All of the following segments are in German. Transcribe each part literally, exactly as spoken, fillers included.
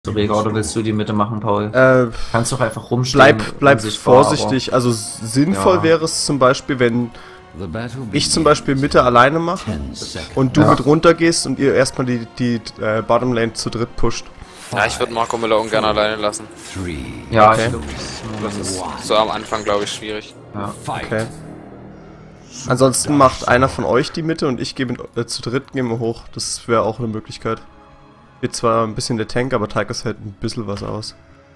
Rega, oder willst du die Mitte machen, Paul? Äh, Kannst doch einfach rumstehen. Bleib, bleib vorsichtig. Also sinnvoll Ja. wäre es zum Beispiel, wenn ich zum Beispiel Mitte alleine mache und du Ja. mit runter gehst und ihr erstmal die, die äh, Bottom Lane zu dritt pusht. Ja, ich würde Marco Müller ungern alleine lassen. Ja, Okay. ich glaub, Das ist so am Anfang, glaube ich, schwierig. ja. Okay. Ansonsten macht einer von euch die Mitte und ich gehe mit äh, zu dritt gehen wir hoch. Das wäre auch eine Möglichkeit. Wird zwar ein bisschen der Tank, aber Tigers hält ein bisschen was aus.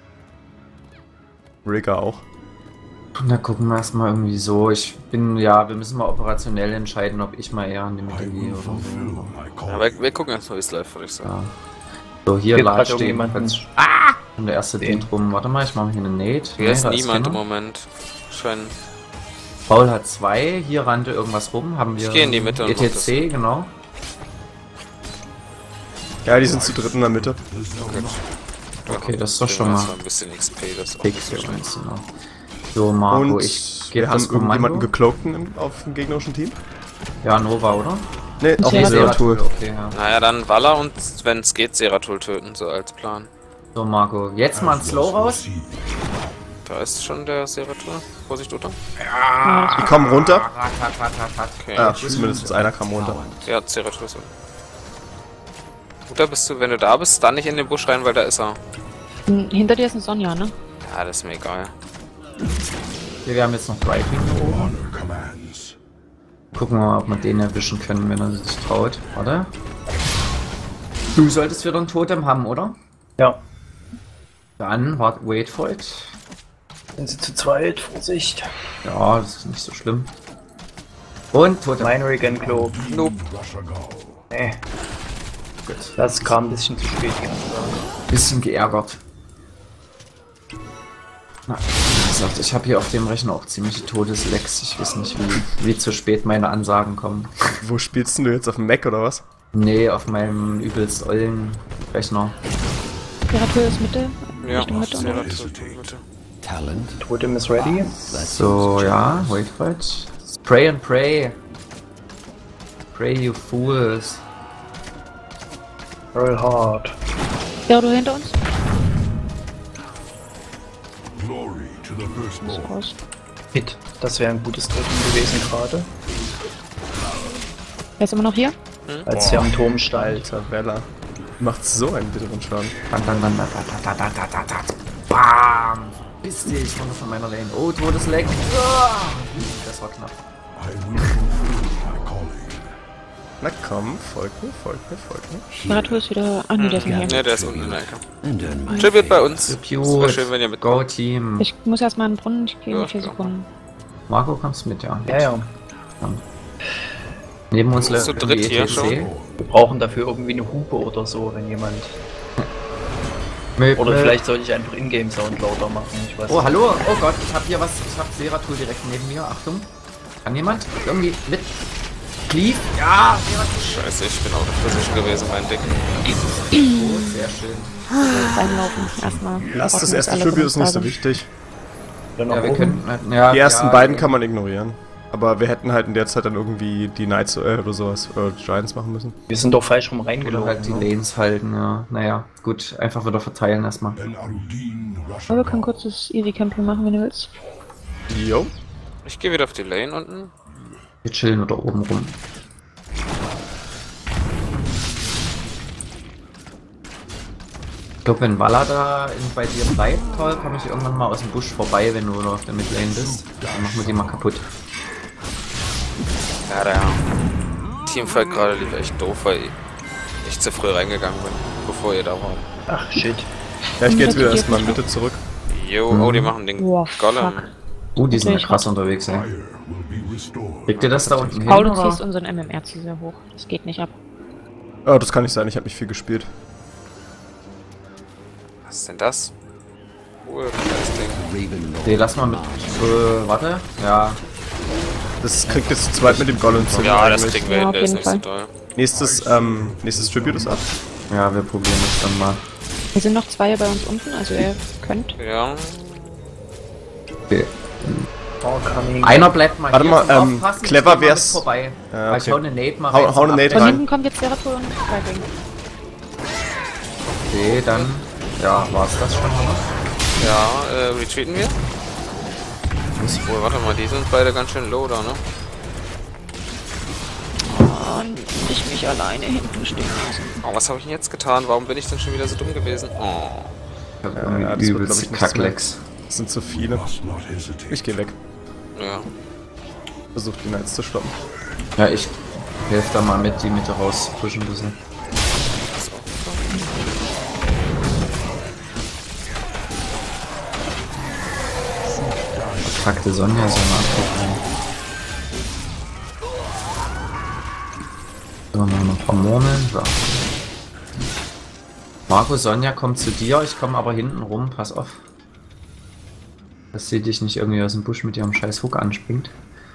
Rigger auch. Na, gucken wir erstmal irgendwie so. Ich bin, ja, wir müssen mal operationell entscheiden, ob ich mal eher in die Mitte gehe oder so. Ja, wir, wir gucken jetzt mal, wie es läuft, würde ich sagen. Ja. So, hier Geht lag grad stehen. irgendjemanden- Ah! Und der erste dient rum. Warte mal, ich mache hier eine Nate. Hier ist da niemand im keiner. Moment. Schein. Paul hat zwei. Hier rannte irgendwas rum. Haben wir Ich geh in die Mitte und E T C, genau. Ja, die sind zu dritt in der Mitte. Okay, das ist doch schon mal ein bisschen X P, das ist auch fix für uns. Genau. So, Marco, Und ich wir gebe haben das irgendjemanden Kommando. gecloakten im- auf dem gegnerischen Team. Ja, Nova, oder? Ne, auch Ja, ein Seratul. Seratul. Okay, ja. Naja, dann Waller und, wenn es geht, Seratul töten, so als Plan. So, Marco, jetzt mal ein Slow raus. Da ist schon der Seratul. Vorsicht, Uta. Die kommen runter. Rat, rat, rat, rat, rat. Okay. Ja, zumindest einer kam runter. Ja, Seratul ist er. Uta, bist du, wenn du da bist, dann nicht in den Busch rein, weil da ist er. Hm, Hinter dir ist ein Sonja, ne? Ja, das ist mir egal. Okay, wir haben jetzt noch Driving hier oben. Gucken wir mal, ob wir den erwischen können, wenn er sich traut. Warte. Du solltest wieder ein Totem haben, oder? Ja. Dann, wart, wait for it. Sind sie zu zweit? Vorsicht. Ja, das ist nicht so schlimm. Und Totem. Mein Regen Globe. Nope. Nee. Gut. Das kam ein bisschen zu spät, kann ich sagen. Bisschen geärgert. Na, wie gesagt, ich habe hier auf dem Rechner auch ziemliche Todeslecks. Ich weiß nicht, wie, wie zu spät meine Ansagen kommen. Wo spielst denn du jetzt? Auf dem Mac oder was? Nee, auf meinem übelst ollen Rechner. Seratul ist Mitte. Ja, Richtung Mitte. oder? Seratul, bitte. Totem ist ready. So, ja, wait for it. Pray and pray. Pray, you fools. Roll hard. Seratul hinter uns. Ist raus. Hit. Das wäre ein gutes Treffen gewesen gerade. Er ist immer noch hier. Als sie am Turm stand. Alter, Bella. Macht so einen bitteren Schaden. Dann, dann, dann, da, da, da, da, da, da. Bam! Bist dich von von meiner Lane. Oh, Todesleck. Ah, das war knapp. Na komm, folgt mir, folgt mir, folgt mir. Seratul ist wieder. Ach nee, der ist nicht hier. Ne, der ist unten in der Ecke. Tribute bei uns. Es wäre schön, wenn ihr mit. Go Team. Ich muss erstmal in den Brunnen. Ich gehe Ja, in vier klar. Sekunden. Marco, kommst mit, ja. Ja, ja. Neben uns Zu läuft dritt die hier E T C. schon. Wir brauchen dafür irgendwie eine Hupe oder so, wenn jemand. Möp, Oder möp. vielleicht sollte ich einfach Ingame-Sound lauter machen. Ich weiß Oh, nicht. hallo. Oh Gott, ich hab hier was. Ich hab Seratul direkt neben mir. Achtung. Kann jemand? Irgendwie mit. Cleave? Ja, Seratul. Scheiße, ich bin out of position gewesen, mein Dick. Oh, sehr schön. Reinlaufen. Erstmal. Lass das Ordnen erste alles Tribute auf ist nicht so Frage. wichtig. Dann Ja, nach wir oben. können. Ja, Die ersten ja, beiden kann man ignorieren. Aber wir hätten halt in der Zeit dann irgendwie die Knights äh, oder sowas, oder Giants machen müssen. Wir sind doch falsch rum Oder reingelaufen. halt die ne? Lanes halten, ja. Naja, gut. Einfach wieder verteilen erstmal. Aber wir können kurz das Easy Camping machen, wenn du willst. Jo. Ich gehe wieder auf die Lane unten. Wir chillen wieder oben rum. Ich glaube, wenn Walla da in, bei dir bleibt, Paul, komme ich irgendwann mal aus dem Busch vorbei, wenn du wieder auf der Midlane bist. Dann machen wir die mal kaputt. Ja, der Teamfight gerade lief echt doof, weil ich zu früh reingegangen bin, bevor ihr da wart. Ach, shit. Ja, ich gehe jetzt wieder Geht erstmal in nicht Mitte zurück. Jo, oh, die machen den Boah, Golem. fuck. Uh, die sind ja Natürlich. krass unterwegs, ey. Kriegt ihr das da unten hin, Paul, du oder? ziehst unseren M M R zu sehr hoch. Das geht nicht ab. Oh, das kann nicht sein, ich habe nicht viel gespielt. Was ist denn das? Cool, das Ding. Nee, lass mal mit... Äh, warte. Ja. Das kriegt jetzt zu zweit mit dem Golem zu. Ja, das eigentlich. kriegen wir Ja, hin, auf der ist jeden nicht so Fall. toll. Nächstes, ähm, nächstes Tribute ist ab. Ja, wir probieren das dann mal. Hier sind noch zwei bei uns unten, also ihr könnt. Ja, Okay. Oh, coming. Einer bleibt mal Warte hier mal, zum ähm, Aufpassen, ich clever geh mal mit wär's- vorbei. Ja, Weil Ich okay. hau eine Nate mal Hau- rein hau zum eine Nate Von Abwenden. hinten kommt jetzt Seratul und Driving. Okay, dann Ja, war's das schon, oder? Ja, äh, retreaten wir? Obwohl, warte mal, die sind beide ganz schön low da, ne? Oh, nicht mich alleine hinten stehen lassen. Oh, was habe ich denn jetzt getan? Warum bin ich denn schon wieder so dumm gewesen? Oh. Ich hab Ja, irgendwie ja, das wird, glaub übelst ich, nichts Kacklecks. Das sind zu viele. Ich geh weg. Ja. Versuch die Knights zu stoppen. Ja, ich helfe da mal mit, die Mitte rauszupushen ein bisschen. Verkackte Sonja soll mal abgucken. So, noch ein paar Murmeln. So. Marco, Sonja kommt zu dir, ich komme aber hinten rum, pass auf. Dass sie dich nicht irgendwie aus dem Busch mit ihrem scheiß Hook anspringt.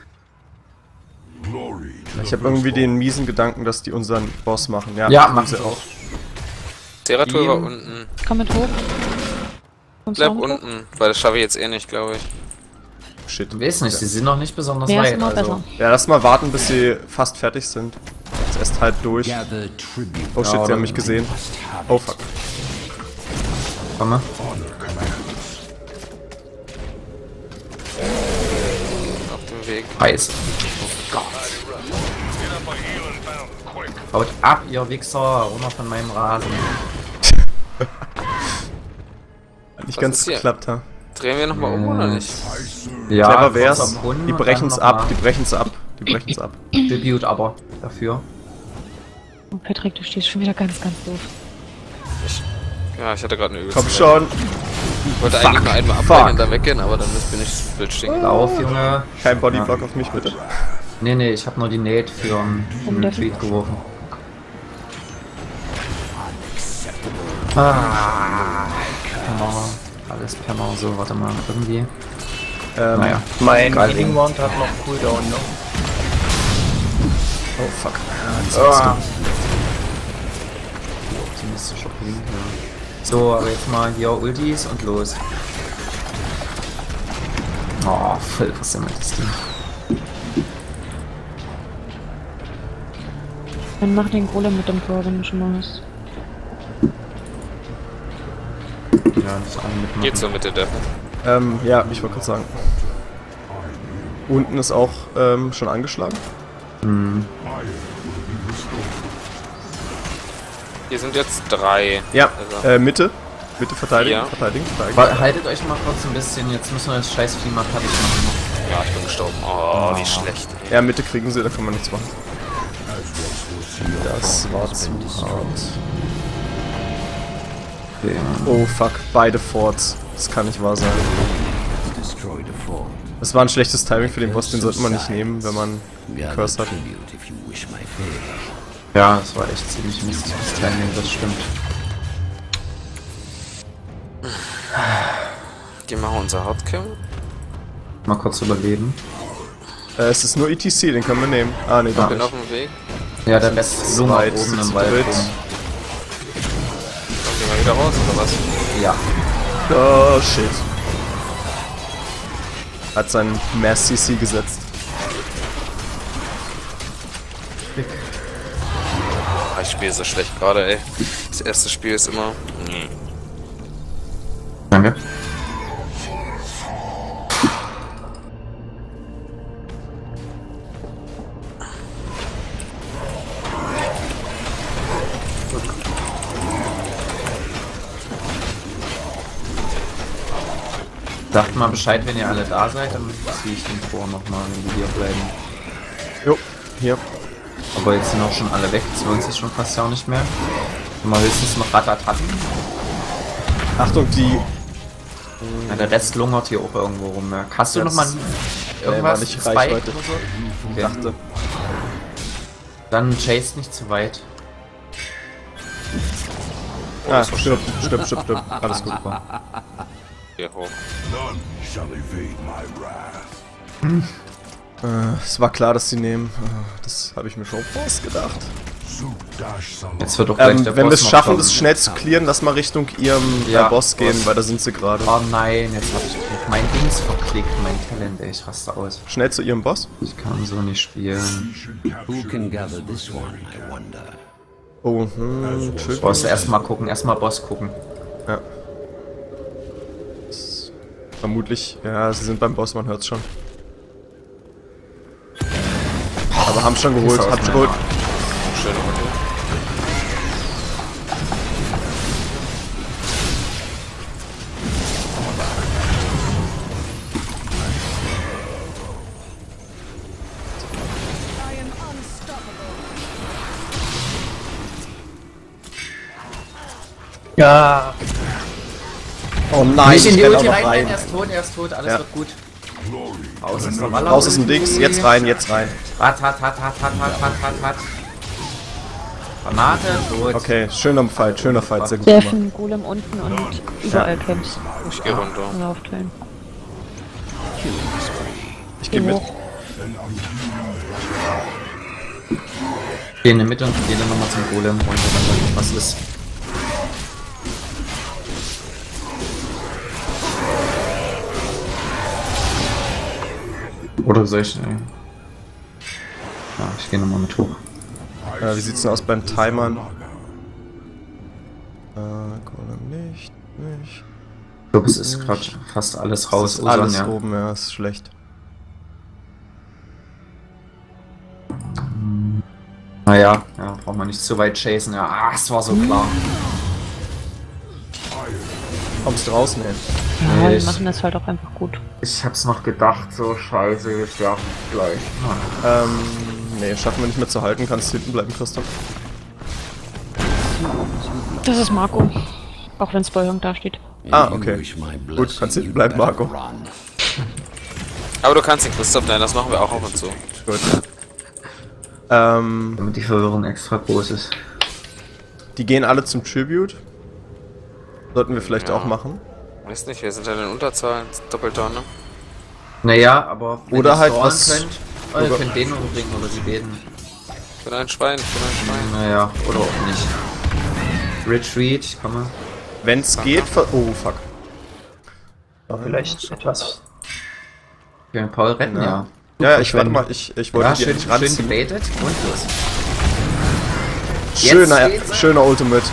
Ich habe irgendwie den miesen Gedanken, dass die unseren Boss machen. Ja, Ja, tun machen sie sie auch. Seratul war Ihm- unten. Komm mit hoch. Kommst du Bleib auch mit hoch? unten, weil das schaffe ich jetzt eh nicht, glaube ich. Shit. Ich weiß nicht, sie sind noch nicht besonders Mehr ist weit. immer Also. besser. Ja, lass mal warten, bis sie fast fertig sind. Jetzt erst halb durch. Gather tribute. Oh shit, Ja, sie haben oder- mich gesehen. Oh fuck. Komme. Auf dem Weg. Scheiße. Oh Gott. Haut ab, ihr Wichser, runter von meinem Rasen. Hat nicht Was ganz ist hier? geklappt, ha? Drehen wir nochmal um oder nicht? Ja, Clever wär's. kurz am Brunnen Die und brechen's dann ab, noch die mal brechen's ab. Die brechen's ab. Tribute aber dafür. Oh, Patrick, du stehst schon wieder ganz, ganz doof. Ja, ich hatte gerade eine Komm übelste. schon. Ich wollte Fuck. eigentlich nur einmal Fuck. abbrechen und da weggehen, aber dann bin ich wild stehen. Lauf, Junge. Kein Bodyblock auf mich, bitte. Nee, nee, ich hab nur die Nate für einen Um Retreat geworfen. Ah, Penner. Alles Penner, so, warte mal, irgendwie. Ähm, Naja. Mein Geil. Healing Wand hat noch Cooldown, ne? Oh fuck. Ja, das war's. Ah. Optimistischer Blink, ja. So, aber jetzt mal hier Ultis und los. Oh, voll versemmelt das Ding. Dann mach den Golem mit dem Tor, wenn du schon mal hast. Ja, das eine mitmachen. Geht zur Mitte, der. Ähm, ja, ich wollte kurz sagen. Unten ist auch ähm, schon angeschlagen. Hm. Hier sind jetzt drei. Ja, Also, äh, Mitte. Mitte verteidigen, Ja. verteidigen, verteidigen. Wa- Haltet euch mal kurz ein bisschen, jetzt müssen wir das scheiß Vieh mal fertig machen. ja, ich bin gestorben. Oh, wie schlecht. Ey. Ja, Mitte kriegen sie, da kann man nichts machen. Das war zu hart. Okay. Oh fuck, beide Forts. Das kann nicht wahr sein. Destroyed a fort. Das war ein schlechtes Timing für den Boss, den sollte man nicht nehmen, wenn man Gather Curse hat. tribute if you wish my favor. Ja, das war echt ziemlich mistiges Timing, das stimmt. Die machen unser Hardkill. Mal kurz überleben. Äh, es ist nur E T C, den können wir nehmen. Ah, nee, Ich doch bin nicht. auf dem Weg. Ja, der Rest ist so weit, oben sind im zu Wald dritt. rum. Kommt ihr mal wieder raus, oder was? Ja. Oh shit. Hat seinen Mass C C gesetzt. Ah, ich spiele so schlecht gerade, ey. Das erste Spiel ist immer. Nee. Danke. Sagt mal Bescheid, wenn ihr alle da seid, dann ziehe ich den Tor nochmal, wenn die hier bleiben. Jo, hier. Aber jetzt sind auch schon alle weg, das lohnt sich schon fast ja auch nicht mehr. Mal höchstens noch Ratatatten. Achtung, die. Ja, der Rest lungert hier auch irgendwo rum. Ja. Hast du Ja, noch mal das- irgendwas? war nicht Spike Reichweite. oder so? Okay. Dachte. Dann chase nicht zu weit. Ah, stirb, stirb, stirb, stirb. Alles gut. Hier hoch. Äh, es war klar, dass sie nehmen. Äh, Das habe ich mir schon fast gedacht. Jetzt wird doch gleich Ähm, der wenn wir Boss es noch schaffen, kommen. das schnell zu clearen, lass mal Richtung ihrem Ja, äh, Boss gehen, Boss. weil da sind sie gerade. Oh nein, jetzt hab ich mein Dings verklickt, mein Talent, ey, ich raste aus. Schnell zu ihrem Boss. Ich kann so nicht spielen. Who can gather this one, I wonder? Oh, hm, schön. Boss, erstmal gucken, erstmal Boss gucken. Ja. Vermutlich, ja, sie sind beim Boss, man hört's schon. Aber haben schon geholt, haben schon geholt. Schöne Runde. Ja. Oh nein, Nicht in ich die renn auch Ulti noch rein, rein. er ist tot, er ist tot, alles Ja. wird gut. Raus ist normaler Raus ist ein Ulti. Dings, jetzt rein, jetzt rein. Hat, hat, hat, hat, hat, hat, hat, hat, hat. Granate, tot. Okay, schöner Fight, schöner Fight, sehr gut Sehr gemacht. viel Golem unten und überall Camps. Ich gehe runter. Und aufteilen. Ich geh mit. Geh in die Mitte und geh dann nochmal zum Golem runter, wenn da nicht was ist. Oder soll ich... Äh, ja, ich gehe nochmal mit hoch. Äh, wie sieht's denn aus beim Timern? Äh, Golem nicht, nicht. Ich glaube, es ist gerade fast alles raus. Das ist alles ja. oben, ja, ist schlecht. Naja, ja, braucht man nicht zu weit chasen. Ja, ah, es war so klar. Kommst du raus? Nee. Ja, Ich- die machen das halt auch einfach gut. Ich hab's noch gedacht, so scheiße, wir sterben gleich. Ähm, nee, schaffen wir nicht mehr zu halten, kannst hinten bleiben, Christoph. Das ist Marco. Auch wenn Spoilung da steht. Ah, If you okay. wish my Gut, blessing, kannst hinten you bleiben, better Marco. run. Aber du kannst den Christoph nennen, das machen wir auch ab und zu. Gut. Ähm, Damit die Verwirrung extra groß ist. die gehen alle zum Tribute. Sollten wir vielleicht Ja. auch machen. Weiß nicht, wir sind ja in Unterzahl, doppelter, ne? Naja, aber wenn Oder ihr halt storen was- könnt, oder ihr oder- könnt den umbringen oder die beiden. Ich bin ein Schwein, ich bin ein Schwein. Naja, oder auch nicht. Retreat, ich komme. Wenn's geht, ver oh fuck. Vielleicht etwas. Wir können Paul retten, ja. Ja, ja, ich warte mal, ich, ich wollte Ja, die schön, endlich schön ranziehen. gebaitet und los. Schöner, Jetzt geht's. schöner Ultimate.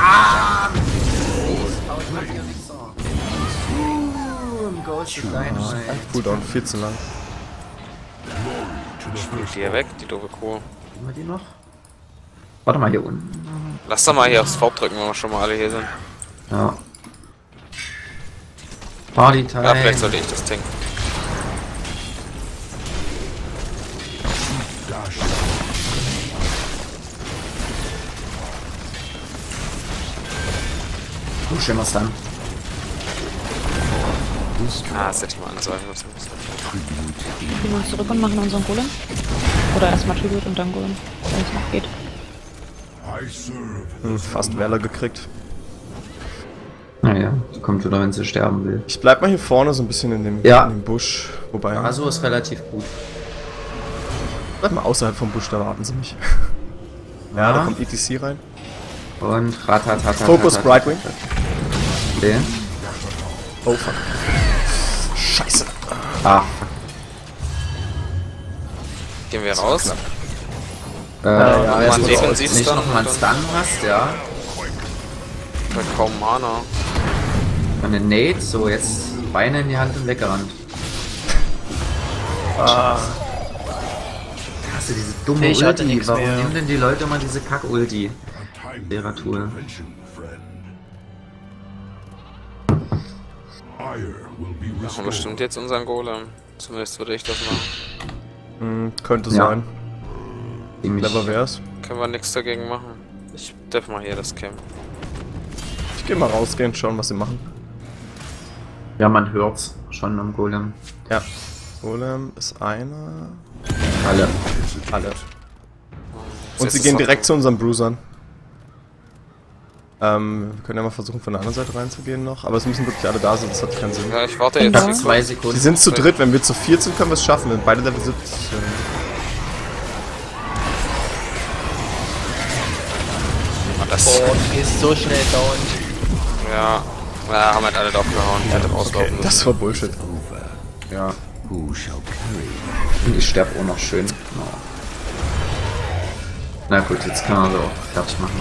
Boom, Ghost Dynamite. Cooldown, viel zu lang. Die hier weg, die doofe Kuh. Haben wir die noch? Warte mal hier unten. Lass doch mal hier aufs V drücken, wenn wir schon mal alle hier sind. Ja. Party Time. Ja, vielleicht sollte ich das tanken. Du schimmerst dann. Ah, das hätte ich mal ansagen müssen. Gehen wir uns zurück und machen unseren Golem. Oder erstmal Tribute und dann Golem, wenn es noch geht. Hm, fast Weller gekriegt. Naja, die kommt wieder, wenn sie sterben will. Ich bleib mal hier vorne so ein bisschen in dem, Ja. in dem Busch. Wobei, Also ist relativ gut. bleib mal außerhalb vom Busch, da warten sie mich. Ja, da kommt E T C rein. Und ratatata. Focus Brightwing. Den. Oh fuck. Scheiße. Ah, Gehen wir raus. äh, ja, ja, erst mal wenn defensiv du nicht stunnen noch mal einen und Stun hast, ja. Ich hab kaum Mana. Und eine Nate, so jetzt Beine in die Hand und weggerannt. Ah, Hast du diese dumme Nee, ich hatte Ulti? nix Warum mehr. nehmen denn die Leute immer diese Kack-Ulti? Leerer Tool. Machen wir bestimmt jetzt unseren Golem. Zumindest würde ich das machen. Hm, könnte Ja. sein. Ziemlich- Clever wär's. Können wir nichts dagegen machen. Ich def mal hier das Camp. Ich geh mal rausgehen, schauen, was sie machen. Ja, man hört's schon am Golem. Ja. Golem ist einer. Alle. Alle. Und Jetzt sie ist gehen es direkt auch- zu unseren Bruisern. Ähm, wir können ja mal versuchen, von der anderen Seite reinzugehen noch. Aber es müssen wirklich alle da sein, das hat keinen Sinn. Ja, ich warte Ich jetzt. hab zwei Die Sekunden. sind zu dritt, wenn wir zu viert sind, können wir es schaffen. Wenn beide Level siebzig. Ah, das, oh, du gehst so schnell down. ja, ja, haben halt alle drauf gehauen. Ich hätte rauslaufen müssen. Das war Bullshit. Ja. Who shall carry? Und ich sterbe auch noch schön. No. Na gut, jetzt kann man so fertig machen.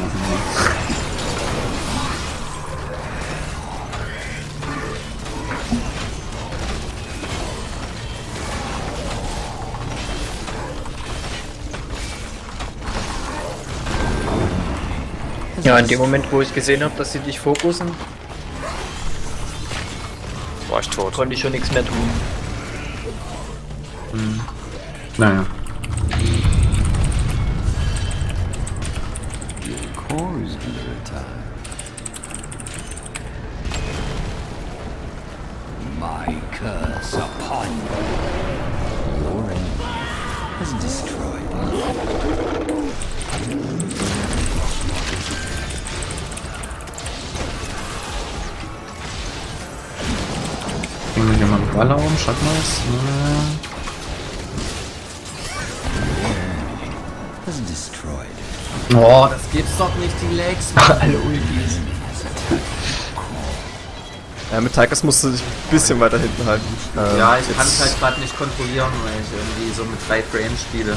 Ja, in dem Moment, wo ich gesehen habe, dass sie dich fokussen, War ich tot. konnte ich schon nichts mehr tun. Hm. Naja. Your core is under attack. My curse upon you. Your enemy has destroyed you. Gehen wir hier mal mit Waller um, schaffen wir es? Ja. Has destroyed. Oh, das gibt's doch nicht, die Legs. Alle Ultis. Ja, mit Tychus musst du dich ein bisschen weiter hinten halten. Ähm, Ja, ich jetzt- kann es halt gerade nicht kontrollieren, weil ich irgendwie so mit drei Frames spiele.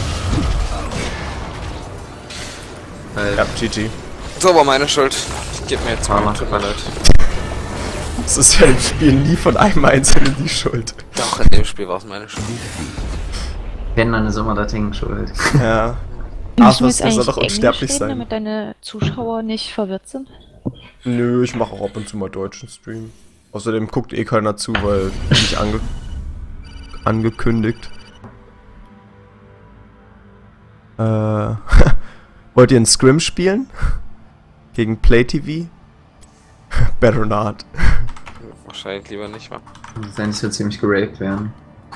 Weil, Ja, G G. So war meine Schuld. Ich gebe mir jetzt Ah, mal. mach Tut mir Quatsch. leid. Es ist ja im Spiel nie von einem Einzelnen die Schuld. Doch, in dem Spiel war es meine Schuld. wenn, dann ist immer der Ting schuld. Ja. Müssen Arthur wir jetzt soll eigentlich doch Englisch unsterblich reden, sein. damit deine Zuschauer nicht verwirrt sind? Nö, ich mache auch ab und zu mal deutschen Stream. Außerdem guckt eh keiner zu, weil nicht ange angekündigt. Äh, wollt ihr einen Scrim spielen? Gegen PlayTV? Better not. Wahrscheinlich lieber nicht, wa? Wenn es wird ziemlich geraped werden.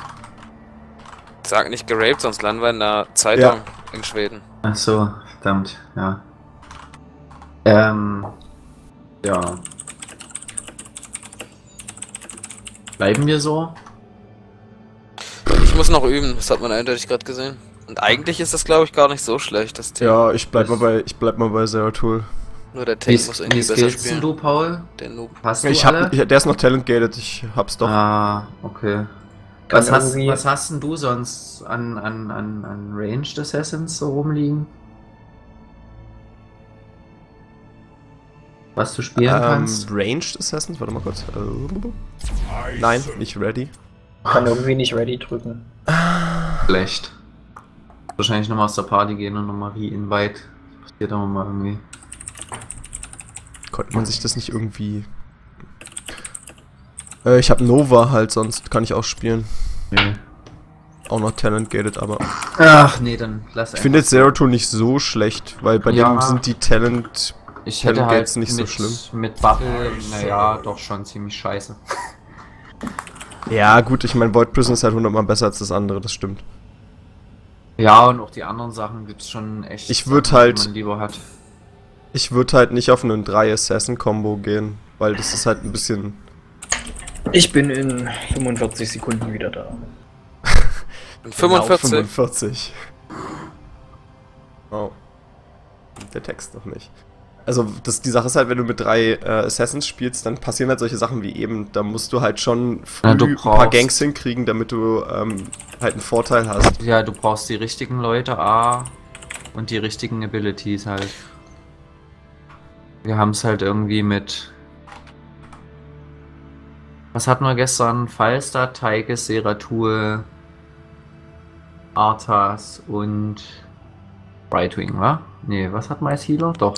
Sag nicht geraped, sonst landen wir in der Zeitung in Schweden. Ach so, verdammt, ja. Ähm, ja. Bleiben wir so? Ich muss noch üben, das hat man eindeutig gerade gesehen. Und eigentlich ist das, glaube ich, gar nicht so schlecht, das Team. Ja, ich bleib mal bei, ich bleib mal bei Zeratul. Nur der Wie, Tank muss irgendwie wie besser skillst spielen. du, Paul? Der Noob. Hast du Ich alle? hab, ich, der ist noch talent gated, ich hab's doch. Ah, okay. Kann Was hast, irgendwie- was hast denn du sonst an, an, an, an Ranged Assassins so rumliegen? Was du spielen Ähm, kannst? Ranged Assassins? Warte mal kurz. Äh, Nein, nicht ready. Kann irgendwie nicht ready drücken. Schlecht. Wahrscheinlich nochmal aus der Party gehen und nochmal re-invite. Das passiert aber mal irgendwie. Konnte man sich das nicht irgendwie... Äh, ich hab Nova halt, sonst kann ich auch spielen. Nee. Auch noch talent gated, aber... Ach nee, dann lass Ich finde jetzt Zeratul nicht so schlecht, weil bei Ja. dem sind die Talent... ich hätte Talent halt Gates nicht so mit, schlimm. mit Bubble, naja, doch schon ziemlich scheiße. Ja gut, ich meine Void Prison ist halt hundertmal besser als das andere, das stimmt. Ja, und auch die anderen Sachen gibt's schon echt. Ich würd Sachen, halt- die man lieber hat. Ich würde halt nicht auf einen drei Assassin Combo gehen, weil das ist halt ein bisschen... Ich bin in fünfundvierzig Sekunden wieder da. In fünfundvierzig. Genau fünfundvierzig. Oh. Der Text noch nicht. Also das, die Sache ist halt, wenn du mit drei äh, Assassins spielst, dann passieren halt solche Sachen wie eben. Da musst du halt schon früh Ja, du ein paar brauchst- Ganks hinkriegen, damit du ähm, halt einen Vorteil hast. Ja, du brauchst die richtigen Leute, A, und die richtigen Abilities halt. Wir haben es halt irgendwie mit... Was hatten wir gestern? Falstad, Tychus, Zeratul, Arthas und Brightwing, wa? Nee, was hatten wir als Healer? Doch.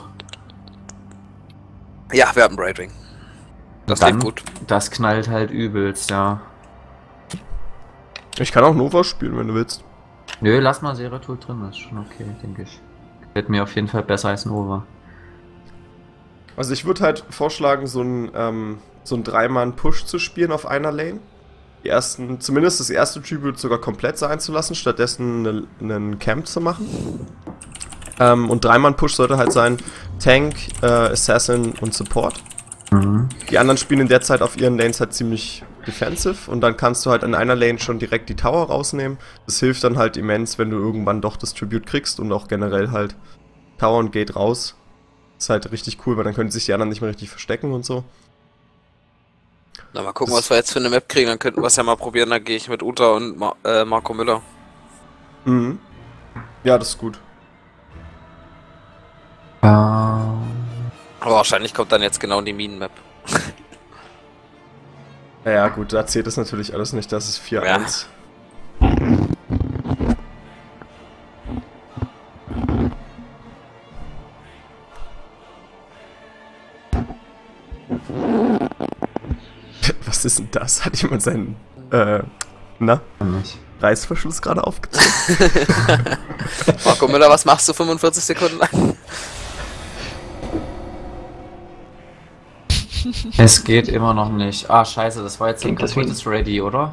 Ja, wir haben Brightwing. Das Dann- lief gut. Das knallt halt übelst, ja. Ich kann auch Nova spielen, wenn du willst. Nö, lass mal Zeratul drin, das ist schon okay, denke ich. Wird mir auf jeden Fall besser als Nova. Also ich würde halt vorschlagen, so ein ähm, so ein Drei-Mann-Push zu spielen auf einer Lane. Die ersten, zumindest das erste Tribute sogar komplett sein zu lassen, stattdessen eine, einen Camp zu machen. Ähm, und Drei-Mann-Push sollte halt sein Tank, äh, Assassin und Support. Mhm. Die anderen spielen in der Zeit auf ihren Lanes halt ziemlich defensive und dann kannst du halt in einer Lane schon direkt die Tower rausnehmen. Das hilft dann halt immens, wenn du irgendwann doch das Tribute kriegst und auch generell halt Tower und Gate raus. Ist halt richtig cool, weil dann können sich die anderen nicht mehr richtig verstecken und so. Na, mal gucken, Das- was wir jetzt für eine Map kriegen, dann könnten wir es ja mal probieren. Da gehe ich mit Uta und Mar äh, Marco Müller. Mhm. Ja, das ist gut. Ähm, Aber wahrscheinlich kommt dann jetzt genau die Minen-Map. Ja, ja, gut, da zählt das natürlich alles nicht, das ist vier eins. Was ist denn das? Hat jemand seinen, äh, na? Nicht. Reißverschluss gerade aufgezogen? Marco Müller, was machst du fünfundvierzig Sekunden lang? Es geht immer noch nicht. Ah, scheiße, das war jetzt ein Klingt deswegen- kaputtes Ready, oder?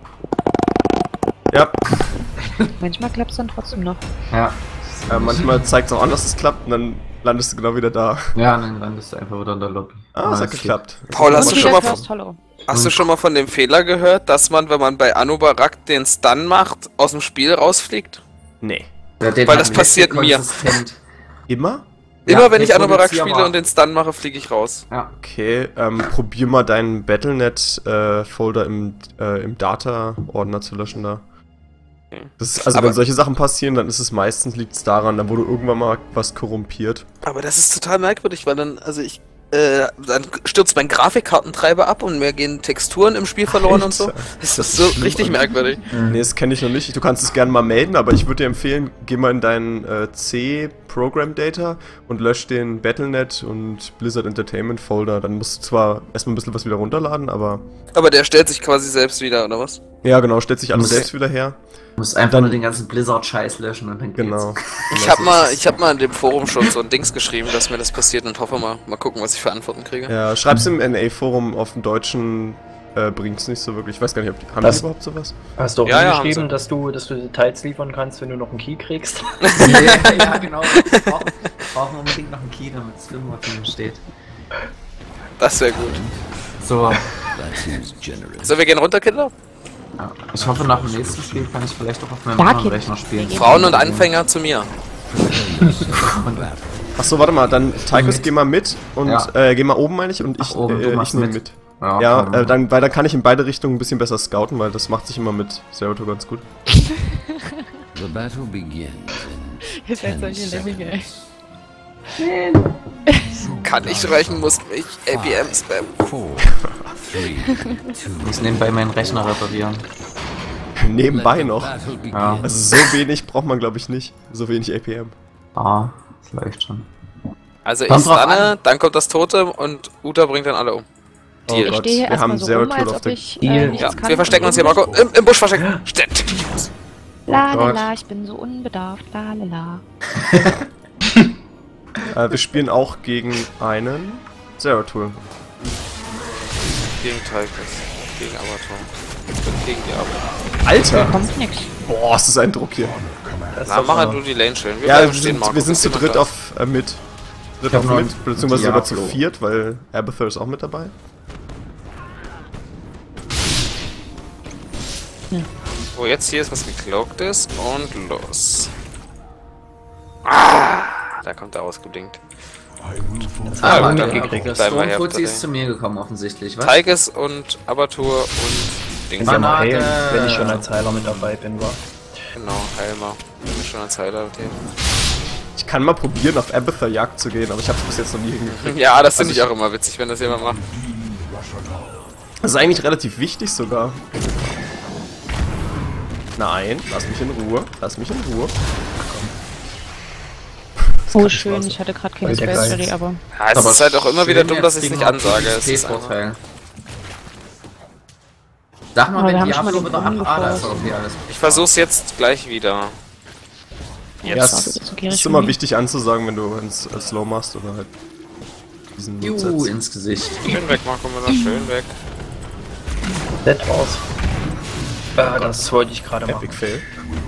Ja, Manchmal klappt es dann trotzdem noch. Ja. äh, manchmal zeigt es auch an, dass es klappt und dann landest du genau wieder da. Ja, dann landest du einfach wieder in der Lobby. Ah, es hat es geht. geklappt. Paul, hast Und du schon wieder mal First Hollow. Hast du schon mal von dem Fehler gehört, dass man, wenn man bei Anubarak den Stun macht, aus dem Spiel rausfliegt? Nee. Ja, den Weil hat das mich passiert mir. konsistent. Immer? Immer Ja, wenn ich Anubarak reproduzierbar. spiele und den Stun mache, fliege ich raus. Ja. Okay, ähm, probier mal deinen Battlenet-Folder im, äh, im Data-Ordner zu löschen da. Okay. Das ist, also Aber- wenn solche Sachen passieren, dann ist es meistens, liegt es daran, dann wurde irgendwann mal was korrumpiert. Aber das ist total merkwürdig, weil dann, also ich, äh, dann stürzt mein Grafikkartentreiber ab und mir gehen Texturen im Spiel verloren und so. Alter, Das das ist ist so schlimm, richtig Alter. merkwürdig. Nee, das kenne ich noch nicht. Du kannst es gerne mal melden, aber ich würde dir empfehlen, geh mal in deinen äh, C-Program-Data und lösch den Battlenet und Blizzard Entertainment Folder. Dann musst du zwar erstmal ein bisschen was wieder runterladen, aber... Aber der stellt sich quasi selbst wieder, oder was? Ja, genau, stellt sich alles Muss- selbst wieder her. Du musst einfach nur den ganzen Blizzard-Scheiß löschen und dann geht's. Genau. Ich hab mal, ich hab mal in dem Forum schon so ein Dings geschrieben, dass mir das passiert und hoffe mal, mal gucken, was ich für Antworten kriege. Ja, schreib's im N A-Forum auf dem Deutschen, äh, bringt's nicht so wirklich. Ich weiß gar nicht, ob die, haben Das- die überhaupt sowas? Hast du auch Ja, ja, geschrieben, haben sie. dass du, dass du Details liefern kannst, wenn du noch einen Key kriegst? ja, ja, genau. Wir brauchen, brauchen unbedingt noch einen Key, damit es Filmwaffen steht. Das wäre gut. So, That seems generous. So, wir gehen runter, Kinder? ja. Ich hoffe, nach dem nächsten Spiel kann ich vielleicht auch auf meinem Ja, anderen Kind. Rechner spielen. Frauen und Anfänger zu mir. Achso, warte mal, dann Tychus, geh mal mit und, Ja. äh, geh mal oben, meine ich, und ich, Ach, oben, du äh, machst ich nehme mit. mit. Ja, Ja, komm. äh, dann, weil dann kann ich in beide Richtungen ein bisschen besser scouten, weil das macht sich immer mit Zeratul ganz gut. The battle begins in Ihr seid ten solche Lemminge, ey. seconds. Kann nicht reichen, muss mich A P M spammen. Four, three, two. Ich muss nebenbei meinen Rechner reparieren. Nebenbei Let the noch. battle begin. Ja. Also so wenig braucht man, glaube ich, nicht. So wenig A P M. Ah, das läuft schon. Also ich Kommt drauf stunne, an. dann kommt das Tote und Uta bringt dann alle um. Deal. Oh Ich Gott, stehe hier wir erstmal haben so Zero rum, Tool als auf ob der... ich Deal. äh, nichts Ja, kann. wir verstecken uns hier, Marco. Im, im Busch verstecken. Stimmt. La la Gott. la, ich bin so unbedarft. La la la. Äh, wir spielen auch gegen einen Zeratul. Gegen Tychus. Gegen Avatar. Und gegen die Avatar. Alter! Kommt nix. Boah, ist das ein Druck hier. Das Na, ist mach doch halt du die Lane schön. Wir Ja, bleiben wir stehen, sind, Marco. wir sind bis zu jemand dritt da auf äh, mit. Dritt hab auf noch mit, beziehungsweise sogar zu Diablo. viert, weil Abathur ist auch mit dabei. ist. So, jetzt hier ist was gecloakt ist und los. Ah, da kommt er ausgeblinkt. Ah, gut, der, dann der bleiben wir hier auf Stormfuzzi der ist zu mir gekommen, offensichtlich, was? Tychus und Avatar und Dings. Wenn, ja mal Granate. heilen, wenn ich schon als Heiler mit dabei bin, war. Genau, Helmer. Wenn wir schon als Heiler mit Ich kann mal probieren, auf Abathur Jagd zu gehen, aber ich habe es bis jetzt noch nie hingekriegt. Ja, das finde Also ich auch immer witzig, wenn das jemand macht. Das ist eigentlich relativ wichtig sogar. Nein, lass mich in Ruhe. Lass mich in Ruhe. Oh, kann schön, Spaß ich hatte gerade keine Voll der Space Geist. Berry, aber. Ja, es Aber ist halt auch immer wieder schön dumm, dass jetzt ich es gegen nicht ansage. Es X ist einfach, P-Vorteil. Sag mal, Aber wir wenn haben schon mal Diablo den wieder Brunnen ab. Ah, da ist geforst. okay, alles. ich versuch's jetzt gleich wieder. Ja, Jetzt es ist okay, ist ich immer bin wichtig anzusagen, wenn du ins äh, Slow machst oder halt diesen Juhu, setzt. ins Gesicht. Schön weg, Marco Müller, schön weg. Dead raus. Ah, das wollte ich gerade machen. Epic Fail.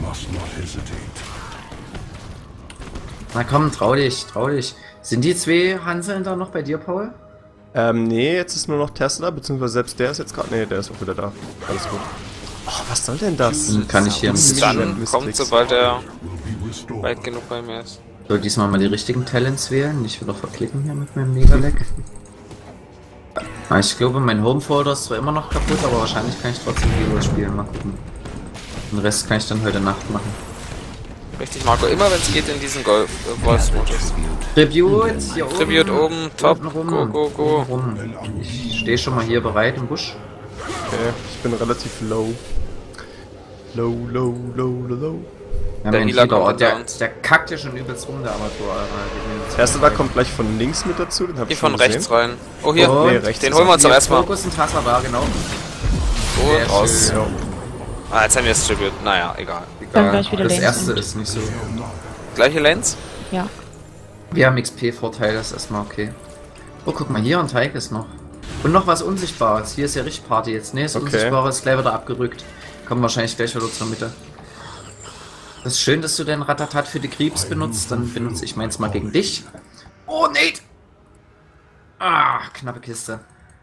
Na komm, trau dich, trau dich. Sind die zwei Hanseln da noch bei dir, Paul? Ähm, nee, jetzt ist nur noch Tesla, beziehungsweise selbst der ist jetzt gerade. Nee, der ist auch wieder da. Alles gut. Oh, was soll denn das? Dann kann ich hier ein bisschen... Dann Mist, kommt, nix. sobald er weit genug bei mir ist. Ich soll diesmal mal die richtigen Talents wählen, nicht wieder verklicken hier mit meinem Mega-Lag. Ah, ich glaube, mein Home-Folder ist zwar immer noch kaputt, aber wahrscheinlich kann ich trotzdem Heroes spielen. Mal gucken. Den Rest kann ich dann heute Nacht machen. Richtig, Marco, immer wenn es geht in diesen Golf äh, Wolfsmodus. Tribute, hier oben. Tribute oben, top, Unten rum, go, go, go. unten rum. Ich stehe schon mal hier bereit im Busch. Okay, ich bin relativ low. Low, low, low, low, low. Ja, Der mein Healer Lieber, kommt der, downs. der kackt ja schon übelst rum, der Amateur. Der erste da kommt gleich von links mit dazu, den hab Hier ich schon von gesehen. rechts rein. Oh, hier. Und Nee, rechts Den ist holen wir er. uns doch erstmal. Fokus und Tassa da, genau. So, Sehr raus. schön. Ah, jetzt haben wir das Tribute. Naja, egal. Dann gleich wieder Das Lanes erste und- ist nicht so. Gleiche Lanes? Ja. Wir haben X P-Vorteil, das ist erstmal okay. Oh, guck mal, hier ein Teig ist noch. Und noch was Unsichtbares. Hier ist ja richtig Party jetzt. Ne, das Okay. Unsichtbare ist gleich wieder abgerückt. Kommen wahrscheinlich gleich wieder zur Mitte. Das ist schön, dass du den Ratatat für die Creeps benutzt. Dann benutze ich meins mal gegen dich. Oh, Nate! Ah, knappe Kiste.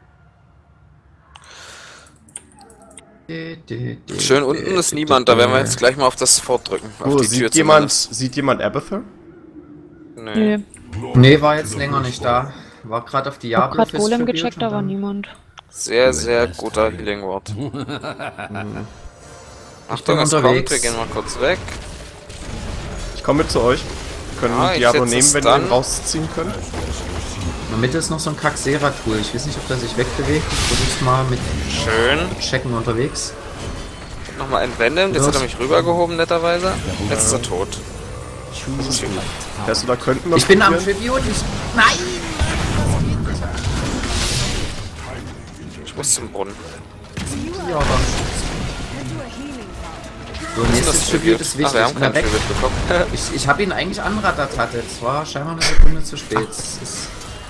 Schön unten ist niemand, da werden wir jetzt gleich mal auf das Fort drücken. Auf Oh, die Tür sieht jemand, zumindest. sieht jemand Abathur? Nee. Nö. Nee, war jetzt länger nicht da. War gerade auf die Ich hab Diablo grad fürs Golem Tribute gecheckt, und da war dann- niemand. Sehr, sehr guter Healing Ward. Achtung, es kommt, unterwegs. wir gehen mal kurz weg. Ich komme mit zu euch. Wir können Ah, ich Diablo setze nehmen, es wenn ihr ihn dann. rausziehen könnt. In der Mitte ist noch so ein Kack-Sera-Tool. Ich weiß nicht, ob der sich wegbewegt. Ich versuch's mal mit Schön. Checken unterwegs. Nochmal entwenden, jetzt Los. hat er mich rübergehoben, netterweise. Jetzt ist er tot. Das ist schön. Fährst du da könnten wir Ich bin am probieren? Tribute. Ich... Nein! Ich muss zum Brunnen. Ja, dann. So, Was ist nächstes das Tribute ist Ach, wir wichtig. haben Na, kein weg. Tribute bekommen. Ich, ich habe ihn eigentlich anrattert. Es war scheinbar eine Sekunde zu spät. Es ist...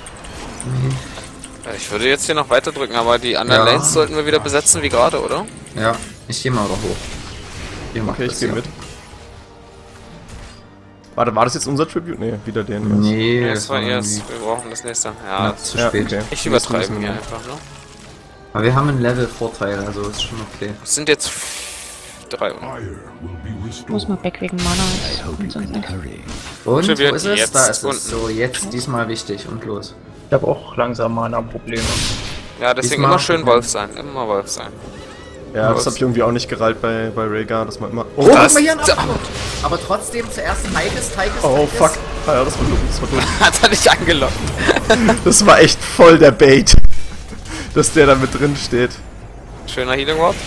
Ja, ich würde jetzt hier noch weiter drücken, aber die anderen Ja. Lanes sollten wir wieder besetzen wie gerade, oder? Ja, ich gehe mal wieder hoch. Ihr macht Okay, ich das gehe hier. mit. Warte, war das jetzt unser Tribute? Nee, wieder den. Nee, Ja, das das war erst. irgendwie- Wir brauchen das nächste. Ja, Ja, zu Ja, spät. okay. ich Nächsten übertreibe müssen hier wir- einfach, ne? Aber wir haben einen Level-Vorteil, also ist schon okay. Es sind jetzt drei. Ich muss mal weg wegen Mana. Und sonst nichts. Hurry. Und, Tribute wo ist es? jetzt Da ist unten. es. So, jetzt diesmal wichtig und los. Ich habe auch langsam Mana-Probleme. Ja, deswegen Diesmal- immer schön Wolf sein. Immer Wolf sein. Ja, das Was? habe ich irgendwie auch nicht gereilt bei, bei Rhaegar, dass man immer. Oh, Oh, guck das- mal hier ein da- Abflug. Aber trotzdem zuerst Teigis, Teigis, oh Teigis. fuck. Ah, ja, das war dumm, das war dumm. Hat er dich angelockt. Das war echt voll der Bait. Dass der da mit drin steht. Schöner Healing Ward.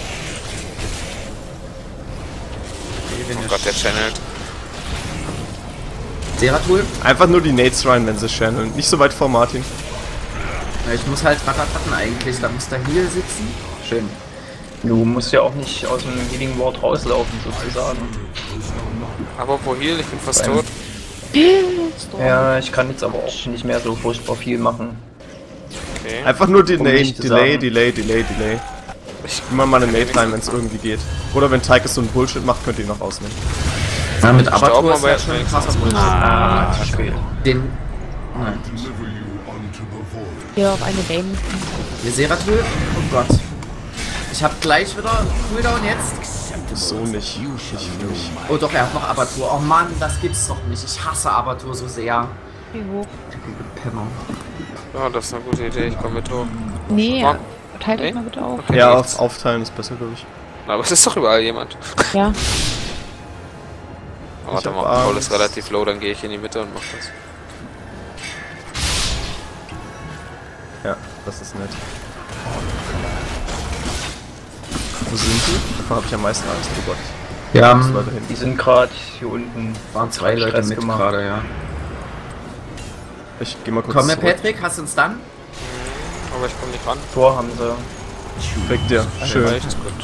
Oh Gott, der channelt. Seratul. Einfach nur die Nates rein, wenn sie channeln. Nicht so weit vor Martin. Na, ich muss halt Ratatatten eigentlich, da muss der Heal sitzen. Schön. Du musst ja auch nicht aus dem Healing Ward rauslaufen, sozusagen. Aber wo Heal? Ich bin fast Beim- tot. Ja, ich kann jetzt aber auch nicht mehr so furchtbar viel machen. Okay. Einfach nur Um Delay, nicht zu Delay, sagen. Delay, Delay, Delay. Ich, Immer mal eine Nate rein, wenn es irgendwie geht. Oder wenn Tychus so ein Bullshit macht, könnt ihr ihn noch rausnehmen. Ja, mit Storm Abatur ist aber ja jetzt schon ein wenigstens. krasser Bullshit. Ah, zu spät. Den... Nein. Hier auf eine Lane. Hier Seratul. Oh Gott. Ich hab gleich wieder Cooldown jetzt. So nicht. Ich nicht. Oh doch, er hat noch Abatur. Oh Mann, das gibt's doch nicht. Ich hasse Abatur so sehr. Wie hoch? Penner. ja, das ist eine gute Idee. Ich komme mit hoch. Nee, Komm. teilt Nee? euch mal bitte auf. Okay, Ja, nichts. auf, aufteilen ist besser, glaube ich. Aber es ist doch überall jemand. Ja. Oh, warte hab mal, Paul Angst. ist relativ low, dann gehe ich in die Mitte und mach das. Ja, das ist nett. Wo sind die? Davon habe ich am meisten Angst. Oh Gott. Ja, Das war da hinten. Die sind gerade hier unten. waren zwei Leute Stress mit gemacht. gerade, ja. Ich geh mal kurz Komm, zurück. Patrick, hast du uns dann? Aber ich komme nicht ran. Tor haben sie. Weg dir. Schön. Reicht, ist gut.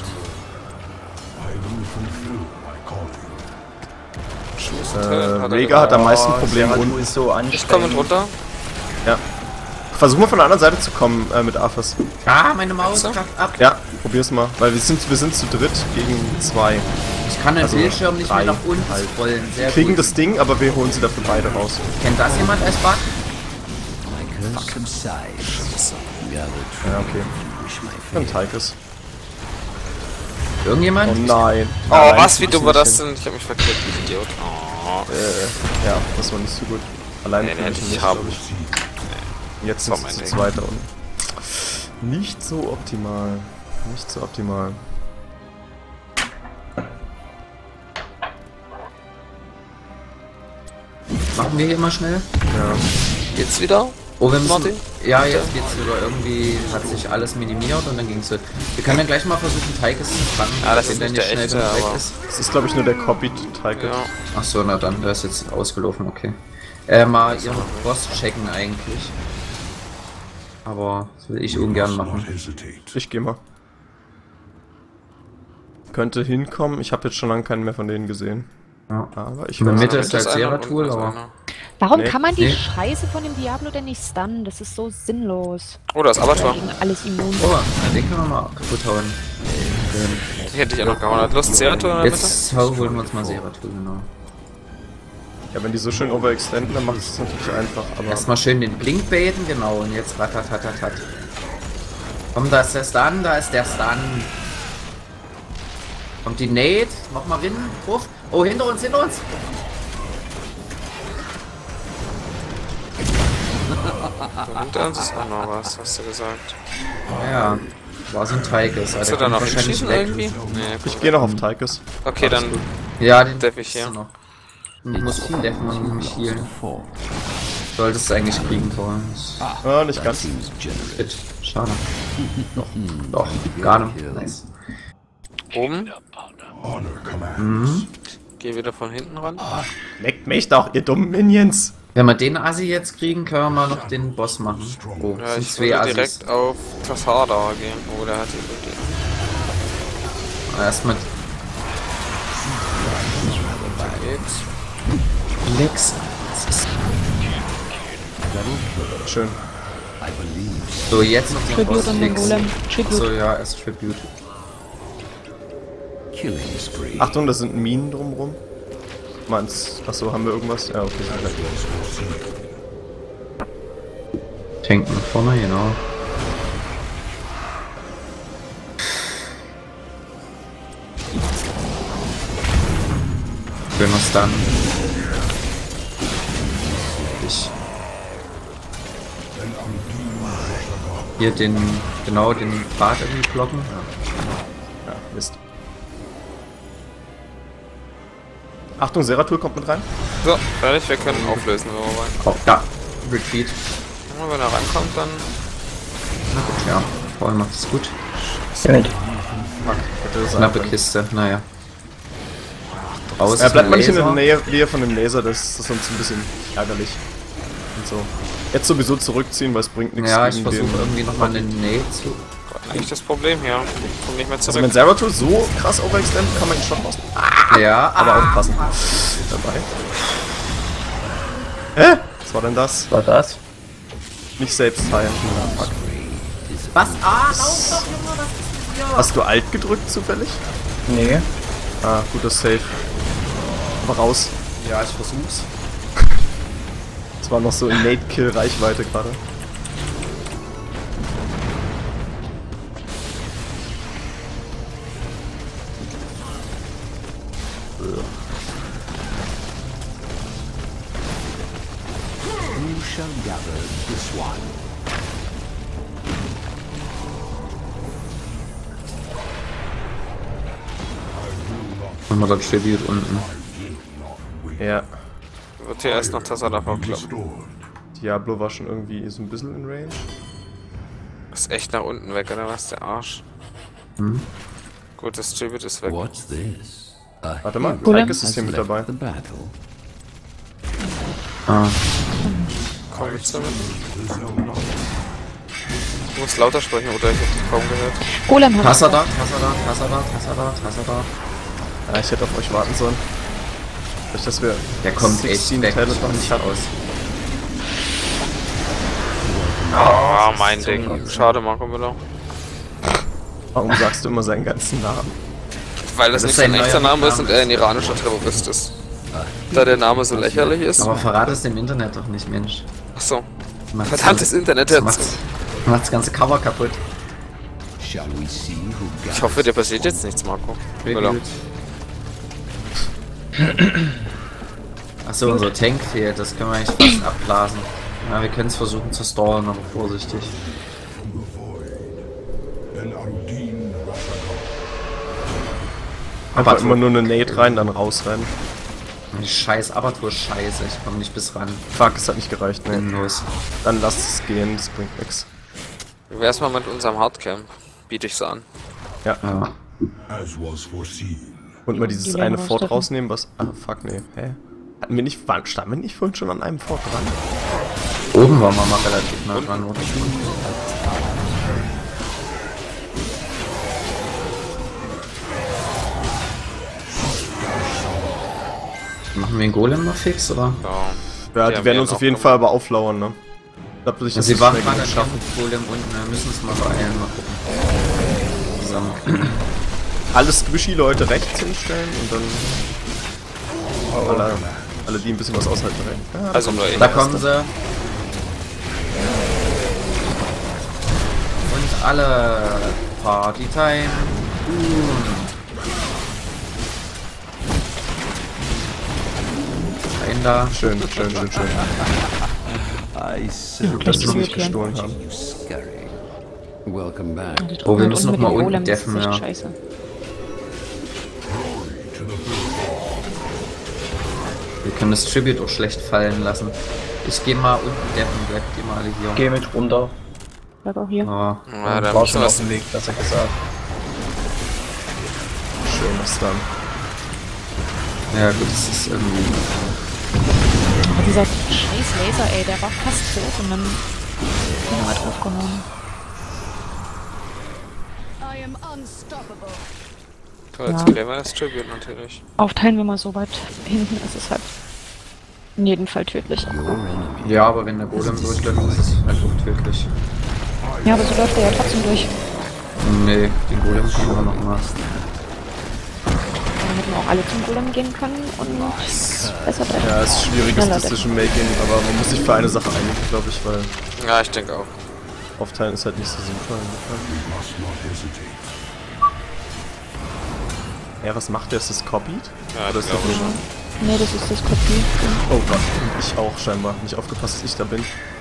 Äh, Hat er Rhaegar hat am meisten Oh, Probleme Seratul unten. ist so anstrengend. Ich komme mit runter. Ja. Versuch mal von der anderen Seite zu kommen äh, mit Arthas. Ah, meine Maus So. kackt ab. Ja, probier's mal. Weil wir sind, wir sind zu dritt gegen zwei. Ich kann den Also Bildschirm nicht drei mehr nach unten halt. scrollen. Sehr Wir kriegen gut. das Ding, aber wir holen sie dafür beide raus. Kennt das jemand als Bug? My curse subsides. Gather Ja, okay. wish my Dann fate. Tychus. Irgendjemand? Oh nein. Oh, Nein, was? Wie krieg ich dumm war nicht das hin. denn? Ich hab mich verklickt, ich Idiot. Oh. Äh, ja, das war nicht so gut. Allein Nee, den krieg hätte ich ihn ich nicht, haben. glaub ich. Jetzt war sind mein sie zu Ding. zweit da unten. Nicht so optimal. Nicht so optimal. Machen wir hier mal schnell. Ja. Jetzt wieder? Oh, wir müssen, Martin? ja, jetzt geht's wieder. Irgendwie hat sich alles minimiert und dann ging's so. Wir können dann gleich mal versuchen, Tychus zu fangen. Ah, das wenn ist der nicht der echte, genug weg aber- ist. Das ist, glaube ich, nur der Copied Tychus. Ja. Achso, na dann, der ist jetzt ausgelaufen, okay. Äh, mal ihren Boss checken eigentlich. Aber das will ich ungern machen. Ich geh mal. Könnte hinkommen. Ich habe jetzt schon lange keinen mehr von denen gesehen. Ja. Aber ich In der weiß Mitte nicht. ist halt Das einer und Seratul, das aber... einer. Warum Nee. kann man die Nee. Scheiße von dem Diablo denn nicht stunnen? Das ist so sinnlos. Oh, da ist Weil Avatar. er gegen alles immun Oh, ist. na, den können wir mal kaputt hauen. Die hätte ich ja noch gehauen. Hat Lust, Zeratul in der Mitte? Jetzt holen wir uns mal Seratul, genau. Ja, wenn die so schön overextenden, dann macht es natürlich einfach. Aber Erstmal schön den Blink baiten, genau, und jetzt ratatatatat. Komm, da ist der Stun, da ist der Stun. Kommt die Nade, nochmal rein, drauf. Oh, hinter uns, hinter uns! Hinter uns ist auch noch was, hast du gesagt. Ja, war so ein Tychus. Hast du da noch hinschießen irgendwie? Nee, ich gehe noch auf Tychus. okay, dann Ja, den Deff ich hier. hast du noch. Ich muss deffen und mich healen. Four. Solltest du eigentlich kriegen, Tor. Ah, nicht ganz. Seems generous. Shit, schade. Doch, doch, gar nicht. Nice. oben. Mhm. Geh wieder von hinten ran. Leckt mich doch, ihr dummen Minions. Wenn wir den Assi jetzt kriegen, können wir mal noch den Boss machen. Oh, Ja, sind ich zwei würde Assis. direkt auf Tassada gehen. Oh, der hat die wirklich. Erstmal Geht's. Lex. Schön. I believe So, jetzt noch den Tribute Boss und den fixen. Golem. Tribute. So, ja, erst Tribute. killing spree. Achtung, da sind Minen drumrum. Meinst, achso, haben wir irgendwas? Ja, okay. Tanken vorne, genau. Schöner Stun. Ich. Hier den, genau, den Pfad irgendwie blocken. Ja. Ja, Mist. Achtung, Seratul kommt mit rein. So, fertig. Wir können auflösen, wenn wir wollen. Oh, ja, Retreat. Und wenn er rankommt, dann. Na gut, ja. Vorher macht es gut. Gut. Fuck, hätte das Knappe sein Kiste, naja. Raus Er ist bleibt ein mal nicht in der Laser. Nähe, Nähe von dem Laser, das, das ist sonst ein bisschen ärgerlich. Und so. Jetzt sowieso zurückziehen, weil es bringt nichts. Ja, ich gegen versuche den- irgendwie nochmal eine Nade zu... Eigentlich das Problem hier. Ich komm nicht mehr Also zurück. wenn Seratul so krass overextend, kann man ihn schon lassen. Ja, Aber ah, aufpassen. Dabei. Hä? Was war denn das? Was war das? Nicht selbst heilen. Fuck. was? Ah, lauf doch, Junge, das ist hier. Hast du Alt gedrückt zufällig? Nee. Ah, guter Save. Aber raus. Ja, ich versuch's. Das war noch so in Nate-Kill-Reichweite gerade. Who shall gather this one? Machen wir das Tribute unten. Ja. Wird hier erst noch Tassada vorklappen. Diablo war schon irgendwie so ein bisschen in Range. Ist echt nach unten weg, oder was? Der Arsch. Hm. Gut, das Tribute ist weg. What's this? A Warte mal, hero Tychus ist has hier mit left dabei. the battle. Ah, Komm jetzt damit. Du musst lauter sprechen, oder ich hab dich kaum gehört. Golem hat Tassada, Tassada, Tassada, Tassada, Tassada. Ja, ich hätte auf euch warten sollen. Vielleicht, dass wir Der kommt echt sechzehn weg. Teile noch nicht hatten. aus. Ah, mein Ding. Schade, Marco Müller. Warum sagst du immer seinen ganzen Namen? Weil das Das nicht ist ein sein echter neuer Name ist und Name. er ein iranischer Terrorist ist. Da der Name so lächerlich ist. Aber verrat es dem Internet doch nicht, Mensch. Achso. Macht's Verdammtes das- Internet das jetzt. macht's, macht das ganze Cover kaputt. Shall we see who Ich gathers? hoffe, dir passiert jetzt nichts, Marco. Müller. Achso, unser Tank fehlt, das können wir eigentlich fast abblasen. Ja, wir können es versuchen zu stallen, aber vorsichtig. Einfach immer nur eine Nade rein, dann rausrennen. Die scheiß Abatur-Scheiße, ich komme nicht bis ran. Fuck, es hat nicht gereicht, ne? Los. Dann lass es gehen, das bringt nix. Wie wär's mal mit unserem Hardcamp? Biete ich's an. Ja. Ja. as was foreseen. Und mal dieses Die eine werden Fort rausstecken. rausnehmen, was... Ah, fuck, nee. Hä? Hatten wir nicht... Waren, standen wir nicht vorhin schon an einem Fort dran? Oben waren wir mal relativ nah dran, oder? Machen wir den Golem noch fix, oder? Ja, Ja, die, haben werden wir uns noch auf jeden gemacht. Fall aber auflauern, ne? Ich glaub, dass ich das Sie nicht waren schnell gerade genug schaffen, Golem unten, wir müssen es mal beeilen, mal gucken. Zusammen. Alle Squishy-Leute rechts hinstellen und dann... Alle, alle die ein bisschen was aushalten. Ja, Also nur ich. Da kommen sie. Und alle Party-Time. Ein da. schön, schön, schön, schön. I see Dass wir die sie nicht Tür. gestohlen haben. you scurry. Welcome back. Die Oh, wir drücken müssen halt noch unten mal mit den unten Golems, das ist deffen, echt ja. scheiße. Wir können das Tribute auch schlecht fallen lassen. Ich gehe mal unten deffen, bleibt ihr mal alle hier. Geh mit runter. Bleib auch hier. Ja. Ja, da War müssen schon wir auf was. dem Weg, besser gesagt. Schönes dann. Ja gut, das ist irgendwie... Aber dieser scheiß Laser, ey, der war fast tot und dann haben wir draufgehauen. I am unstoppable. Toll, jetzt Ja. klären wir das Tribute natürlich. Aufteilen wir mal so weit hinten, ist es halt in jedem Fall tödlich. Ja, aber wenn der Golem durchläuft, ist es einfach tödlich. Ja, aber so läuft er ja trotzdem durch. Nee, den Golem können wir noch mal. Dann hätten wir auch alle zum Golem gehen können und besser bleiben. Ja, es ist schwieriges Schneller Decision-Making, aber man muss sich für eine Sache einigen, glaube ich, weil Ja, ich denke auch. aufteilen ist halt nicht so sinnvoll. Must not hesitate. Ja, was macht der? Ist das Copied? Ja, Oder ich ist der glaube Busch? schon. Nee, das ist das Kopie. Oh Gott, ich auch scheinbar. Nicht aufgepasst, dass ich da bin.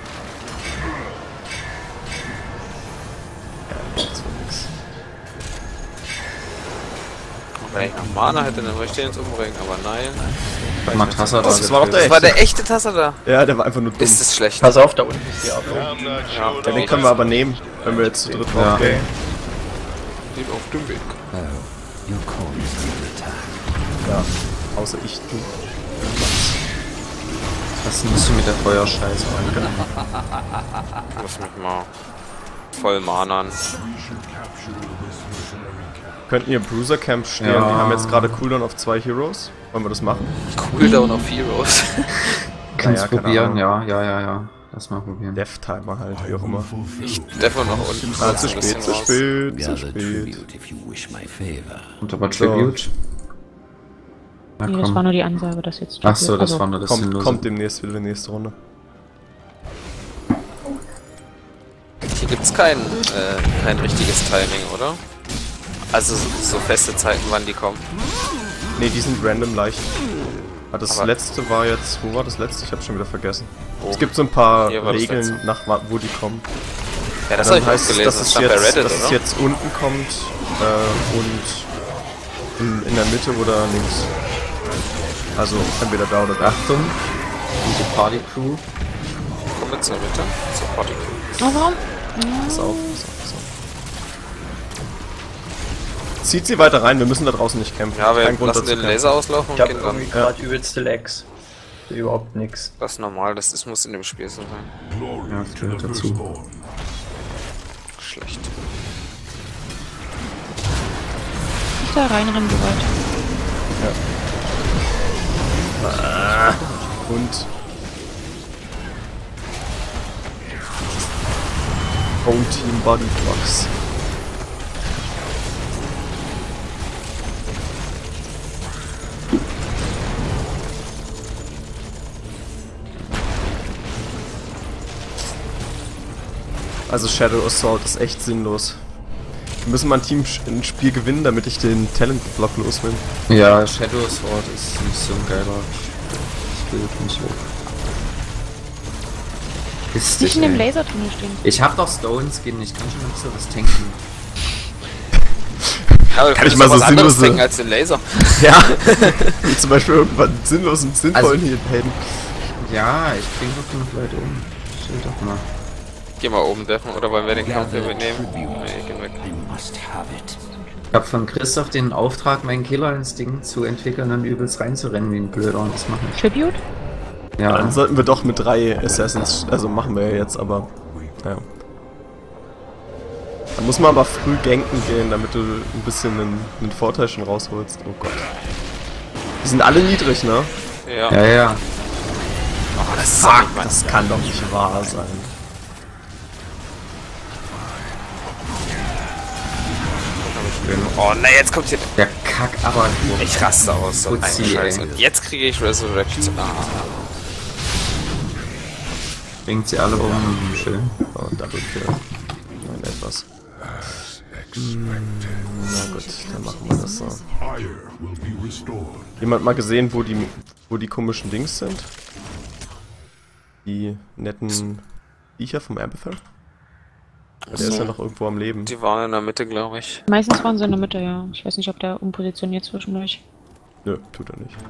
Ja, das ist wohl nix. Wenn ich noch Mana hätte, dann würde ich den jetzt umbringen, aber nein. Matassa da. Das war doch der Das war der echte Tasser da. Ja, der war einfach nur dumm. Ist es schlecht? Pass auf, da unten ist die Abo. Ja, Ja, den können wir aber nehmen, wenn wir jetzt zu dritt Ja. draufgehen. Den auf dem Weg. Oh, your cause is under attack. Ja, außer ich, du. Was musst du mit der Feuerscheiße an? Muss mich mal voll manern. Könnten ihr Bruiser Camp stehen? Ja. Wir haben jetzt gerade Cooldown auf zwei Heroes. Wollen wir das machen? Cooldown of Heroes. Kannst Naja, keine probieren, Ahnung. ja, ja, ja, ja. Lass mal probieren. Death-Timer halt, wie auch immer. Devon noch unten. Ah, kurz zu ein spät, bisschen zu raus. spät, zu Gather spät. tribute if you wish my favor. Und aber Tribute. Na Nee, das war komm. nur die Ansage, dass jetzt Ach so, das also, war nur das Kommt, Sinnlose. kommt demnächst wieder die nächste Runde. Hier gibt's kein, äh, kein richtiges Timing, oder? Also so feste Zeiten, wann die kommen. Ne, die sind random leicht. Ah, das Aber- letzte war jetzt... Wo war das letzte? Ich hab's schon wieder vergessen. Wo? Es gibt so ein paar Hier war das Regeln, letzte. nach wa- wo die kommen. Ja, das habe Dann ich auch heißt es, gelesen. dass Das es stand bei jetzt, Reddit, dass es oder? jetzt unten kommt äh, und in, in der Mitte oder links. Also entweder da oder da. Achtung. Und die Party Crew. Komm mit zur Mitte. Zur Party. Oh, warum? Pass auf, pass auf, pass auf. Zieht sie weiter rein, wir müssen da draußen nicht kämpfen. Ja, wir Kein Grund, lassen da zu den kämpfen. Laser auslaufen und Ich hab gehen dann. irgendwie gerade übelste Lags. Überhaupt nix. Das ist normal, das ist, muss in dem Spiel so sein. Glory Ja, to gehört the dazu. firstborn. Schlecht. Nicht da reinrennen, so weit. Und Home Team Body Blocks. Also Shadow Assault ist echt sinnlos. Wir müssen mal ein Team ein Spiel gewinnen, damit ich den Talent-Block los bin. Ja, Shadow Sword ist nicht so ein geiler Spiel, finde ich auch. Ist Nicht in dem ey. Lasertunnel stehen. Ich hab doch Stone Skin, ich kann schon ein bisschen was tanken. Aber Kann ich mal so was anderes sinnlose- denken als den Laser. Ja, wie zum Beispiel irgendwann sinnlosen, sinnvollen Also- Helden. Ja, ich bring doch genug Leute um. Chill doch mal. Geh mal oben, Deffen, oder wollen wir den Kampf hier mitnehmen? Nee, gehen weg. I must have it. Ich hab von Christoph den Auftrag, meinen Killerinstinkt zu entwickeln und übelst reinzurennen wie ein Blöder und das machen. Tribute? Ja, Dann sollten wir doch mit drei Assassins, also machen wir ja jetzt, aber ja. Da muss man aber früh ganken gehen, damit du ein bisschen einen, einen Vorteil schon rausholst. Oh Gott. Die sind alle niedrig, ne? Ja. ja, ja. Oh, das ist Fuck, nicht mein- das kann doch nicht wahr sein. Oh ne, jetzt kommt hier. Der Kack, aber Ich raste aus. So ein Putzi, Scheiß. ey. Und jetzt kriege ich Resurrection. Ah. bringt sie alle um. Schön. Oh, Double Kill. Nein, etwas. Hm, na gut, dann machen wir das so. Jemand mal gesehen, wo die, wo die komischen Dings sind? Die netten Viecher vom Abathur? Der ist ja noch irgendwo am Leben. Die waren in der Mitte, glaube ich. Meistens waren sie in der Mitte, ja. Ich weiß nicht, ob der umpositioniert zwischendurch. Nö, tut er nicht.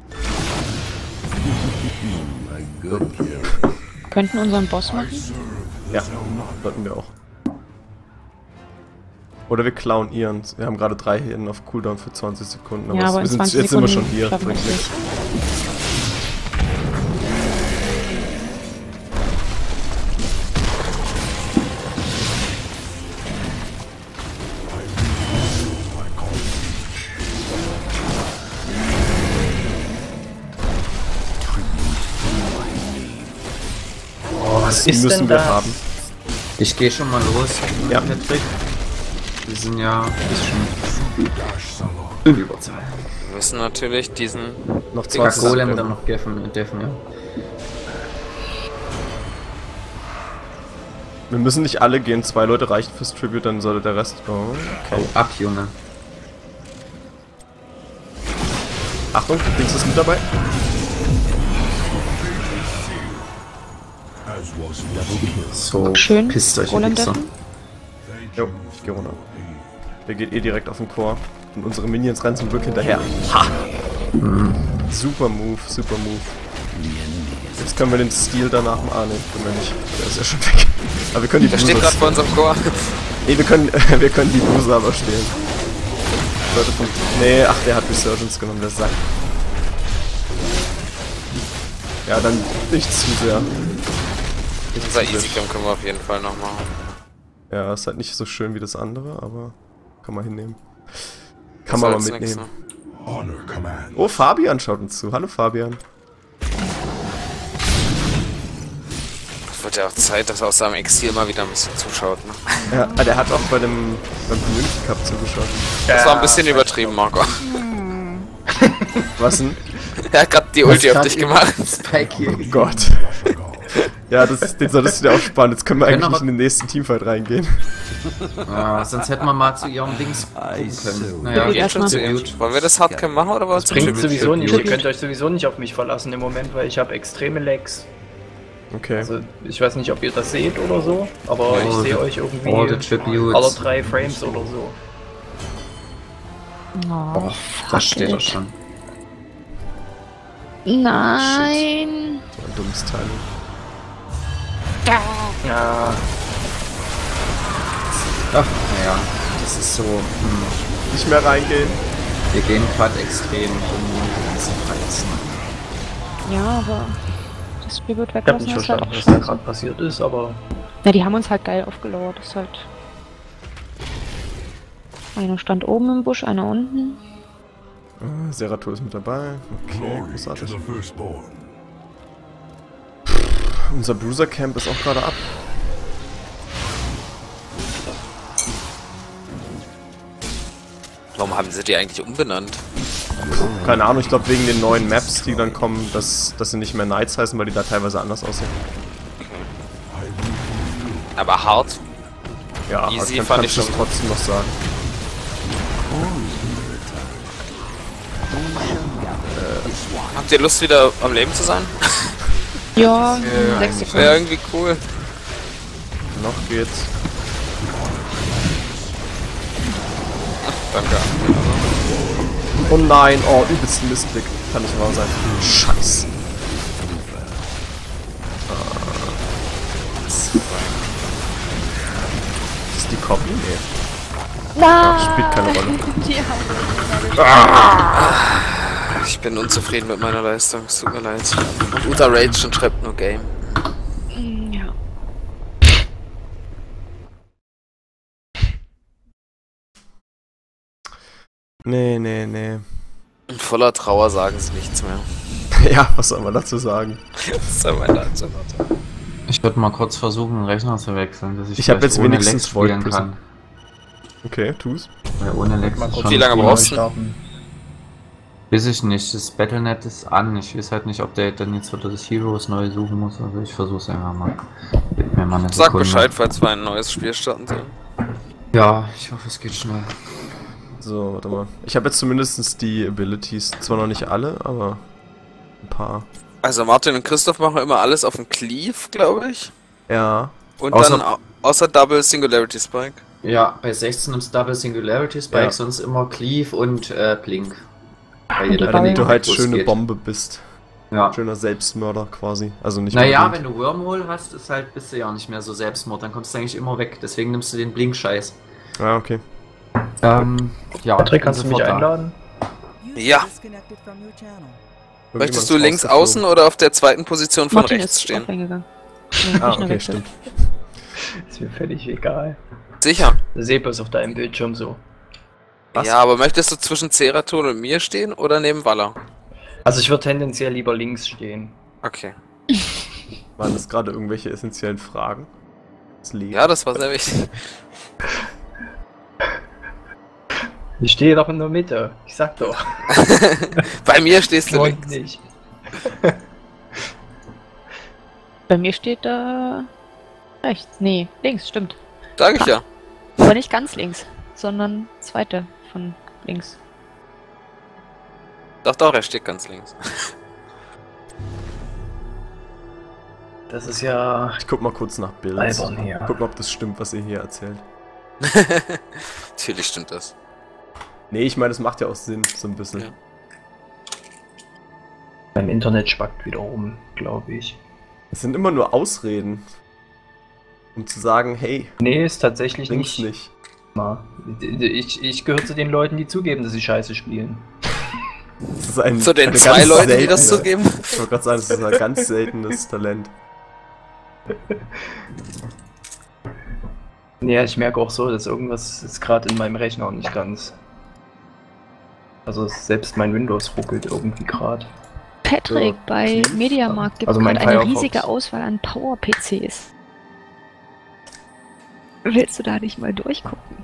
Könnten unseren Boss machen? Ja, sollten wir auch. Oder wir klauen ihren. Wir haben gerade drei Hidden auf Cooldown für zwanzig Sekunden. Aber, Ja, es- aber wir in sind, zwanzig jetzt sind wir schon Sekunden hier. schaffen wir Bringt es nichts. Oh, was Die ist müssen denn wir das? haben. Ich gehe schon mal los. Ja. Patrick. Wir sind ja ein bisschen in Überzahl. Wir müssen natürlich diesen. Noch Der zwanzig Golem dann Sekunden. noch deffen, deffen, ja. Wir müssen nicht alle gehen. Zwei Leute reichen fürs Tribute, dann sollte der Rest. Oh, okay. Oh, ab, Junge. Achtung, Dings ist mit dabei. So, Schön. pisst euch, ihr Golem Wichser. deffen? Jo, ich geh runter. Der geht eh direkt auf den Chor. Und unsere Minions rennen zum Glück hinterher. Ha! Super Move, super Move. Jetzt können wir den Stil danach machen. Ah, ne, können wir nicht. Der ist ja schon weg. Aber wir können die Der steht gerade Bruiser. vor unserem Chor. Nee, wir können, wir können die Bruiser aber stehlen. Leute von. Nee, ach, der hat Resurgence genommen, der Sack. Ja, dann nicht zu sehr. Nicht Unser zu sehr. Easy Game können wir auf jeden Fall noch machen. Ja, ist halt nicht so schön wie das andere, aber kann man hinnehmen. Kann man aber Soll's nix, mitnehmen. Oh, Fabian schaut uns zu. Hallo Fabian. Es wird ja auch Zeit, dass er aus seinem Exil mal wieder ein bisschen zuschaut. Ne? Ja, ah, der hat auch bei dem beim Community Cup zugeschaut. Das war ein bisschen übertrieben, Marco. Was denn? Er hat gerade die Ulti auf dich gemacht. Spike hier. Oh Gott. Ja, das, den solltest du dir auch sparen. Jetzt können wir Können eigentlich aber- nicht in den nächsten Teamfight reingehen. Ah, sonst hätten wir mal zu ihrem Dings gucken können. Naja, Tribute Geht erstmal. schon zu ihm. Wollen wir das Hardcam machen oder wollen wir zum Bringt Tribute? sowieso nicht. Ihr Tribute. könnt euch sowieso nicht auf mich verlassen im Moment, weil ich habe extreme Lags. Okay. Also ich weiß nicht, ob ihr das seht oder so, aber ich Oh, sehe the- euch irgendwie all the tributes. alle drei Frames oder so. Oh, da steht er it. schon. Nein. So ein dummes Teil. Ja, Ach, naja, das ist so. Hm. Nicht mehr reingehen. Wir gehen gerade extrem um ganzen Reizen. Ja, aber das Tribute ich habe weglassen nicht ist halt verstanden, auch was da scheiße. gerade passiert ist, aber Ja, die haben uns halt geil aufgelauert. Das ist halt. Einer stand oben im Busch, einer unten. Ah, Zeratul ist mit dabei. Okay, großartig. Unser Bruiser Camp ist auch gerade ab. Warum haben sie die eigentlich umbenannt? Keine Ahnung, ich glaube wegen den neuen Maps, die dann kommen, dass, dass sie nicht mehr Knights heißen, weil die da teilweise anders aussehen. Aber hart. Ja, Easy aber fand kann ich ich das schon. trotzdem noch sagen. Habt ihr Lust, wieder am Leben zu sein? Ja, sechs Wäre Sekunden. irgendwie cool. Noch geht's. Danke. Oh nein, oh, übelst Mistklick. Kann nicht wahr sein. Scheiß. Ist die Copy? Nee. Nein! Spielt keine Rolle. Die Ich bin unzufrieden mit meiner Leistung, es tut mir leid. Und Uta Rage und schreibt nur Game. haben... Ja. Nee, nee, nee. In voller Trauer sagen sie nichts mehr. Ja, was soll man dazu sagen? Was soll man dazu noch sagen? Ich würde mal kurz versuchen, einen Rechner zu wechseln, dass ich, Ich hab vielleicht jetzt ohne wenigstens Lex spielen Void kann. Okay, tu's. Weil ohne Lex ist schon Wie lange cool. brauchst du? Starten. Weiß ich nicht, das Battle Punkt net ist an. Ich weiß halt nicht, ob der dann jetzt wieder das Heroes neu suchen muss. Also ich versuch's einfach mal. Gib mir mal eine Sag Sekunde. Bescheid, falls wir ein neues Spiel starten sollen. Ja, ich hoffe, es geht schnell. So, warte mal. Ich habe jetzt zumindest die Abilities. Zwar noch nicht alle, aber ein paar. Also Martin und Christoph machen immer alles auf dem Cleave, glaube ich. Ja. Und Außer- dann au außer Double Singularity Spike. Ja, bei sechzehn ist Double Singularity Spike, Ja. sonst immer Cleave und äh, Blink. Bei Und die jeder Ballen. Damit du halt wo es schöne geht. Bombe bist. Ja. Schöner Selbstmörder quasi. Also nicht Naja, unbedingt. wenn du Wormhole hast, ist halt, bist du ja nicht mehr so Selbstmord, dann kommst du eigentlich immer weg. Deswegen nimmst du den Blink-Scheiß. Ah, okay. Ähm, ja. Patrick, bin kannst du mich sofort da. einladen? Ja. Möchtest du Irgendjemand links ist außen rausgeflogen. oder auf der zweiten Position von Martin rechts ist stehen? reingegangen. Ah, okay, stimmt. Ist mir völlig egal. Sicher. Seh es auf deinem Bildschirm so. Was? Ja, aber möchtest du zwischen Ceraton und mir stehen oder neben Waller? Also ich würde tendenziell lieber links stehen. Okay. Waren das gerade irgendwelche essentiellen Fragen? Das Leben. Ja, das war sehr wichtig. Ich stehe doch in der Mitte. Ich sag doch. Bei mir stehst du Und links. nicht. Bei mir steht da... rechts. Nee, links, stimmt. Sag ich ja. Aber nicht ganz links, sondern zweite von links. Doch, doch, er steht ganz links. Das ist ja Ich guck mal kurz nach Bild. albern hier. Guck mal, ob das stimmt, was ihr hier erzählt. Natürlich stimmt das. Nee, ich meine, das macht ja auch Sinn, so ein bisschen. Ja. Beim Internet spackt wieder rum, glaube ich. Es sind immer nur Ausreden. Um zu sagen, hey, Nee, ist tatsächlich links nicht. nicht. Mal. Ich, ich gehöre zu den Leuten, die zugeben, dass sie scheiße spielen. Das ist ein, Zu den eine zwei ganz Leuten, die das seltene- zugeben. Ich wollte gerade sagen, das ist ein ganz seltenes Talent. Ja, ich merke auch so, dass irgendwas ist gerade in meinem Rechner nicht ganz. Also selbst mein Windows ruckelt irgendwie gerade. Patrick, Ja, bei okay. Mediamarkt gibt es Also mein gerade eine Firefox. riesige Auswahl an Power-P Cs. Willst du da nicht mal durchgucken?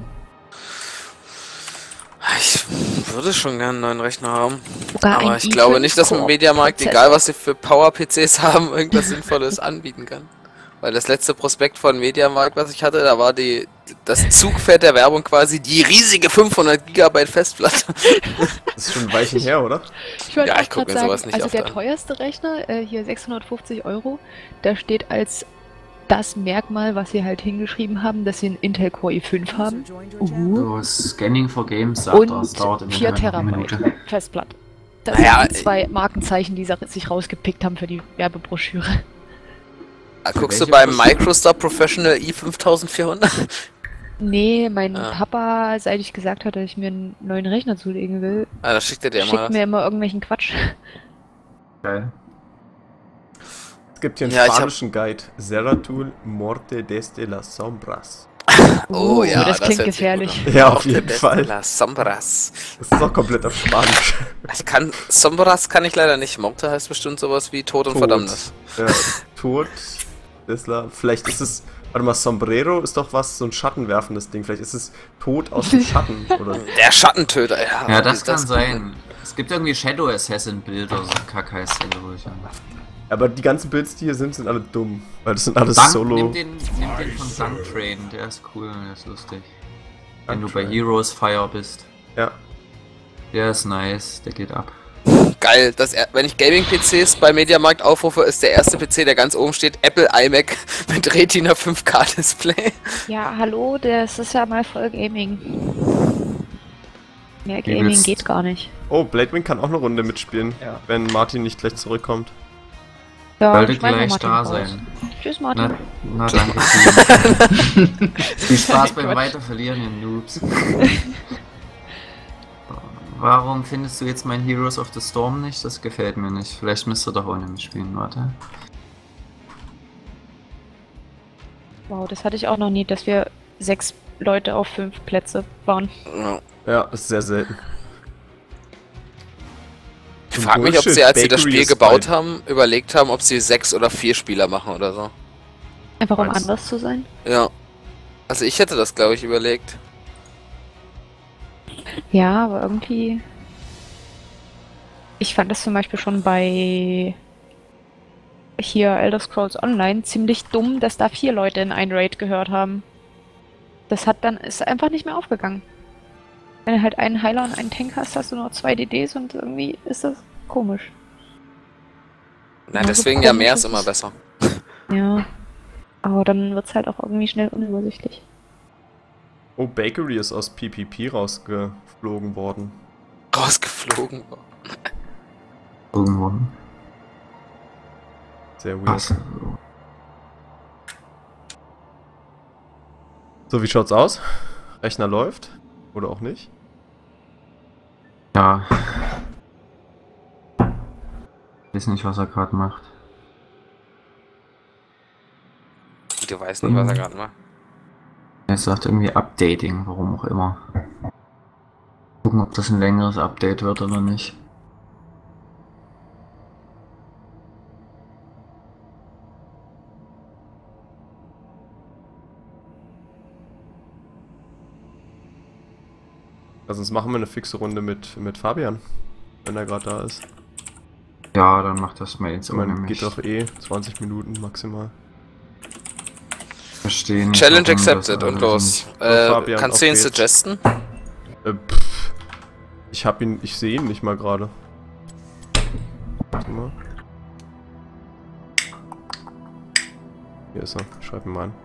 Ich würde schon gerne einen neuen Rechner haben. Sogar Aber ein ich glaube i fünf nicht, dass im Core Mediamarkt, Prozessor. egal was sie für Power-P Cs haben, irgendwas Sinnvolles anbieten kann. Weil das letzte Prospekt von Mediamarkt, was ich hatte, da war die das Zugpferd der Werbung quasi die riesige fünfhundert Gigabyte Festplatte. Das ist schon ein Weilchen her, oder? Ich wollte Ja, auch ich guck gerade mir sowas sagen, nicht also oft der an. teuerste Rechner, äh, hier sechshundertfünfzig Euro, da steht als das Merkmal, was sie halt hingeschrieben haben, dass sie einen Intel Core i fünf haben. Uh. So, Scanning for Games sagt er, es dauert Und im vier Internet eine Terabyte Minute. Festplatte. Das Naja, sind die zwei Markenzeichen, die sie sich rausgepickt haben für die Werbebroschüre. Guckst du welche beim Prospekt? Microstar Professional i fünftausendvierhundert? Nee, mein Ah. Papa, seit ich gesagt hatte, dass ich mir einen neuen Rechner zulegen will, Ah, da schickt er dir mal schickt was. mir immer irgendwelchen Quatsch. Geil. Es gibt hier einen Ja, ich hab- spanischen Guide. Zeratul Morte desde las Sombras. Oh ja, das klingt hört sich gefährlich. gut an. Ja, auf Morte jeden desde Fall. las Sombras. Das ist auch komplett auf Spanisch. Ich kann, Sombras kann ich leider nicht. Morte heißt bestimmt sowas wie Tod und Tod. Verdammnis. Ja, Tod. Tesla. Vielleicht ist es. Warte mal, Sombrero ist doch was, so ein schattenwerfendes Ding. Vielleicht ist es Tod aus dem Schatten, oder? Der Schattentöter, ja. Ja, das Wie kann gut. sein. Es gibt irgendwie Shadow Assassin Bild oder so ein Kack heißt der, glaube ich. Aber die ganzen Builds, die hier sind, sind alle dumm. Weil das sind alles Dank, Solo. nimm den, nimm den von Dunk Train, der ist cool, der ist lustig. Wenn du bei Heroes Fire bist. Ja. Der ist nice, der geht ab. Geil, dass er, wenn ich Gaming-P Cs bei Mediamarkt aufrufe, ist der erste P C, der ganz oben steht, Apple iMac mit Retina fünf K Display. Ja, hallo, das ist ja mal voll Gaming. Mehr Wie Gaming willst- geht gar nicht. Oh, Bladewing kann auch eine Runde mitspielen, Ja. wenn Martin nicht gleich zurückkommt. Ja, Sollte schmeißen wir gleich Martin da raus. sein. Tschüss, Martin. Na, na danke. Viel, viel Spaß beim Quatsch. Weiterverlieren, ihr Noobs. Warum findest du jetzt mein Heroes of the Storm nicht? Das gefällt mir nicht. Vielleicht müsst ihr doch ohne mich spielen, warte. Wow, das hatte ich auch noch nie, dass wir sechs Leute auf fünf Plätze waren. Ja. Ja, ist sehr selten. Ich frage mich, ob Bullshit, sie, als sie das Bakery Spiel ist gebaut bei- haben, überlegt haben, ob sie sechs oder vier Spieler machen oder so. Einfach um Meinst du? anders zu sein. Ja. Also ich hätte das, glaube ich, überlegt. Ja, aber irgendwie. Ich fand das zum Beispiel schon bei hier Elder Scrolls Online ziemlich dumm, dass da vier Leute in ein Raid gehört haben. Das hat dann ist einfach nicht mehr aufgegangen. Wenn du halt einen Heiler und einen Tank hast, hast du nur zwei D Ds und irgendwie ist das komisch. Nein, Ja, deswegen so ja, mehr komisch ist ist immer es. besser. Ja. Aber dann wird's halt auch irgendwie schnell unübersichtlich. Oh, Bakery ist aus P P P rausgeflogen worden. Rausgeflogen. Irgendwo. Sehr weird. Was? So, wie schaut's aus? Rechner läuft? Oder auch nicht? Ja. Ich weiß nicht, was er gerade macht. Du weißt nicht, was er gerade macht. Er sagt irgendwie Updating, warum auch immer. Gucken, ob das ein längeres Update wird oder nicht. Also sonst machen wir eine fixe Runde mit, mit Fabian, wenn er gerade da ist. Ja, dann macht das mal jetzt Ich meine, ohne mich. geht doch eh zwanzig Minuten maximal. Verstehen. Challenge warum das accepted und alles los. nicht- Äh, Fabian, kannst auf du ihn geht's. suggesten? Äh, pff. Ich hab ihn, ich sehe ihn nicht mal gerade. Warte mal. Hier ist er, schreib ihn mal an.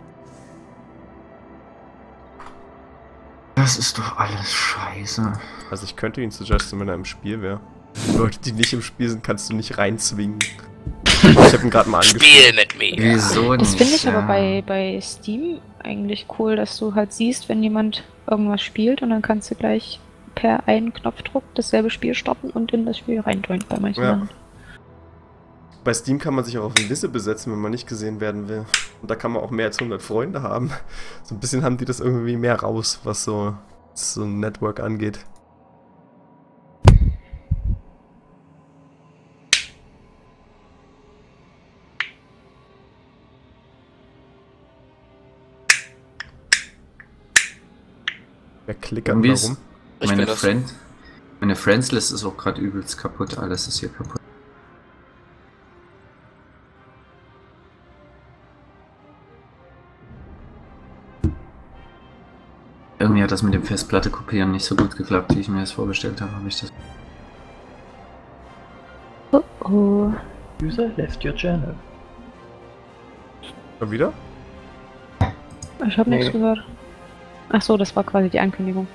Das ist doch alles scheiße. Also ich könnte ihn suggesten, wenn er im Spiel wäre. Leute, die nicht im Spiel sind, kannst du nicht reinzwingen. Ich hab ihn gerade mal angespielt. Spiel mit mir! Wieso nicht? Das finde ich aber ja. bei, bei Steam eigentlich cool, dass du halt siehst, wenn jemand irgendwas spielt und dann kannst du gleich per einen Knopfdruck dasselbe Spiel stoppen und in das Spiel reindrücken bei manchen Ja. Sachen. Bei Steam kann man sich auch auf Invisible besetzen, wenn man nicht gesehen werden will. Und da kann man auch mehr als hundert Freunde haben. So ein bisschen haben die das irgendwie mehr raus, was so, so ein Network angeht. Wer klickert Irgendwie da ist rum? Ich meine bin das- Friend, meine Friends-List ist auch gerade übelst kaputt. Alles ist hier kaputt. Irgendwie hat das mit dem Festplatte kopieren nicht so gut geklappt, wie ich mir das vorgestellt habe. Habe ich das? Oh oh. User left your channel. Schon wieder? Ich habe Nee. nichts gehört. Ach so, das war quasi die Ankündigung.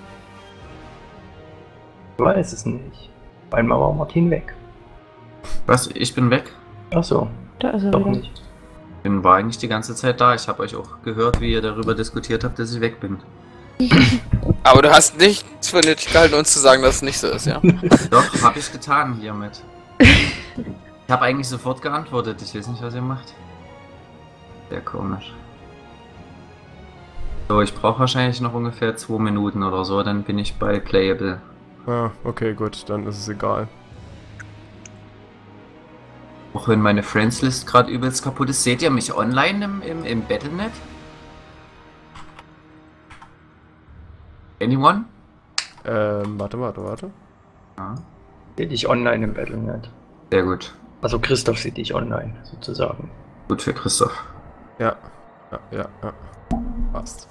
Ich weiß es nicht. Einmal war Martin weg. Was? Ich bin weg? Achso, Da ist er doch wieder. nicht. Ich bin, war eigentlich die ganze Zeit da. Ich habe euch auch gehört, wie ihr darüber diskutiert habt, dass ich weg bin. Aber du hast nicht für nötig gehalten, uns zu sagen, dass es nicht so ist, ja? Doch, habe ich getan hiermit. Ich habe eigentlich sofort geantwortet. Ich weiß nicht, was ihr macht. Sehr komisch. So, ich brauche wahrscheinlich noch ungefähr zwei Minuten oder so, dann bin ich bei Playable. Ah, okay, gut, dann ist es egal. Auch wenn meine Friends-List gerade übelst kaputt ist. Seht ihr mich online im, im, im Battle Punkt net? Anyone? Ähm, warte, warte, warte. Ja, Sehe dich online im Battle Punkt net. sehr gut. Also Christoph sieht dich online, sozusagen. Gut für Christoph. Ja, ja, ja, ja. Passt.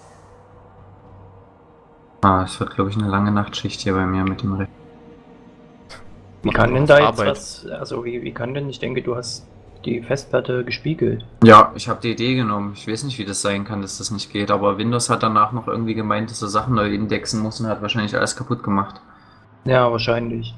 Ah, es wird, glaube ich, eine lange Nachtschicht hier bei mir mit dem Rechner. Wie Machen kann wir denn auf da jetzt Arbeit. was, also wie, wie kann denn, ich denke, du hast die Festplatte gespiegelt. Ja, ich habe die Idee genommen. Ich weiß nicht, wie das sein kann, dass das nicht geht, aber Windows hat danach noch irgendwie gemeint, dass er Sachen neu indexen muss und hat wahrscheinlich alles kaputt gemacht. Ja, wahrscheinlich.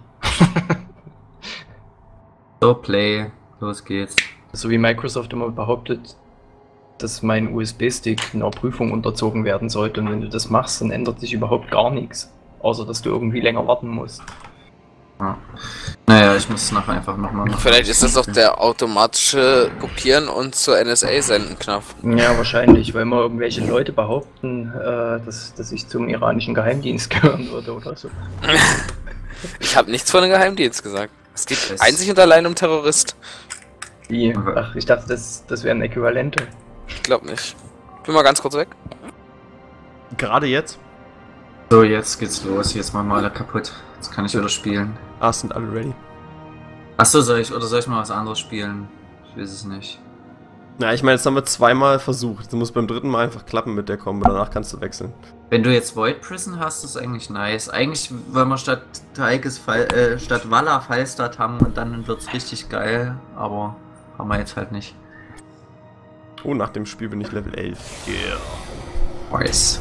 So, Play. Los geht's. So wie Microsoft immer behauptet, dass mein U S B-Stick einer Prüfung unterzogen werden sollte. Und wenn du das machst, dann ändert sich überhaupt gar nichts. Außer, dass du irgendwie länger warten musst. Ja. Naja, ich muss es nachher einfach nochmal machen. Vielleicht ist das doch der automatische Kopieren und zur N S A senden Knopf. Ja, wahrscheinlich, weil immer irgendwelche Leute behaupten, äh, dass, dass ich zum iranischen Geheimdienst gehören würde oder so. Ich habe nichts von einem Geheimdienst gesagt. Es geht Das- einzig und allein um Terrorist. Wie? Ach, ich dachte, das, das wären Äquivalente. Ich glaube nicht. Bin mal ganz kurz weg. Gerade jetzt? So, jetzt geht's los. Jetzt machen wir alle kaputt. Jetzt kann ich wieder spielen. Ah, sind alle ready. Achso, soll ich, oder soll ich mal was anderes spielen? Ich weiß es nicht. Na, ich meine, jetzt haben wir zweimal versucht. Du musst beim dritten Mal einfach klappen mit der Combo. Danach kannst du wechseln. Wenn du jetzt Void Prison hast, ist eigentlich nice. Eigentlich wollen wir statt Taikes Fall, äh, statt Walla Fallstadt haben und dann wird's richtig geil. Aber haben wir jetzt halt nicht. Oh, nach dem Spiel bin ich Level elf. Nice.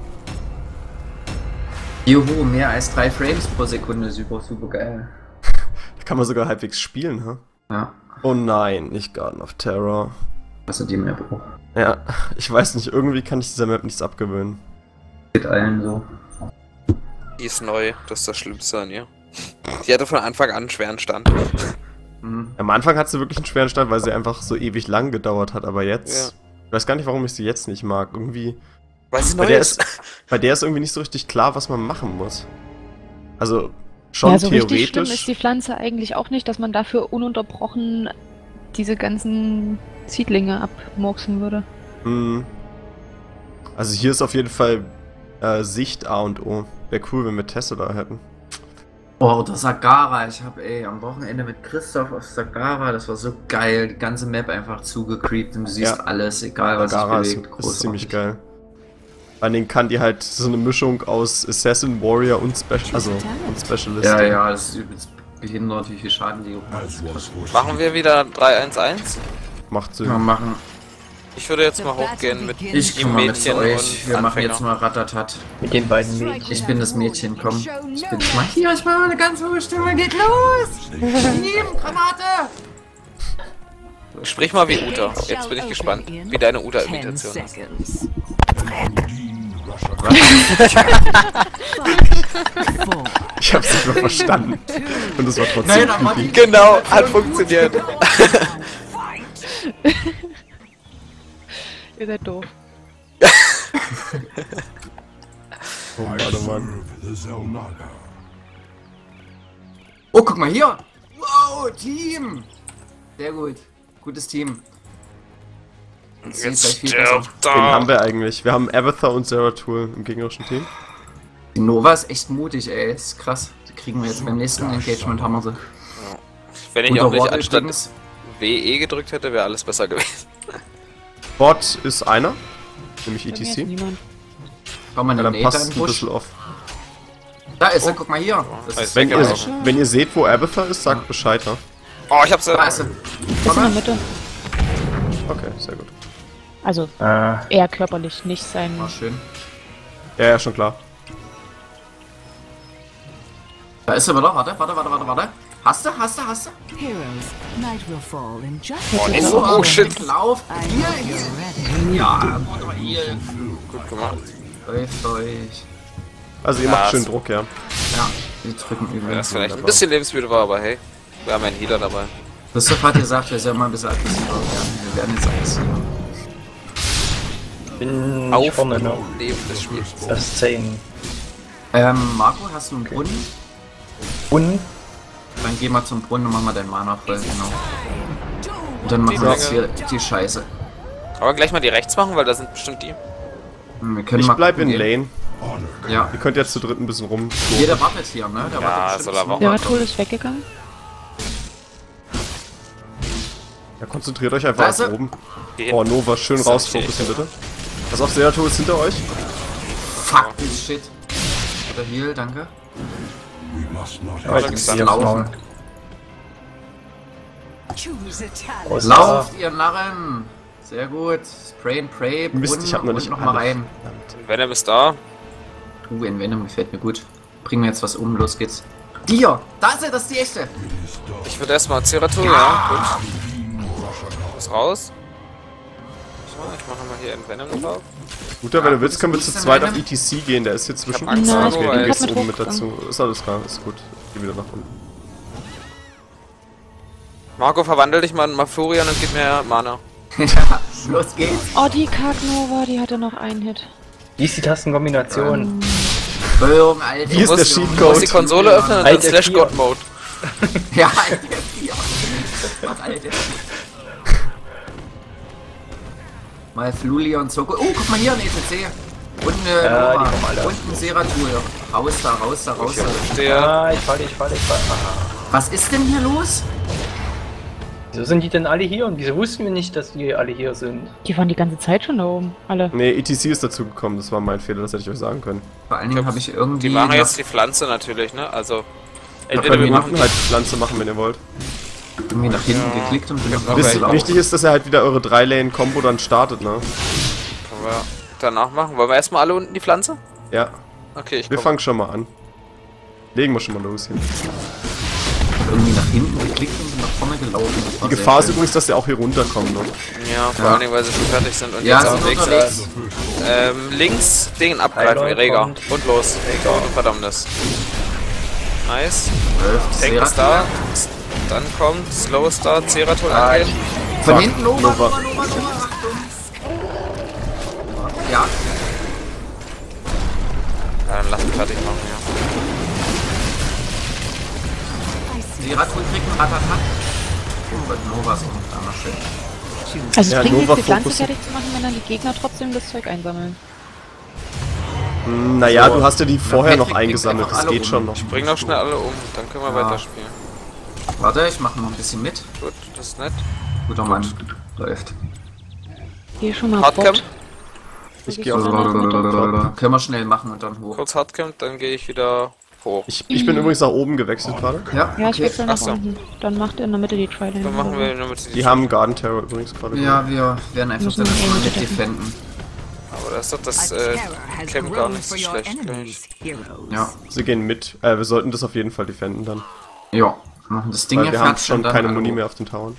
Juhu, mehr als drei Frames pro Sekunde. Super, super geil. Da kann man sogar halbwegs spielen, ha? Ja, Oh nein, nicht Garden of Terror. also die Map auch. Ja, ich weiß nicht, irgendwie kann ich dieser Map nichts abgewöhnen. Geht allen so. Die ist neu, das ist das Schlimmste an ihr. Die hatte von Anfang an einen schweren Stand. Mhm. Am Anfang hat sie wirklich einen schweren Stand, weil sie einfach so ewig lang gedauert hat, aber jetzt... Ja. Ich weiß gar nicht, warum ich sie jetzt nicht mag. Irgendwie... Weil sie Bei neu der, ist. ist, bei der ist irgendwie nicht so richtig klar, was man machen muss. Also, schon Ja, so richtig schlimm theoretisch. ist die Pflanze eigentlich auch nicht, dass man dafür ununterbrochen diese ganzen Seedlinge abmurksen würde. Hm. Also hier ist auf jeden Fall äh, Sicht A und O. Wäre cool, wenn wir Tessa da hätten. Oh, oder Sagara. Ich habe ey am Wochenende mit Christoph auf Sagara, das war so geil. Die ganze Map einfach zugecreept und du siehst Ja. alles, egal was Gara sich ist, bewegt. ist ziemlich geil. Vor allen Dingen kann die halt so eine Mischung aus Assassin, Warrior und, Spe also, und Specialist. Ja, ja, das ist übelst behindert, wie viel Schaden die macht. Machen wir wieder drei eins eins? Macht Wir Sinn. machen. Ich würde jetzt mal hochgehen mit Ich dem komme mal mit zu Mädchen euch. und Wir machen Anfänger. jetzt mal Ratatat. Mit den beiden Mädchen. Ich bin das Mädchen, komm. Ich bin jetzt mal hier, ich mache eine ganz hohe Stimme, geht los! Team, Granate! Sprich mal wie Uta. Jetzt bin ich gespannt, wie deine Uta-Imitation ist. Ich hab's nicht mehr verstanden. Und es war trotzdem Nein, da war creepy. die- Genau, hat funktioniert. Ihr seid doof. Oh Mann, oh Mann. Oh, guck mal hier! Wow, Team! Sehr gut. Gutes Team. Und sie ist gleich viel besser. stirbt Wen haben da. wir eigentlich? Wir haben Abathur und Zeratul im gegnerischen Team. Die Nova ist echt mutig, ey. Das ist krass. Die kriegen wir jetzt beim nächsten Engagement, haben wir sie. Wenn ich Guter auch nicht Wort anstatt übrigens. W E gedrückt hätte, wäre alles besser gewesen. Bot ist einer, nämlich Bei mir ist E T C. niemand. Komm mal Ja, eine dann Nate passt in es den ein Busch. bisschen auf. Da ist er, guck mal hier. Das Weiß ist Wenn ihr, weggelaufen. wenn ihr seht, wo Abathur ist, sagt Bescheid, ne? Oh, ich hab's. Da ist er. Ist in der Mitte. Okay, sehr gut. Also Äh, eher körperlich, nicht sein. War schön. Ja, ja, schon klar. Da ist er wieder. Warte, warte, warte, warte, warte. Hast du, hast du, hast du? Heroes, night will fall in just Oh, nicht a so. Oh, shit. Lauf. I Hier, know hier. you're ready. Ja, warte hier. Gut gemacht. Läuft euch. Also ihr Ja, macht schön es- Druck, ja. Ja, wir drücken Wenn übrigens. das vielleicht ein bisschen lebensmüde war, aber hey, wir haben einen Healer dabei. Christoph hat gesagt, wir sollen mal ein bisschen aggressiver werden. Wir werden jetzt aggressiver. bin nicht Auf vorne, ne? Leben des Spiels. Das ist zehn. Ähm, Marco, hast du einen Brunnen? Und Dann geh mal zum Brunnen und mach mal dein Mana voll, genau. Und dann machen wir jetzt hier die Scheiße. Aber gleich mal die rechts machen, weil da sind bestimmt die. Hm, Wir können Ich mal bleib gucken in gehen. Lane. Ja. Ihr könnt jetzt zu dritt ein bisschen rum. Jeder wartet hier, ne? Der Ja, wartet soll er bestimmt. warten. Der Tool ist weggegangen. Ja, konzentriert euch Da einfach ist auf er. oben. Gehen. Oh, Nova, schön So, rausfokussen, bitte. Pass auf, Zeratul ist hinter euch. Fuck this shit. Oder Heal, danke. Ja, da gibt's dann hier laufen. Maul. Choose a talent. Außer- Lauft, ihr Narren! Sehr gut. Spray and Pray, Mist, Brunnen ich hab noch nicht und noch mal alle. rein. Venom ist da. Uh, ein Venom gefällt mir gut. bringen wir jetzt was um, los geht's. Dir! Da ist er, das ist die echte! Ich würde erstmal Zeratul, ja, gut. Was raus? Ich mache mal hier einen Venom drauf. Guter, wenn du willst, können wir zu zweit auf E T C gehen, der ist hier zwischen. Angst, Nein, Marco, Okay, weil- du gehst Ich hab oben mit mit dazu. Ist alles klar, ist gut. Geh wieder nach unten. Marco, verwandel dich mal in Malfurion und gib mir Mana. Ja, los geht's! Oh, die Kagnova, die hatte noch einen Hit. Wie ist die Tastenkombination? Böhm, Alter. Wie ist der Du Cheatcode? musst die Konsole öffnen und dann Alt F Slash vier. God Mode. Ja, Alter, vier. Mach Alter. Mal Fluli und Zoko. Oh, guck mal hier, ein E T C. Und eine Ja, die Nova. kommen alle. Und ein Seratul. Raus da, raus da, raus da. Der Ah, ich falle, ich falle, ich falle. Ah. Was ist denn hier los? Wieso sind die denn alle hier und wieso wussten wir nicht, dass die alle hier sind? Die waren die ganze Zeit schon da oben, alle. Nee, E T C ist dazu gekommen, das war mein Fehler, das hätte ich euch sagen können. Vor allen Dingen habe ich irgendwie... die machen nach- jetzt die Pflanze natürlich, ne? Also Da entweder können wir wir machen hinten halt die Pflanze machen, wenn ihr wollt. irgendwie nach hinten geklickt und bin auf Wisst, gelaufen. wichtig ist, dass ihr halt wieder eure drei Lane Combo dann startet, ne? können wir danach machen. Wollen wir erstmal alle unten die Pflanze? Ja, Okay, ich wir komm. fangen schon mal an. Legen wir schon mal los hier. irgendwie nach hinten geklickt und bin nach vorne gelaufen. Das war Die sehr Gefahr ist schön. übrigens, dass der auch hier runterkommt, ne? Ja, vor Ja. allen Dingen, weil sie schon fertig sind und Ja, jetzt sind auf Weg unterwegs. sind. Ähm, links Ding abgreifen, Heiler Reger. kommt. Und los. Reger. Und Verdammnis. Nice. Zwölf, Tank ist da. Seratul. Dann kommt Slow ist da, Zeratul Ah, angehen. Von Fuck, hinten Nova, Nova. Nova, Nova, Nova, Achtung. Ja, Ja, dann lass mich fertig machen, ja. Seratul kriegt einen Ratatat. Oh, Gott, Nova ist unten da, schön. Also es Ja, bringt Nova nichts, die Pflanze Fokus. fertig zu machen, wenn dann die Gegner trotzdem das Zeug einsammeln. Hm, Naja, So. du hast ja die vorher noch Patrick eingesammelt, kriegt einfach das alle geht um. schon noch. Bring doch schnell alle um, dann können wir Ja. weiterspielen. Warte, ich mache noch ein bisschen mit. Gut, das ist nett. Guter Mann. Läuft. Geh schon mal Hardcamp, bort. Ich gehe auf Können wir schnell machen und dann hoch. kurz Hardcamp, dann gehe ich wieder hoch. Ich, ich bin übrigens nach oben gewechselt gerade. Ja, Ja, ich okay. wechsle nach Ach so. unten. Dann macht ihr in der Mitte die Tri-Lane. Dann machen wir nur mit Die haben Garden Terror übrigens gerade. Ja, wir werden einfach Müssen dann wir schon eh mit mit defenden. Aber das ist doch A das äh, terror has Camp gar grown nicht so for your schlecht, glaube enemies, ich. heroes. Ja, Sie gehen mit. Äh, wir sollten das auf jeden Fall defenden dann. ja. Machen das Ding Weil hier wir haben fertig schon und dann keine alle Muni hoch. mehr auf den Towern.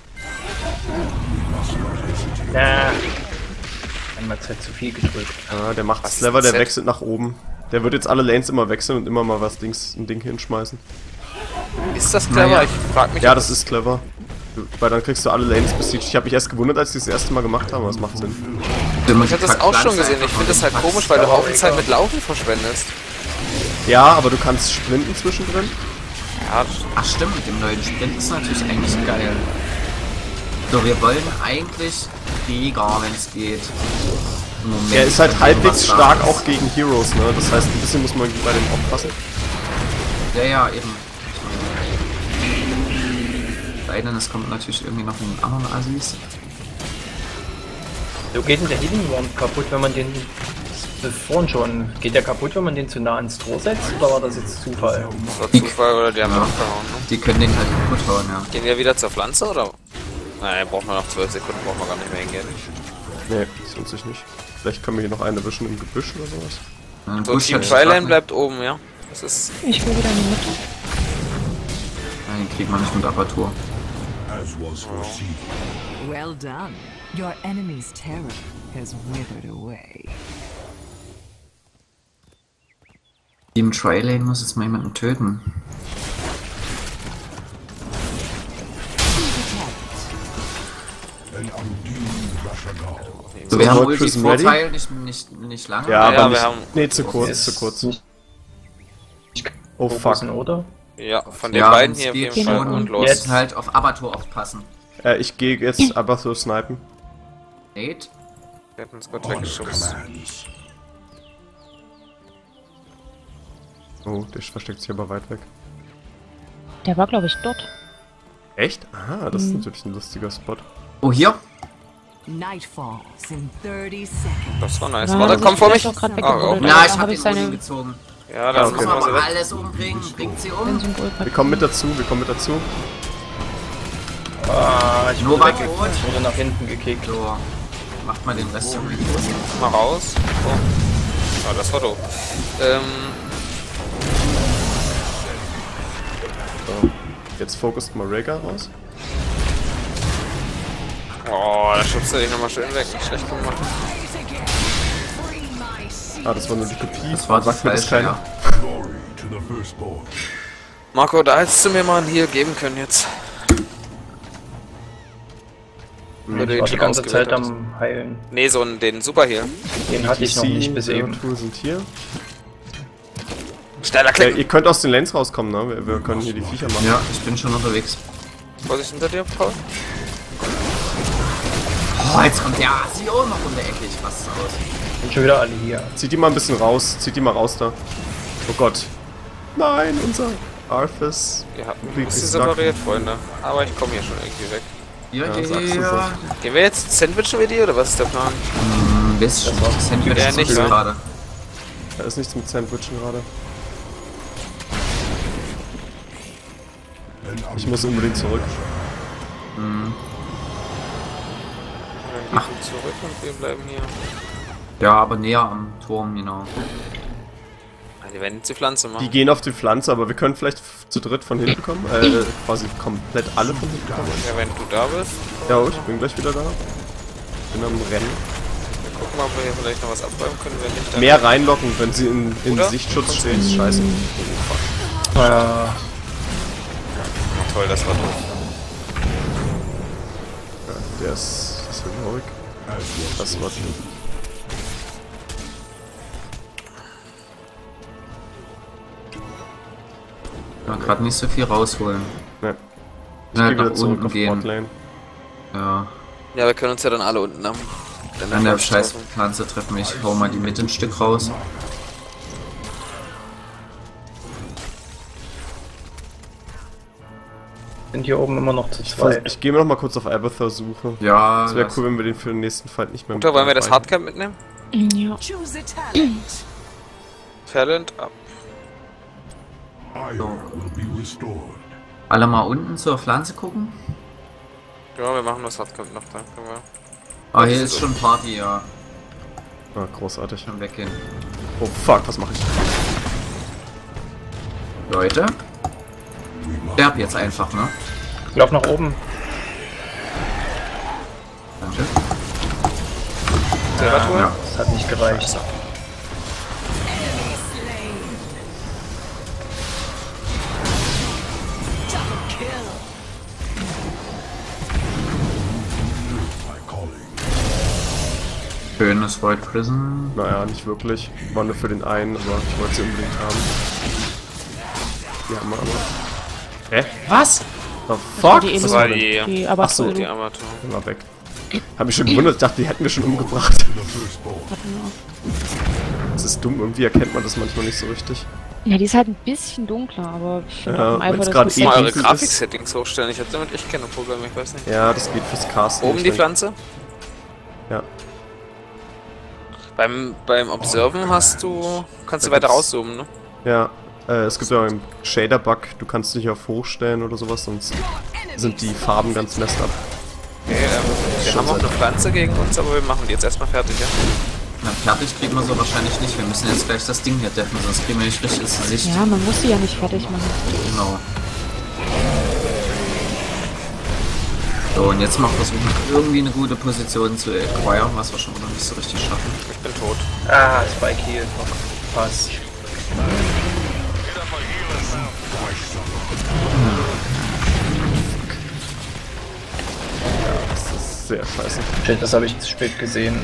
Na. Einmal Zeit zu viel gedrückt. Ja, der macht Was ist clever, der Z? wechselt nach oben. Der wird jetzt alle Lanes immer wechseln und immer mal was Dings, ein Ding hinschmeißen. Ist das clever? Naja. Ich frag mich. Ja, ob das ist clever. Du- Weil dann kriegst du alle Lanes besiegt. Ich habe mich erst gewundert, als die das erste Mal gemacht haben, aber es macht Sinn. Ich hab das auch schon gesehen. Ich finde das halt komisch, weil du Haufen Zeit mit Laufen verschwendest. Ja, aber du kannst sprinten zwischendrin. Ja, Ach stimmt, mit dem neuen Sprint ist natürlich eigentlich geil. So, wir wollen eigentlich Krieger, wenn es geht. Im Moment Er ist halt wenn halbwegs was da stark ist. auch gegen Heroes, ne? Das heißt, ein bisschen muss man bei dem aufpassen. Ja, ja, eben. Sei denn, es kommt natürlich irgendwie noch ein anderen Assis. So geht denn der Healing Wand kaputt, wenn man den. Das vorhin schon. Geht der kaputt, wenn man den zu nah ins Tor setzt? Oder war das jetzt Zufall? das war Zufall oder die haben Ja. abgehauen, ne? Die können den halt kaputt hauen, ja. Gehen wir wieder zur Pflanze oder? Nein, braucht man noch zwölf Sekunden, braucht man gar nicht mehr hingehen. Nee, das lohnt sich nicht. Vielleicht können wir hier noch einen erwischen im Gebüsch oder sowas. Dann So, Busch Team hat Trilane Strafen. bleibt oben, ja. Das ist. Ich will wieder in die Mitte. Nein, den kriegt man nicht mit Apparatur. Well done. Your enemy's terror has withered away. Team Trilane muss jetzt mal jemanden töten. So, wir So, haben Lord wohl die Prison ready? Vorteil nicht, nicht, nicht lange. Ja, aber ja, wir nicht. haben- Nee, zu kurz, Ist zu kurz. nicht Oh fuck. fokussen, oder? Ja, von den Ja, beiden es hier auf geht jeden Fall schon. und Wir los. Jetzt. müssen halt auf Abatur aufpassen. Äh, ich gehe jetzt aber so snipen. Nate? Wir hätten uns Gott weggeschubst. Oh, der versteckt sich aber weit weg. Der war, glaube ich, dort. Echt? Ah, das ist natürlich ein lustiger Spot. Oh, hier? Night falls in thirty seconds. Das war nice. Ja, Warte, das komm ist vor mich. vielleicht auch grad Ah, weggebuddelt. oh. Na, da ich hab hab ich den seine- Uni gezogen. Ja, Das dann müssen okay. wir machen wir aber sie weg. alles umbringen. Bringt sie Den um. Symbol Wir kommen mit dazu, wir kommen mit dazu. Ah, ich Nova wurde, tot. wegge- ich wurde nach hinten gekickt. So, macht mal den Rest irgendwie. Mal raus. Oh. Ah, das war doof. Ähm, So. Jetzt fokust mal Rhaegar raus. Oh, da schubst du dich nochmal schön weg. Nicht schlecht gemacht. Ah, das war nur die Kopie. Das war Sagt mir das falsch, keiner. ja. Marco, da hättest du mir mal einen Heal geben können jetzt. Wenn du Ich ihn war die schon ganze ausgewählt Zeit hast. am Heilen. Nee, so einen, den Super Heal. Den hatte ich noch nicht bis T C, eben. Tool sind hier. Schneller Äh, klicken! ihr könnt aus den Lanes rauskommen, ne? Wir, wir können hier die Viecher machen. Ja, ich bin schon unterwegs. Vorsicht hinter dir, Paul. Oh, jetzt kommt der Asi auch noch um der Ecke. Ich raste aus. Sind schon wieder alle hier. Zieht die mal ein bisschen raus. Zieht die mal raus da. Oh Gott. Nein, unser Arthas. Ihr habt mich ein Wie bisschen gesagt. separiert, Freunde. Aber ich komme hier schon irgendwie weg. Ja, Ja, ja, sagst du ja. Gehen wir jetzt sandwichen wir die oder was ist der Plan? Ein bisschen. Sandwich Ja, ist nicht, nicht ne? gerade. Da ist nichts mit Sandwichen gerade. Ich muss unbedingt zurück. Dann gehen wir zurück und wir bleiben hier. Ja, aber näher am Turm, genau. Ah, die werden jetzt die Pflanze machen. Die gehen auf die Pflanze, aber wir können vielleicht zu dritt von hinten kommen. Äh, quasi komplett alle von hinten kommen. Ja, wenn du da bist. Ja, ich bin gleich wieder da. Bin am Rennen. Wir gucken mal, ob wir hier vielleicht noch was abräumen können, wenn nicht. Dann Mehr reinlocken, wenn sie in, in Oder? Sichtschutz stehen. Ist scheiße. Äh, Ah, toll, das war doof. Ja, der ist, ist Heroic. Das war schlimm. Ja, gerade nicht so viel rausholen. Ne. Ich Ja, geh wieder nach zurück unten auf gehen. Botlane. Ja. Ja, wir können uns ja dann alle unten am. An der scheiß Pflanze treffen. Ich hau mal die Mitte ein Stück raus. sind hier oben immer noch zu Ich, zweit. ich gehe mir noch mal kurz auf Abathur suche. Ja, Es wäre lass- cool, wenn wir den für den nächsten Fight nicht mehr Mutter, wollen wir das dabei Hardcamp mitnehmen? Ja. Choose a talent. Talent ab. alle mal unten zur Pflanze gucken. Ja, wir machen das Hardcamp noch da. Können wir. Ah, hier ist schon Party, ja. Ah, großartig. Schon weggehen. Oh fuck, was mache ich? Leute. Sterb jetzt einfach, ne? Lauf nach oben. Danke. Selber tun? Ja. Das hat nicht gereicht. Schönes Void Prison. Naja, nicht wirklich. War nur für den einen, aber ich wollte sie unbedingt haben. Die haben wir aber. Hä? Was? The fuck? Die Das Elo. war die. Die, aber Ach so, Die Amateur. War weg. Hab mich schon gewundert, ich dachte, die hätten wir schon umgebracht. Das ist dumm, irgendwie erkennt man das manchmal nicht so richtig. Ja, die ist halt ein bisschen dunkler, aber ich finde Ja, auch einfach, wenn's das grad muss eh Mal ja eure dunkel ist. Grafik-Settings hochstellen. Ich hätte damit echt keine Probleme, ich weiß nicht. Ja, das geht fürs Casten. Oben nicht, die wenn- Pflanze? Ja. Beim, beim Observen hast du. Kannst Da du weiter gibt's- rauszoomen, ne? Ja, äh, es gibt ja einen Shader-Bug, du kannst nicht auf hoch stellen oder sowas, sonst sind die Farben ganz messed up. Okay, ähm, wir Schon haben auch seit- eine Pflanze gegen uns, aber wir machen die jetzt erstmal fertig, ja? Na, fertig kriegen wir so wahrscheinlich nicht. Wir müssen jetzt gleich das Ding hier deffen, sonst kriegen wir nicht richtig ins Gesicht. Ja, man muss sie ja nicht fertig machen. Genau. So, und jetzt mal versuchen, irgendwie eine gute Position zu acquire, was wir schon noch nicht so richtig schaffen. Ich bin tot. Ah, Spike Heal. Pass. Das ist sehr scheiße. Shit, das habe ich zu spät gesehen.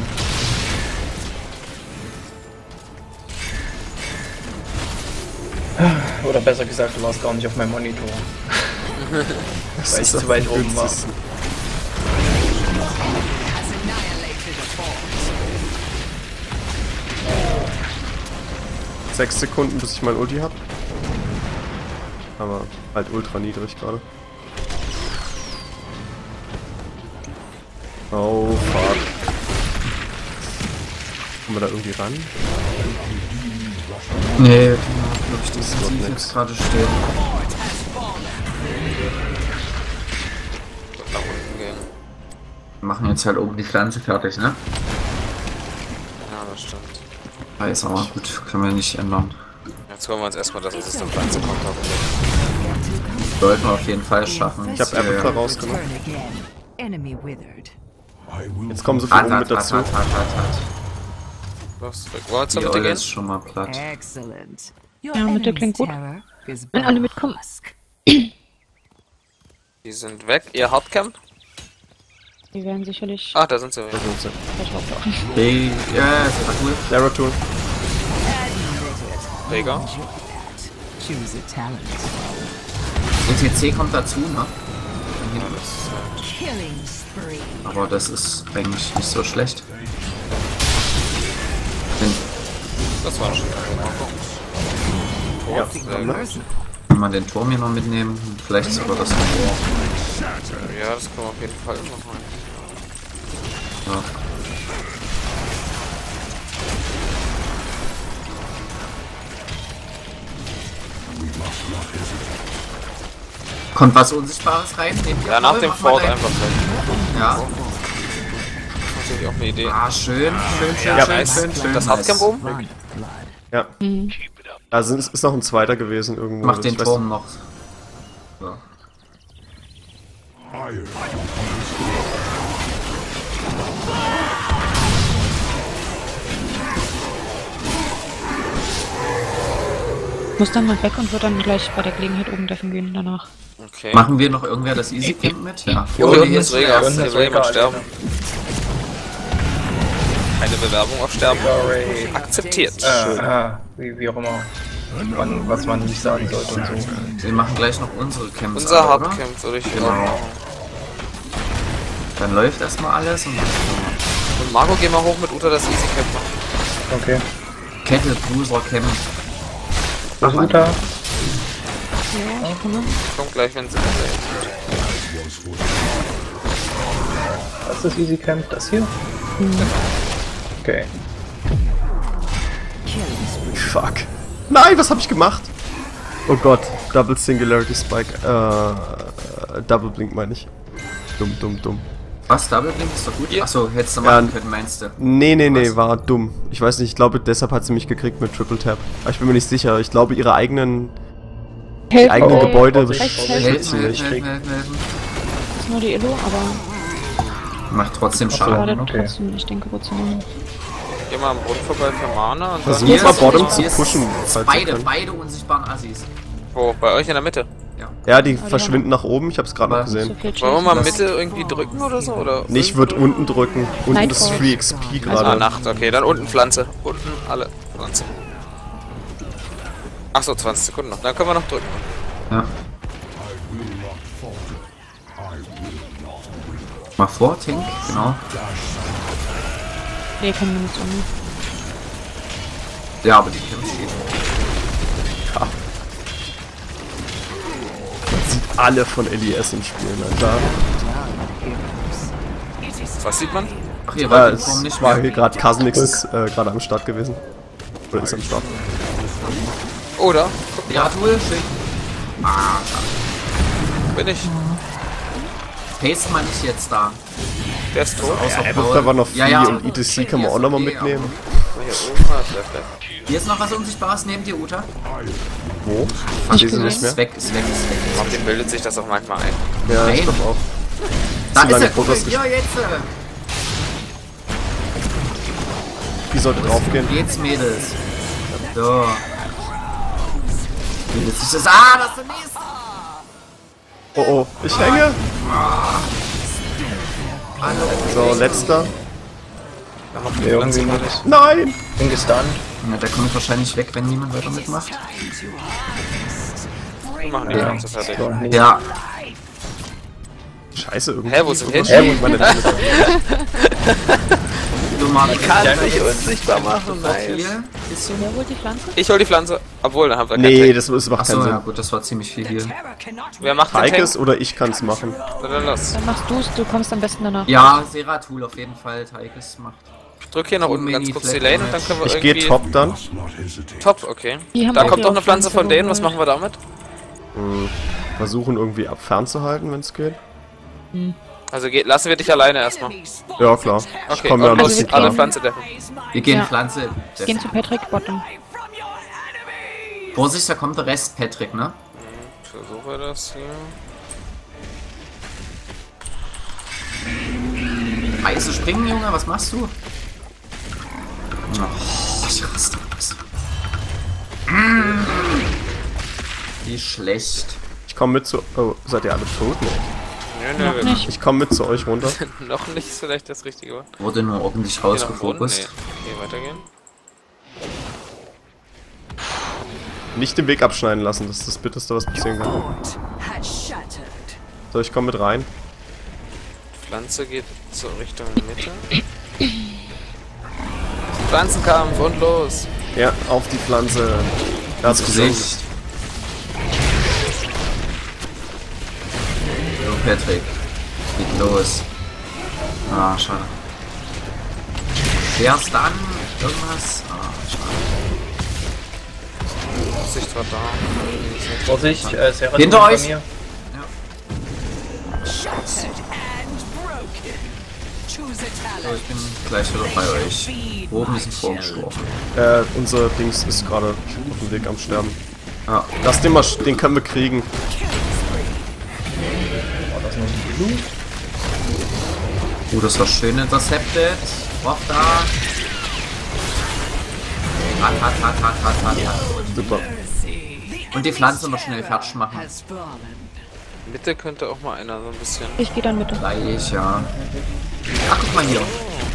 Oder besser gesagt, du warst gar nicht auf meinem Monitor. Das Weil ich ist zu weit am oben war. günstigsten. Sechs Sekunden, bis ich mein Ulti hab. Aber halt ultra niedrig gerade. Oh fuck. Kommen wir da irgendwie ran? Nee, glaube ich, das wird ist nix. jetzt gerade steht. Nach unten gehen. Wir machen jetzt halt oben die Pflanze fertig, ne? Ja, das stimmt. Weiß aber, gut, können wir nicht ändern. Jetzt holen wir uns erstmal, dass uns das eine Pflanze kommt. Hoffentlich. Sollten wir auf jeden Fall schaffen. Ich hab Abathur Ja. rausgenommen. Turn again. Enemy withered. Jetzt kommen so viele Hat, oben hat, mit hat, dazu. hat, hat, hat, hat. Los, wollen wir zur Die Mitte Olle gehen? ist schon mal platt. Excellent. Your Ja, Mitte enemy's klingt gut. terror is Wenn alle mitkommen. Husk. Die sind weg. Ihr Hardcamp? Die werden sicherlich Ah, da sind sie. Da sind sie. gleich auftauchen. Hey, ja, ist aber cool. Zeratul. Träger. Choose a talent. E T C kommt dazu, ne? Killing spree. Aber das ist eigentlich nicht so schlecht. Wenn, Das war schon. Ja, Person. wenn man den Turm hier noch mitnehmen, vielleicht sogar das. Ja, das können wir auf jeden Fall immer machen. Ja. Kommt was Unsichtbares rein? Nehmt ihr Ja, nach voll? dem Macht mal Fort rein. einfach weg. Ja. Das ist natürlich auch eine Idee. Ah, schön, schön, schön, Ja, schön, nice. schön, schön. Das nice. Hardcamp oben? Ja. Also es ist noch ein zweiter gewesen irgendwo. Macht den Ich weiß Turm noch. So. Muss dann mal weg und wird dann gleich bei der Gelegenheit oben deffen gehen danach. Okay. Machen wir noch irgendwer das Easy Camp mit? Ja. Jo, Oder hier hier ist ist Rega. Rega. Hier will jemand sterben. Eine Bewerbung auf Sterben. Sorry. Akzeptiert. Äh, ah, wie, wie auch immer. Man, was man nicht sagen sollte und so. Wir machen gleich noch unsere Camps. Unser alle, oder? Hardcamp würde ich Genau. auch machen. Dann läuft erstmal alles und Und Marco, geh mal hoch mit Uta das Easy Camp machen. Okay. Kette, Cruiser, Camp. Was ist Uta? Kommt gleich, wenn sie da sind. Was ist das Easy Camp? Das hier? Okay. Fuck. Nein, was habe ich gemacht? Oh Gott, Double Singularity Spike. Äh, Double Blink meine ich. Dumm, dumm, dumm. Was? Double Blink ist doch gut? Ja. Achso, hättest du Ja, machen können, meinst du? Nee, nee, nee, Was? war dumm. Ich weiß nicht, ich glaube, deshalb hat sie mich gekriegt mit Triple Tap. Aber ich bin mir nicht sicher. Ich glaube, ihre eigenen, die Helfen. eigenen Oh, Gebäude Vorsicht, Rechts, beschützen rechts. Helfen, nicht. helfen, helfen, helfen. Das ist nur die Illo, aber Macht trotzdem so, Schaden. gerade ne? okay. trotzdem, ich denke, gut zu machen. Geh mal am Boden vorbei für Mana und Versuch dann... Hier mal ist- Bottom zu hier ist pushen, falls ihr Beide, könnt. beide unsichtbaren Assis. Wo? Bei euch in der Mitte? Ja, die die verschwinden nach oben. Ich hab's gerade noch Was? gesehen. viel Wollen wir mal Das- Mitte irgendwie drücken oder so? Oder Nee, ich würde unten drücken. Unten ist Nightfall. Free X P Ah, gerade. Nacht, okay, dann unten Pflanze. Unten alle Pflanze. Achso, zwanzig Sekunden noch. Dann können wir noch drücken. Ja. Mach vor, Tink, genau. Nee, kann man nicht so. Ne? Ja, aber die Camp steht. Alle von L I S im Spiel, na klar. Was sieht man? Ach, ihr Äh, wollt den Turm es nicht war mehr. hier gerade Kasenix ist äh, gerade am Start gewesen. Oder ist am Start. Oder? Ja, Tool, schick. Bin ich. Paste mal nicht jetzt da. Der ist tot. Außer Ja, Paul. da war noch Free Ja, ja. und E T C kann man Hier auch ist nochmal okay, mitnehmen. Hier oben war es left, left. Hier ist noch was Unsichtbares neben dir, Uta. Wo? Nicht Lese gesehen. nicht Ist mehr. weg, ist weg, ist weg. Auf dem bildet sich das auch manchmal ein. Ja, Nein. ich glaube auch. Da ist lange er, guck mal, Progress ja, jetzt. äh, Die sollte draufgehen. Geht's, Mädels. So. Wie wird sich das... Ah, das ist der nächste. Oh oh, ich hänge. So, letzter. Dann noch die Nee, Pflanze irgendwie fertig. Nein! bin gestunt. Ja, der kommt wahrscheinlich weg, wenn niemand weiter mitmacht. Wir machen die Pflanze fertig. So, nee. Ja, Scheiße, irgendwie. Hä, wo sind Hitch? Hä, wo ist meine Liste? du magst Kann mich unsichtbar machen, viel. Bisschen. Wer holt die Pflanze? Ich hol die Pflanze. Obwohl, dann haben wir keinen Nee, Tank. das, das macht Achso, keinen ja Sinn. gut, das war ziemlich viel hier. Wer macht den Taikes Tank? oder ich kann's machen. Na dann los. Dann machst du's, du kommst am besten danach. Ja, Seratul auf jeden Fall, Taikes macht. Drück hier nach Too unten ganz many kurz die Flag Lane und dann können wir Ich irgendwie... gehe top dann. Top, okay. Die haben Da auch kommt ihre doch eine Pflanze von denen. Was geholt. machen wir damit? Versuchen irgendwie ab fernzuhalten, wenn es geht. Also geht, lassen wir dich alleine erstmal. Ja, klar. Ich Okay, komme ja und ein los, bisschen alle klar. Pflanze deffen. Wir gehen Ja. Pflanze. Gehen zu Patrick, Bottom. Vorsicht, da kommt der Rest, Patrick, ne? versuche das hier. Heiße Springen, Junge, was machst du? Oh, ich raste aus. Wie schlecht. Ich komme mit zu... Oh, seid ihr alle tot? Nee. Nö, nö, Noch nicht. Ich komme mit zu euch runter. noch nicht ist vielleicht das richtige Wort. Wurde nur ordentlich Hier nach unten? rausgefokust. Nee. Okay, weitergehen. Nicht den Weg abschneiden lassen, das ist das Bitterste, was passieren kann. Has shattered. So, ich komme mit rein. Pflanze geht zur Richtung Mitte. Pflanzenkampf und los! Ja, auf die Pflanze. Das Das Gesicht. So, Patrick. Geht los. Ah, schade. Erst dann irgendwas. Ah, schade. Sicht war da. Vorsicht, äh, Sarah Hinter bei euch! mir. Shattered and broken. Choose a So, talent. ich bin gleich wieder bei euch. Oben ist ein vorgestorben. Äh, unser Dings ist gerade auf dem Weg am Sterben. Ja. Lass den mal, sch- den können wir kriegen. War das noch ein Blue? Oh, das war schön intercepted. Rock da. Hat, hat, hat, hat, hat, hat, hat. Super. Und die Pflanze noch schnell fertig machen. Has fallen. Mitte könnte auch mal einer so ein bisschen. Ich gehe dann mit. Gleich, ja. Ach, guck mal hier.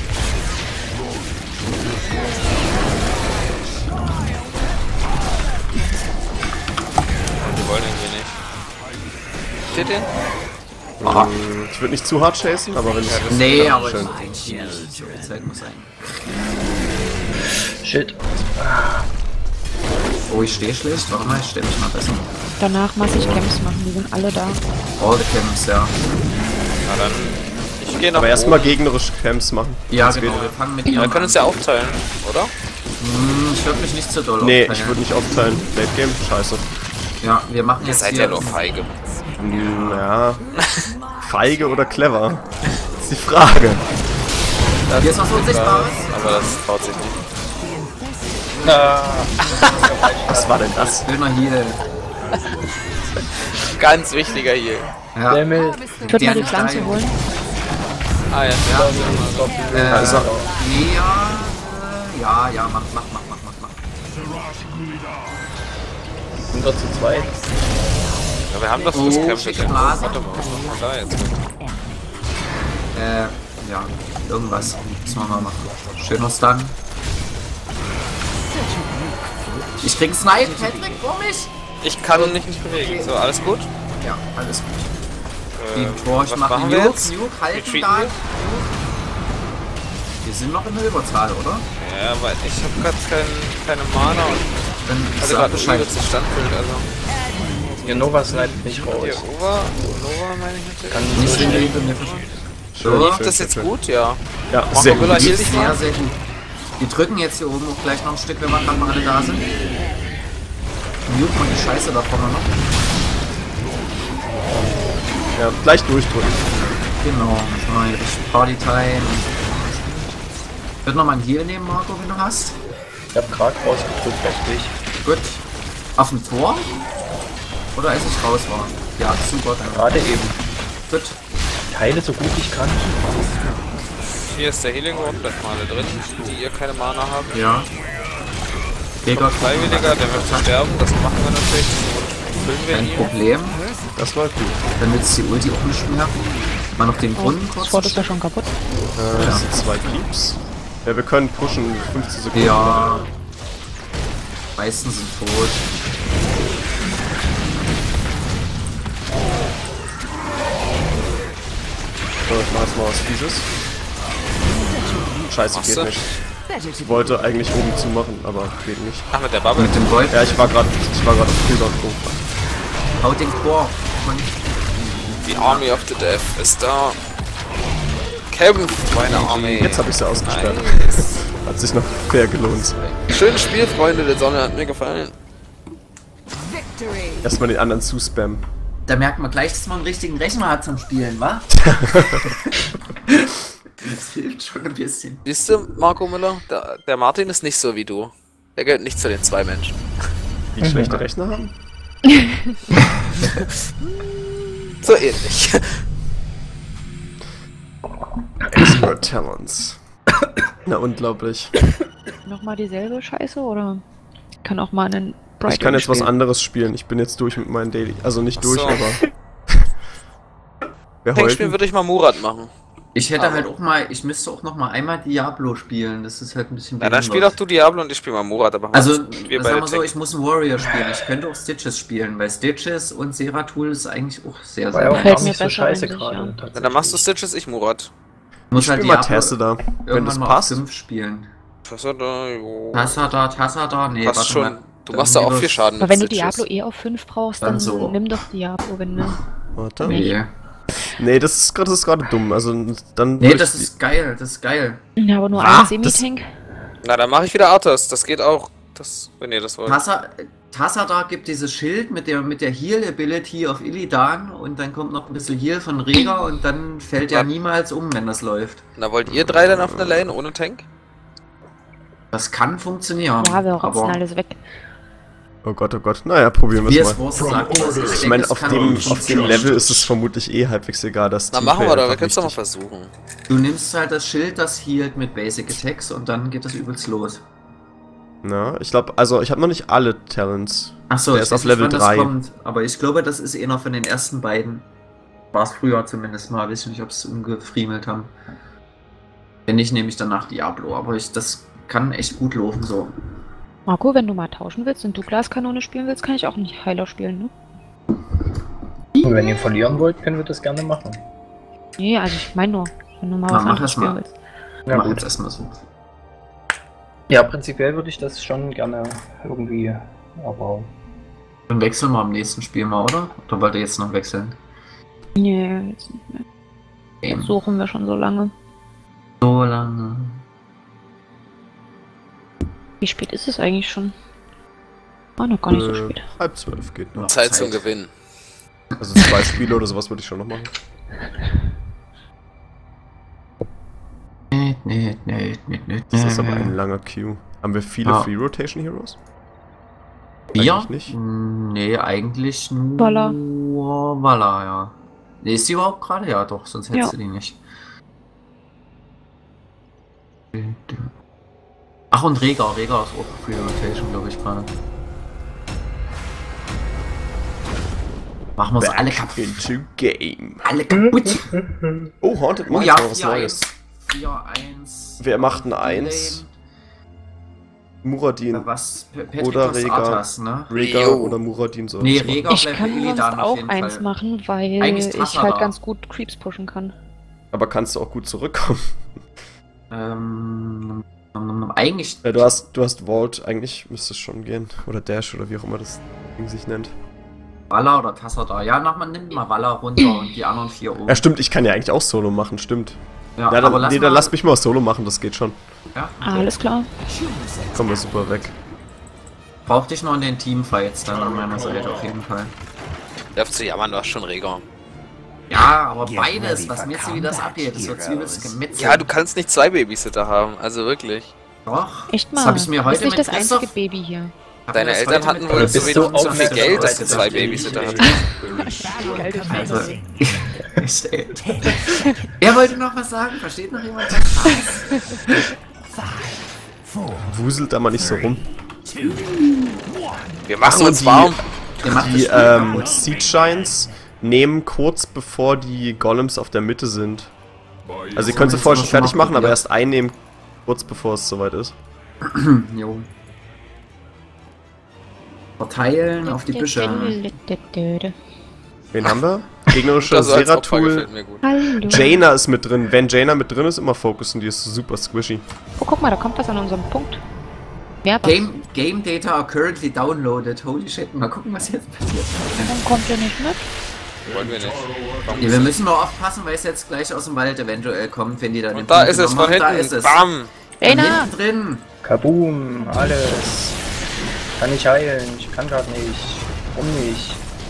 Die wollen irgendwie nicht. Seht ihr den? Aha. Ähm, Ich würde nicht zu hart chasen, aber wenn es... Nee, aber schön. ich denke, so viel Zeit muss sein. Shit. Oh, ich stehe schlecht. Warte mal, ich stehe mich mal besser. Danach massig Camps machen, die sind alle da. All the camps, ja. Na dann. Ich gehe noch. Aber erstmal gegnerische Camps machen. Ja, Wenn's genau. geht. Wir fangen mit Wir ihrem können uns ja aufteilen, oder? Hm, ich würde mich nicht zu doll Nee, aufteilen. ich würde nicht aufteilen. Late Game, scheiße. Ja, wir machen Ihr jetzt seid hier... ja nur feige. Ja. Feige oder clever? Das ist die Frage. Hier ist was Unsichtbares. Aber das traut sich nicht. Was war denn das? Schöner Heal. Ganz wichtiger hier. Ja. Dämmel. Ich würde mal die Der Pflanze Stein. holen. Ah ja, Äh, Also- ja, äh, ja, ja, mach, mach, mach, mach, mach, mach. Sind wir zu zweit? ja. Wir haben doch Oh, das Camp schicke mit dem. Blase. Warte mal, was machen wir da jetzt? Äh, ja, irgendwas müssen wir mal machen. Schöner Stun. Ich krieg Snipe, Patrick, vor mich! Ich kann mich nicht bewegen. So, alles gut? Ja, alles gut. Äh, Die Tor, ich was mache machen wir Nuke, jetzt? Nuke, halten Retreaten da. wir? Wir sind noch in der Überzahl, oder? Ja, weil ich hab grad kein, keine Mana und Dann hatte sag gerade ein Bescheid. übelstes Standbild, also. Ihr Nova sniped nicht raus. Hier, Nova, Nova meine ich natürlich. Kann Nicht nicht den so hinter mir verschwinden. Schön, Lief schön, das schön, jetzt schön. gut? Ja. Ja, Marco sehr Müller gut. hielt dich mal. Sehr, sehr gut. Wir drücken jetzt hier oben auch gleich noch ein Stück, wenn wir gerade mal alle da sind. Mute mal die Scheiße da vorne noch. Ja, gleich durchdrücken. Genau, das mal hier richtig Party-Time. Ich würde noch mal einen Heal nehmen, Marco, wenn du hast. Ich hab grad rausgedrückt, richtig. Gut. Auf dem Tor? Oder als ich raus war? Ja, super, danke. Gerade eben. Gut. Teile so gut ich kann. Hier ist der Healing Ward, bleibt mal alle drin, die ihr keine Mana habt. Ja. Digga, Freiwilliger, der wird sterben, das machen wir natürlich. Das füllen wir kein hier. Problem. Das war gut. Dann nützt die Ulti auch nicht mehr. Mal noch den Brunnen kurz. Das Wort ist ja schon kaputt. Äh, das sind zwei Keeps. Ja, wir können pushen fünfzehn Sekunden. Ja. Meisten sind tot. So, ich mach jetzt mal was Fieses. Scheiße, Machst geht du? nicht. Ich wollte eigentlich oben zumachen, aber geht nicht. Ach, mit der Bubble. Mit dem Gold. Ja, ich war gerade ich war gerade auf Kühlerpunkt. Haut den Chor. Man, Die Army of the Death ist da. Kämpft, meine Armee. Jetzt habe ich sie ausgesperrt. Nice. Hat sich noch fair gelohnt. Schönes Spiel, Freunde der Sonne, hat mir gefallen. Victory. Erstmal den anderen zuspammen. da merkt man gleich, dass man einen richtigen Rechner hat zum Spielen, wa? Das hilft schon ein bisschen. Siehst du, Marco Müller? Der, der Martin ist nicht so wie du. Der gehört nicht zu den zwei Menschen. Die schlechte Rechner haben? So ähnlich. Expert Talents. Na, unglaublich. Nochmal dieselbe Scheiße oder kann auch mal einen Bright Ich kann jetzt was spielen? anderes spielen. Ich bin jetzt durch mit meinen Daily. Also nicht Ach durch, so. aber. Wer Tankspielen heute? würde ich mal Murat machen. Ich hätte Aber- halt auch mal, ich müsste auch noch mal einmal Diablo spielen. Das ist halt ein bisschen Ja, dann spiel behindert. doch du Diablo und ich spiel mal Murat, aber Also, wir sagen beide wir so, Tank. ich muss einen Warrior spielen. Ich könnte auch Stitches spielen, weil Stitches und Seratul ist eigentlich auch sehr, War sehr ja auch nice. Gefällt gar mir nicht so besser scheiße eigentlich, gerade. ja. Ja, dann machst du Stitches, ich Murat. Ich muss Ich halt spiel mal Diablo Teste da. Wenn irgendwann das mal passt. auf fünf spielen. Was hat da? Jo. Tassada, Tassada, nee, Passt warte schon. mal. Du Dann machst da auch lieber- viel Schaden Aber wenn du Stitches. Diablo eh auf fünf brauchst, Dann dann so. nimm doch Diablo, wenn du... Warte. Nee. Nee, das ist gerade das ist gerade dumm. Also dann. Nee, würd das ich- ist geil, das ist geil. Ja, aber nur Was? ein Semi-Tank. Na, dann mache ich wieder Arthas. Das geht auch. Das, wenn ihr das wollt. Tassa, Tassada gibt dieses Schild mit der, mit der Heal-Ability auf Illidan und dann kommt noch ein bisschen Heal von Rega und dann fällt er Ja. niemals um, wenn das läuft. Na, wollt ihr drei dann auf einer Lane ohne Tank? Das kann funktionieren. Ja, wir rotzen aber alles weg. Oh Gott, oh Gott. Naja, probieren wie wir es es mal. Wurst sagt, das ist- Ich denke, meine, es auf kann dem, auch auf dem Level ist es vermutlich eh halbwegs egal, dass Na, Teamplay machen wir doch. Wir einfach können es doch mal wichtig- versuchen. Du nimmst halt das Schild, das healt mit Basic Attacks und dann geht das übelst los. Na, ich glaube, also ich habe noch nicht alle Talents. Achso, Der ich ist weiß auf nicht, Level wann das drei. kommt, aber ich glaube, das ist einer von den ersten beiden. War es früher zumindest mal, weiß ich nicht, ob sie es umgefriemelt haben. Wenn nicht, nehme ich danach Diablo, aber ich, das kann echt gut laufen so. Marco, wenn du mal tauschen willst und du Glaskanone spielen willst, kann ich auch nicht Heiler spielen, ne? Und wenn ihr verlieren wollt, können wir das gerne machen. Nee, also ich meine nur, wenn du mal Na, was mach anderes das spielen mal. willst. Ja, Mach gut. jetzt erstmal so. Ja, prinzipiell würde ich das schon gerne irgendwie, aber Dann wechseln wir am nächsten Spiel mal, oder? Oder wollt ihr jetzt noch wechseln? Nee, jetzt nicht mehr. Eben. Jetzt suchen wir schon so lange. So lange. Wie spät ist es eigentlich schon? Ah, noch gar nicht so Äh, spät. halb zwölf geht noch. Zeit Zeit. zum Gewinnen. Also zwei Spiele oder sowas würde ich schon noch machen. Nee, nee, nee, nee, nee. Das ist aber ein langer Queue. Haben wir viele Ja. Free Rotation Heroes? Bier? Eigentlich nicht. Nee, eigentlich nur Walla. Walla, ja. Nee, ist die überhaupt gerade? Ja, doch, sonst hättest Ja. du die nicht. Ach, und Rega. Rega ist auch Free Rotation, glaube ich, gerade. Machen wir es alle kaputt. into game. Alle kaputt. Oh, Haunted Oh Mines ja, war was vier Neues. eins. vier eins. Wer macht ein eins? Muradin, Was? P- Patrick Oder macht's Rega. Arthas, ne? Rega Jo. oder Muradin soll Nee, das machen. Rega Ich bleibt kann für sonst Illidan auf auch jeden eins Fall. machen, weil Eigentlich ich Tassa halt da. ganz gut Creeps pushen kann. Aber kannst du auch gut zurückkommen. Ähm, eigentlich. Ja, du hast, du hast Vault, eigentlich müsste es schon gehen. Oder Dash oder wie auch immer das Ding sich nennt. Walla oder Tassada. Ja, nach, man nimmt mal Walla runter und die anderen vier oben. Ja, stimmt, ich kann ja eigentlich auch Solo machen, stimmt. Ja, Ja, dann, aber lass nee, dann mal- lass mich mal Solo machen, das geht schon. Ja, Alles klar. Kommen wir super weg. brauch dich noch in den Teamfights dann an meiner Seite auf jeden Fall. Darf zu jammern, du hast schon Rega. Ja, aber Get beides, ready was for mir jetzt wie das combat, abgeht, das wird heroes. übelst gemetzelt. Ja, du kannst nicht zwei Babysitter haben, also wirklich. Doch. Echt mal. Das habe ich mir du heute bist nicht mit das einzige Christoph- Baby hier. hab Deine mir das Eltern heute hatten mit wohl Christoph so, bist du wieder so viel aufmerksam Geld, dass sie gesagt, zwei dass Babysitter ich- hatten. Also, echt, ey. Er wollte noch was sagen, versteht noch jemand? Wuselt da mal nicht so rum. Wir machen Ach so, uns die- warm. Der macht das Die Spiel ähm, kaputt. Siege Shines nehmen kurz bevor die Golems auf der Mitte sind. Also ihr könnt sie jetzt vorher haben schon wir fertig schon mal machen, aber probiert. erst einnehmen kurz bevor es soweit ist. Jo. Verteilen auf die Büsche. Wen haben wir? Gegnerische Das als Opfer Seratul. gefällt mir gut. Hallo. Jaina ist mit drin. Wenn Jaina mit drin ist, immer fokussen, die ist super squishy. Oh, guck mal, da kommt was an unserem Punkt. Wer was? Game, Game Data are currently downloaded. Holy shit, mal gucken, was jetzt passiert. Warum kommt der nicht mit? Wollen wir nicht. Warum Nee, wir müssen nur aufpassen, weil es jetzt gleich aus dem Wald eventuell kommt, wenn die dann den Und da Punkt ist es genommen von haben. hinten. Da ist es. Bam! Von Jaina! hinten drin. Kaboom, alles. Kann ich heilen, ich kann gerade nicht. Warum nicht?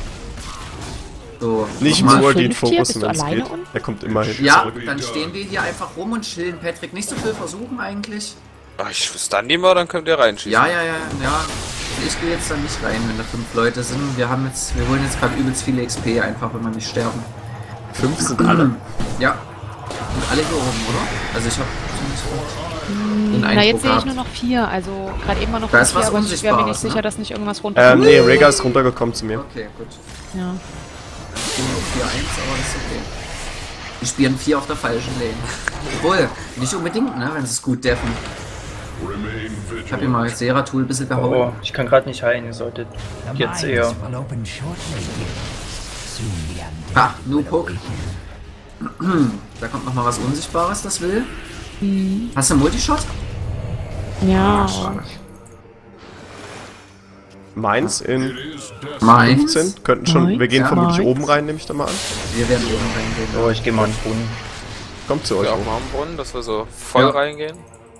So, Nicht nochmal. nur fünf den hier? Fokus, Bist du wenn es alleine geht. unten? Er kommt immer hinten Ja, zurück. dann stehen wir hier einfach rum und chillen. Patrick, nicht so viel versuchen eigentlich. Ach, ich stun die mal, dann könnt ihr reinschießen. Ja, ja, ja, ja. ich gehe jetzt da nicht rein, wenn da fünf Leute sind. Wir haben jetzt, wir holen jetzt gerade übelst viele X P, einfach wenn wir nicht sterben. Fünf sind alle? Ja. Und alle hier oben, oder? Also ich habe den Na, Eindruck jetzt sehe ich gehabt. nur noch vier. Also gerade eben war noch Da ist vier, was aber ich wäre mir nicht Unsichtbares, sicher, ne? dass nicht irgendwas runter. Ähm, nee, Rhaegar ist runtergekommen zu mir. Okay, gut. Ja. Ich bin auf vier eins, aber das ist okay. Die spielen vier auf der falschen Lane. Obwohl, nicht unbedingt, ne, wenn sie es gut deffen. Ich hab hier mal Seratul ein bisschen gehauen. Oh, ich kann gerade nicht heilen, ihr solltet The jetzt mines eher. will open shortly here. Soon the undead Ha, will Nupok. awaken. Da kommt noch mal was Unsichtbares, das will. Hast du einen Multishot? Ja. Schade. Meins in Meins. fünfzehn. Könnten schon. Wir gehen Ja. vermutlich Meins. oben rein, nehme ich da mal an. Wir werden oben reingehen. Oh, ich gehe mal ins Brunnen. Kommt zu euch Ja, auch hoch. mal am Brunnen, dass wir so voll Ja. reingehen.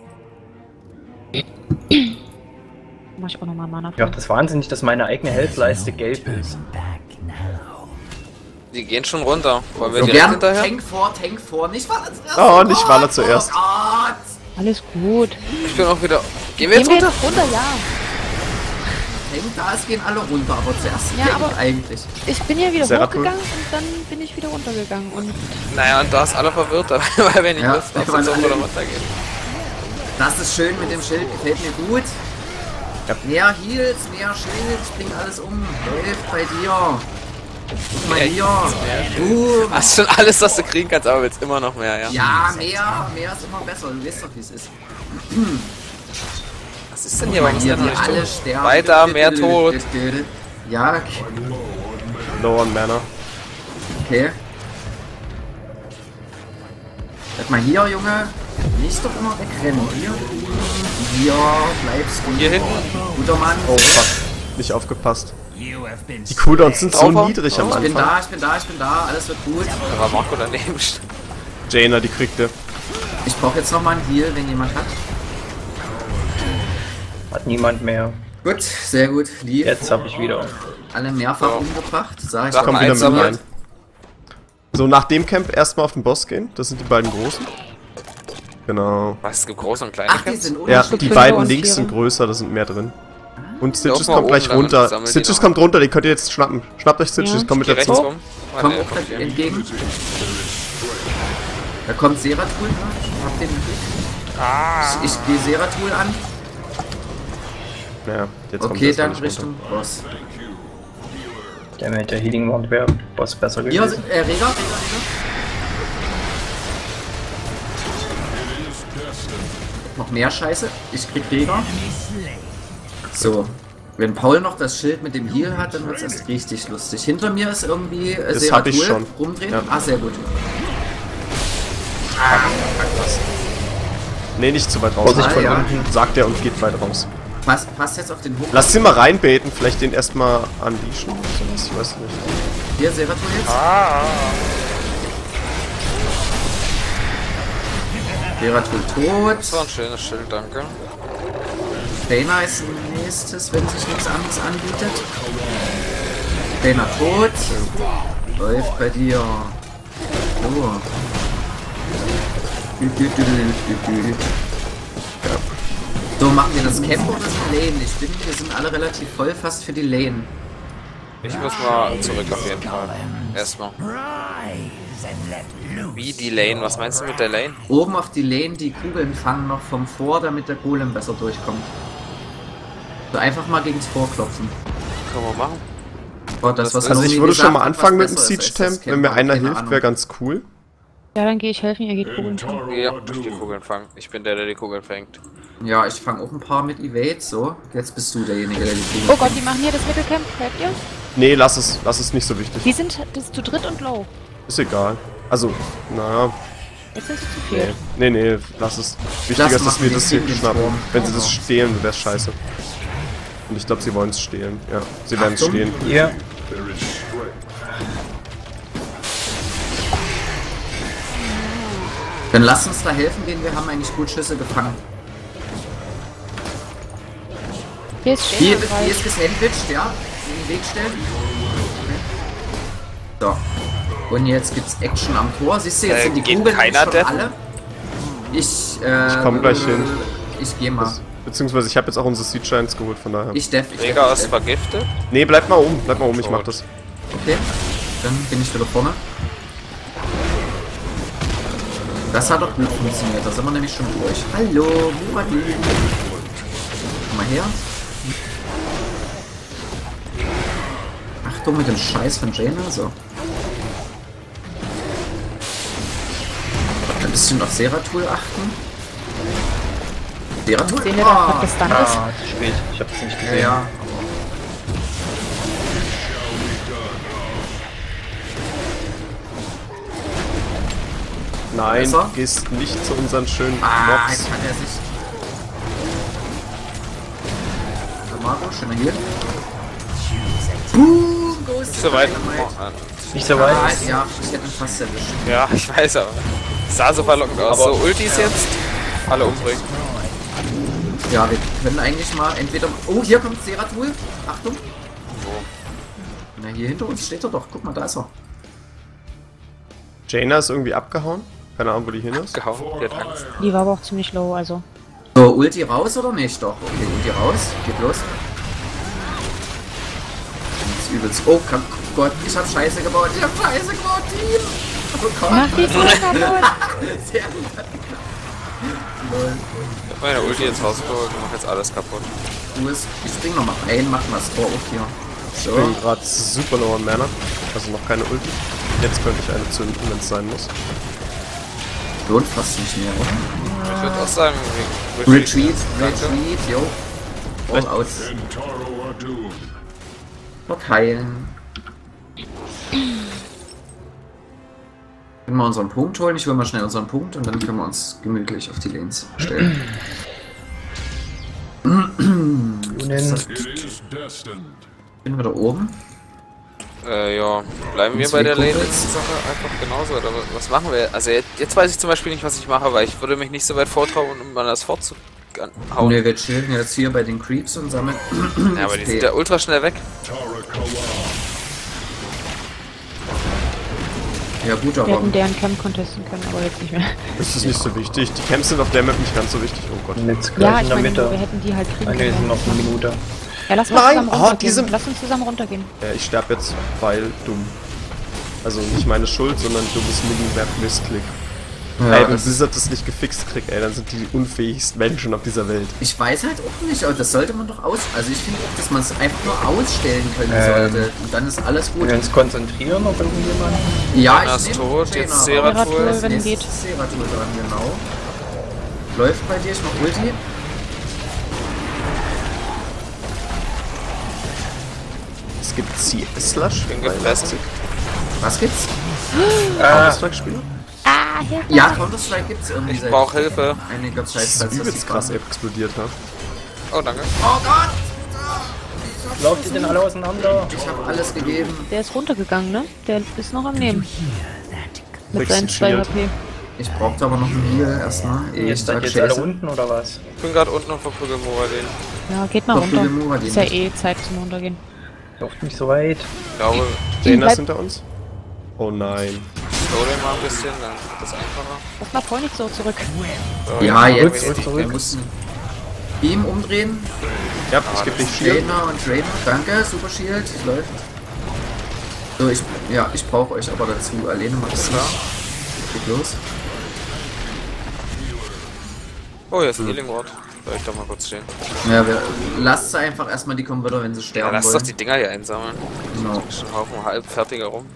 Mach ich auch nochmal Mana. Ja, das ist wahnsinnig, dass meine eigene Health-Leiste gelb ist. Back now. Die gehen schon runter. Wollen wir So direkt gern hinterher? Tank vor, Tank vor. Nicht Waller zuerst. Oh, nicht Waller zuerst. Oh Gott. Alles gut. Ich bin auch wieder. Gehen wir Gehen jetzt wir runter? jetzt runter, ja. Tank, da es gehen alle runter, aber zuerst Ja, Tank aber- eigentlich. Ich bin ja wieder Seratul? hochgegangen und dann bin ich wieder runtergegangen. Und Naja, und da ist alle verwirrt, weil wir nicht Ja, wissen, ob weil es oben alle- oder runtergeht. Das ist schön mit dem Schild, gefällt mir gut. Ja. Mehr Heals, mehr Schild, ich bring alles um. Läuft bei dir. Guck mal Mehr hier. Heals, Boom. Hast schon alles, was du kriegen kannst, aber willst immer noch mehr, ja? Ja, mehr, mehr ist immer besser. Du weißt doch, wie es ist. Was ist denn hier? Guck mal Warum ist hier, denn die noch nicht alle tot? sterben. Weiter, mehr tot. Ja, Low on Mana. okay. Bleib mal hier, Junge. Nicht doch immer wegrennen. Hier. Hier, bleibst du. Hier hinten. Guter Mann. Oh fuck. Nicht aufgepasst. You have been Die Cooldowns sind so Sauber. niedrig am Ich bin Anfang. da, ich bin da, ich bin da. Alles wird gut. Da war Marco daneben. Jaina, die kriegte. Ich brauche jetzt noch mal einen Heal, wenn jemand hat. Hat niemand mehr. Gut, sehr gut. Lieb. Jetzt habe ich wieder. Alle mehrfach So. umgebracht. Sag ich Sag doch. Komm mal wieder eins, mit aber- rein. So, nach dem Camp erstmal auf den Boss gehen. Das sind die beiden großen. Genau. Was, es gibt große und kleine Ach, die Camps? sind Ja, unterschiedlich. die fünf beiden und links vier. sind größer, da sind mehr drin. Und Stitches mal kommt oben gleich dann runter. sammelt die Stitches noch. kommt runter, die könnt ihr jetzt schnappen. Schnappt euch Stitches, Ja. kommt mit Geh dazu. rechts rum. Ah, Komm nee, auch kommt da hier. entgegen. Da kommt Seratul. Ich hab den im Blick. Ah. Ich, ich gehe Seratul an. Ja, jetzt kommt Okay, erst mal dann nicht Richtung Boss. Der mit der Healing Wand wäre was besser Hier, gewesen. äh, Rega, Rega, Rega. Noch mehr Scheiße. Ich krieg Rega. So. Wenn Paul noch das Schild mit dem Heal hat, dann wird's erst richtig lustig. Hinter mir ist irgendwie äh, Das hab ich Seratul. schon. Rumdrehen. Ja. Ah, sehr gut. Nee, nicht zu weit raus. Vorsicht von Ah, ja. unten. Sagt er und geht weit raus. Pass, pass jetzt auf den Hook. Lass sie mal reinbeten, vielleicht den erstmal unleashen oder sowas, ich weiß nicht. Hier, Seratul jetzt. Ah. Seratul tot. Das war ein schönes Schild, danke. Dana ist nächstes, wenn sich nichts anderes anbietet. Dana tot. Läuft bei dir. So. Dü, dü, dü, dü, dü. So, machen wir das Camp oder das Lane? Ich bin, wir sind alle relativ voll, fast für die Lane. Ich muss mal zurück auf jeden Fall. Erstmal. Rise and let loose. Wie die Lane? Was meinst du mit der Lane? Oben auf die Lane die Kugeln fangen noch vom Vor, damit der Golem besser durchkommt. So, einfach mal gegens Vorklopfen. Können wir machen. Oh, das, was Also ich Naomi würde gesagt schon mal hat, anfangen was mit dem besser ist als Siege-Temp, das Camp, wenn mir aber einer keine hilft, Ahnung. wäre ganz cool. Ja, dann gehe ich helfen, ihr geht Kugeln fangen. Ja, durch die Kugeln fangen. Ich bin der, der die Kugeln fängt. Ja, ich fange auch ein paar mit Evade, so. Jetzt bist du derjenige, der die Kugeln Oh Gott, die machen hier das Mittelcamp, hört ihr? Nee, lass es, lass es nicht so wichtig. Die sind das ist zu dritt und low. Ist egal. Also, naja, Jetzt ist es zu nee. viel. Nee, nee, lass es. Wichtiger Lass ist, dass machen, wir wir das hier kriegen den schnappen. Turm. Wenn sie das stehlen, wäre scheiße. Und ich glaube, sie wollen es stehlen. Ja, sie werden es Achtung. stehlen. Hier. Dann lass uns da helfen gehen, wir haben eigentlich gut Schüsse gefangen. Hier ist Die, stehen. die ist gesandwiched, ja. In den Weg stellen. So. Und jetzt gibt's Action am Tor. Siehst du, jetzt Äh, sind die geht Kugeln keiner schon deffen? alle. Ich, äh, Ich komm gleich hin. Ich geh mal. Beziehungsweise ich habe jetzt auch unsere Siege Giants geholt, von daher. Ich def, ich def, Rega ich ist def. vergiftet. Nee, bleib mal oben, bleib mal oben, ich mach das. Okay, dann bin ich wieder vorne. Das hat doch gut funktioniert, da sind wir nämlich schon durch. Hallo, Muradin. Komm mal her. Achtung mit dem Scheiß von Jaina, so. Ein bisschen auf Seratul achten. Seratul? Sehen wir da, was das dann ist? Ah, zu spät. Ich hab's nicht Ja, gesehen. ja. Nein, Besser? du gehst nicht zu unseren schönen Ah, Mobs. jetzt kann er sich... Marco, schöner hier. Boom, Ghost. Nicht so weit. Dynamite. Oh, Mann. Nicht so weit. Ah, ja, ich hätte ihn fast erwischt. Ja, ich weiß aber. Sah so verlockend aus. Aber- So, Ultis jetzt. Alle umbringen. Ja, wir können eigentlich mal entweder... Oh, hier kommt Seratul. Achtung. Na, hier hinter uns steht er doch. Guck mal, da ist er. Jaina ist irgendwie abgehauen. Keine Ahnung, wo die hin ist. Gehauen. Die hat Angst. Die war aber auch ziemlich low, also. So, Ulti raus oder nicht? Doch, okay, Ulti raus. Geht los. Das ist übelst. Oh Gott, ich hab Scheiße gebaut. Ich hab Scheiße gebaut, Team. Oh Gott. Mach die Tür kaputt! Sehr gut. Ich hab meine Ulti jetzt rausgeholt und mach jetzt alles kaputt. Du bist, ich spring noch mal rein, mach mal das Tor auf hier. Ich So. bin gerade super low on Mana. Also noch keine Ulti. Jetzt könnte ich eine zünden, wenn es sein muss. Lohnt fast nicht mehr, oder? Ich würde auch sagen, Retreat, Danke. Retreat, yo. All aus. Verteilen. Können wir unseren Punkt holen? Ich hole mal schnell unseren Punkt und dann können wir uns gemütlich auf die Lanes stellen. Bin wir da oben? Äh, ja. Bleiben wir Und bei der zwei Lane Kumpels? Sache einfach genauso, oder was machen wir? Also jetzt, jetzt weiß ich zum Beispiel nicht, was ich mache, weil ich würde mich nicht so weit vortrauen, um mal das Fort zu hauen. Ne, wir chillen jetzt hier bei den Creeps und sammeln. Ja, aber die sind ja ultra schnell weg. Ja gut, Wir aber hätten deren Camp contesten können, aber jetzt nicht mehr. Das ist nicht so wichtig. Die Camps sind auf der Map nicht ganz so wichtig. Oh Gott. Jetzt Ja, gleich ich in der meine, Mitte. wir hätten die halt kriegen Ah, ne, sind können. noch eine Minute. Ja, lass uns Nein! zusammen Oh, runtergehen. diese- Lass uns zusammen runtergehen. Ja, ich sterbe jetzt, weil dumm. Also nicht meine Schuld, sondern dummes Mini-Map-Missklick. ja, ey, wenn das, Blizzard das nicht gefixt kriegt, ey, dann sind die die unfähigsten Menschen auf dieser Welt. ich weiß halt auch nicht, aber das sollte man doch aus... Also ich finde auch, dass man es einfach nur ausstellen können Ähm. sollte. Und dann ist alles gut. Wollen wir uns konzentrieren auf irgendjemanden? Ja, Einer ich ist nehme tot, Jaina, jetzt aber Seratul. Seratul, als wenn nächstes geht. ist Seratul dran, genau. Läuft bei dir, ich mach Ulti. Es gibt C S-Slush. Bin gefressen. Was gibt's? Ah, Counter-Strike-Spieler? Ah, Hilfe! Ja, Counter-Strike gibt's irgendwie Ich seit brauche Hilfe. einiger Zeit. Das ist falls das übelst die krass Frage- explodiert, ha? Oh, danke. Oh Gott! lauft ihr denn alle auseinander? Ich habe alles gegeben. Der ist runtergegangen, ne? Der ist noch am Leben. Mit Kriegst seinen du zwei Shield? H P. Ich brauchte aber noch einen Heal erstmal. Ihr Ich seid sag jetzt alle Scheiße. unten oder was? Ich bin gerade unten und verprügel Moradin. Ja, geht mal Doch, runter. wir Muradin Ist ja nicht. eh Zeit zum Runtergehen. Lauft nicht so weit. Ich glaube, Jaina bleib- ist hinter uns? Oh nein. slow den mal ein bisschen, dann wird das einfacher. Lass mal voll nicht so zurück. So, Ja, jetzt jetzt. machen wir zurück, Wir müssen Beam umdrehen. Ja, ich gebe dich Shield. Trainer und Trainer. Danke, Super Shield. Läuft. So, ich, ja, ich brauche euch aber dazu. Alleine macht es nicht. Geht los. Oh, hier ist ein Healing Ward. Soll ich doch mal kurz stehen? Ja, wir, lasst sie einfach erstmal die Converter, wenn sie Ja, sterben lass doch wollen. die Dinger hier einsammeln. Genau. Schon ein Haufen halbfertiger rum.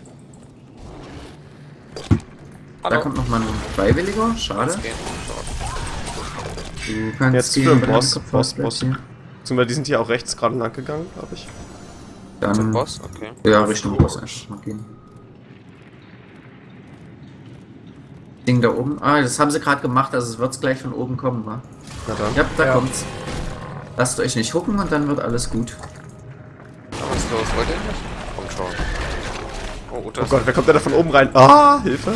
Da Hallo. kommt noch mal ein Freiwilliger. Schade. Kannst gehen. Schaut. Du kannst Jetzt gehen, für den wenn Boss, du Kopf Boss, bleibst Boss. hier. Beziehungsweise die sind hier auch rechts gerade lang gegangen, glaube ich. Zum Dann, Boss? Okay. ja, Richtung Boss einfach mal gehen. Ding da oben. Ah, das haben sie gerade gemacht, also es wird gleich von oben kommen, wa? Na dann. Ja, da Ja. kommt's. Lasst euch nicht hucken und dann wird alles gut. Aber was ist los? Wollt ihr nicht? Kommt schon. Oh, Uta. Oh Gott, wer kommt denn da von oben rein? Ah, Hilfe!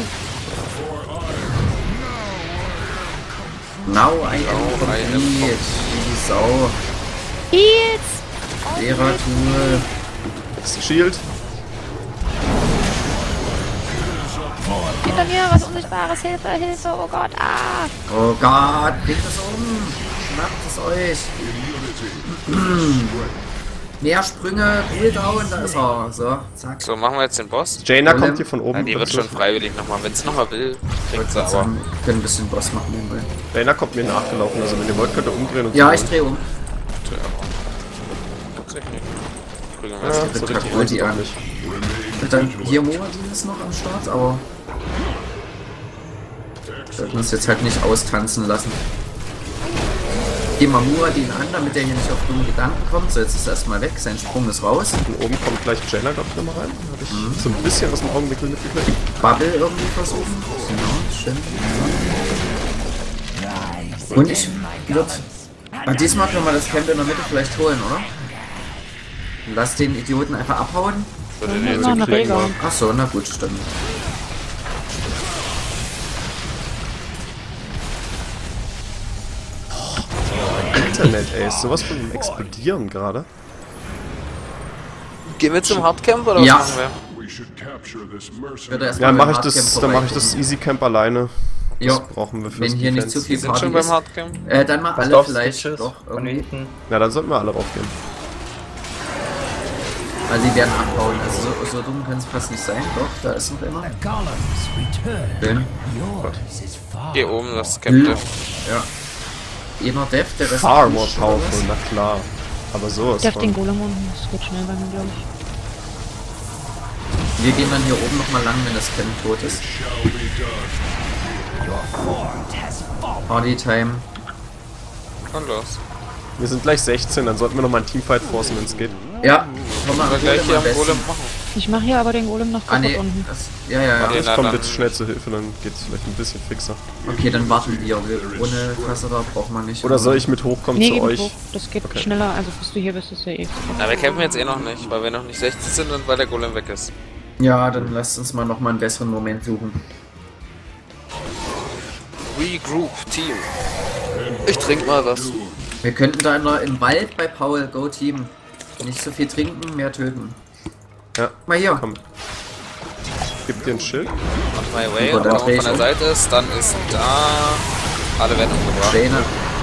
Now I am Now I am complete. Die Sau. Heals! Seratul. Jetzt Shield. Hinter mir, was Unsichtbares! Hilfe, Hilfe! Oh Gott! Ah! Oh Gott, bring das um. Macht es euch! Hm. Mehr Sprünge, Cooldown, da ist er. So, zack. So, machen wir jetzt den Boss. Jaina Golem. kommt hier von oben. Ja, die wird schon freiwillig nochmal. Wenn sie nochmal will, kriegt sie aber. Wir können ein bisschen Boss machen nebenbei. Jaina kommt mir nachgelaufen, also wenn ihr wollt, könnt ihr umdrehen und Ja, so ich drehe um. Ja, so wird richtig grad Ulti rein, an. nicht. Und dann hier Moradin ist noch am Start, aber wir sollten uns jetzt halt nicht austanzen lassen. Gehen wir Moradin an, damit er hier nicht auf dumme Gedanken kommt. So, jetzt ist er erstmal weg, sein Sprung ist raus. Und oben kommt gleich Jaina, glaube ich, nochmal rein. Habe ich mhm. so ein bisschen aus dem Augenwinkel mitgekriegt. Bubble irgendwie versuchen. Genau, schön. Und ich würde... Diesmal können wir das Camp in der Mitte vielleicht holen, oder? Lass den Idioten einfach abhauen. So, den Noch eine Regel. Achso, na gut, dann. Internet, ey, ist sowas von explodieren gerade. Gehen wir zum Hardcamp oder Ja. was machen wir? Ich würde erst Ja, mal mache beim ich das, Hardcamp dann mache ich das vorbeigucken. Easy Camp alleine. Das Jo. brauchen wir fürs Wenn hier nicht Defense. zu viel Wir sind Party schon beim ist. Hardcamp. Äh, dann mal Passt alle auf, vielleicht Stitches doch von irgendwie. hinten. Na, dann sollten wir alle raufgehen. Weil sie werden abbauen. Also so, so dumm kann es fast nicht sein. Doch, da ist noch immer. Schön. Hier oben das Camp. Hm. Ja. Einer Dev, der Rest Far ist more nicht, powerful, oder na klar. Aber so ist Darf den von. Golem unten, das geht schnell bei mir, glaube ich. was? Wir gehen dann hier oben nochmal lang, wenn das Camp tot ist. Party Time. Und los. Wir sind gleich sechzehn, dann sollten wir nochmal einen Teamfight forcen, wenn es geht. Ja, komm mal Aber gleich hier am Golem besten. machen. Ich mache hier aber den Golem noch Ah, kaputt nee. unten. Das, ja, ja, ja. Okay. Ich na, komme dann- jetzt schnell zur Hilfe, dann geht es vielleicht ein bisschen fixer. Okay, dann warten wir. wir ohne Kasse da braucht man nicht. Oder soll ich mit hochkommen Nee, zu geh mit euch? hoch. Das geht Okay. schneller. Also bis du hier bist, ist ja eh. Na, wir kämpfen jetzt eh noch nicht, weil wir noch nicht sechzig sind und weil der Golem weg ist. Ja, dann lasst uns mal nochmal einen besseren Moment suchen. Regroup Team. Ich trink mal was. Wir könnten da in der, im Wald bei Paul Go Team nicht so viel trinken, mehr töten. Ja, Mal hier. komm. Gib dir ein Schild. On my way. Super, Und dann wenn dreh man von ich der um. Seite ist, dann ist da. Alle werden umgebracht. Trainer.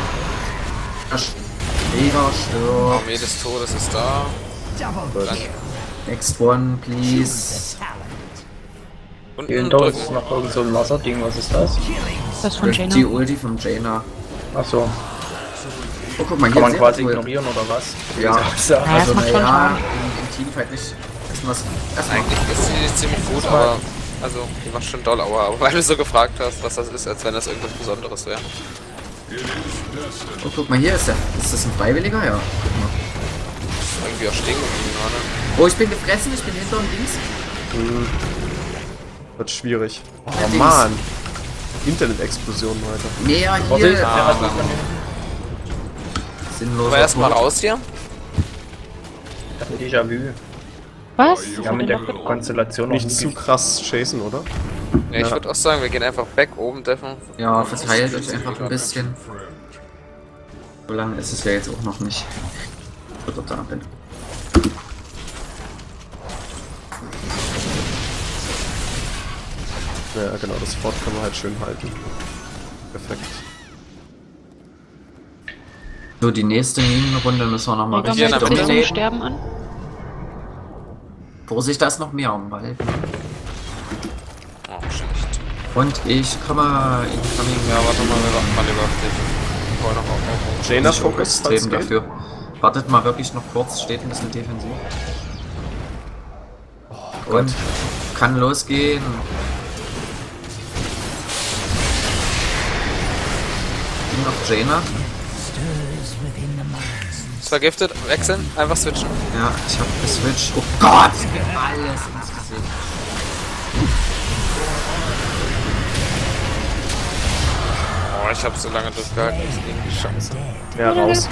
Jäger stirbt. Armee des Todes ist da. Danke. Next one, please. Unten Hier hinter uns drücken. ist noch irgend so ein Lasserding, was ist das? Das von Die Jaina. Ulti von Jaina. Achso, Oh, guck mal, kann hier man sehr quasi cool. ignorieren oder was? Ja. Ja. Ja, Also, das macht schon naja, Schaden. im, im Teamfight nicht. Erstmal, erstmal. Eigentlich ist sie ziemlich gut, aber. Also, die macht schon doll Aua. Aber weil du so gefragt hast, was das ist, als wenn das irgendwas Besonderes wäre. Oh, guck mal, hier ist der. Ist das ein Freiwilliger? Ja. Guck mal. Irgendwie auch stehen geblieben, oder? Oh, ich bin gefressen, ich bin hinter dem Dings. Wird schwierig. Oh Dings. Mann. Internet-Explosion heute. Mehr Vorsicht, hier. der hat was von Sinnloser Aber erstmal Tod. raus hier. ein Déjà-vu. Was? Ja, mit der Konstellation noch Nicht nie zu ge- krass chasen, oder? Ja, ich Ja. würde auch sagen, wir gehen einfach back oben deffen. Ja, verteilt euch einfach ein bisschen. So lange ist es ja jetzt auch noch nicht. Ich da bin. Ja, genau, das Fort kann man halt schön halten. Perfekt. So, die nächste Minenrunde müssen wir nochmal Jäger Hier in der richtig Mitte. zum dominaten. Sterben an. Vorsicht, da ist noch mehr am Wald. Oh, schlecht. Und ich komme incoming. Ja, warte mal, wir warten mal lieber auf dich. Ich wollte noch auf. Jaina Muss ich auch Fokus, falls extrem geht. dafür. Wartet mal wirklich noch kurz, steht ein bisschen defensiv. Und kann losgehen. Bin auf Jaina. Ist vergiftet, wechseln, einfach switchen. Ja, ich hab geswitcht. Oh Gott! Alles ins Gesicht. Oh, ich hab so lange durchgehalten, das ging die Chance. Ja, raus.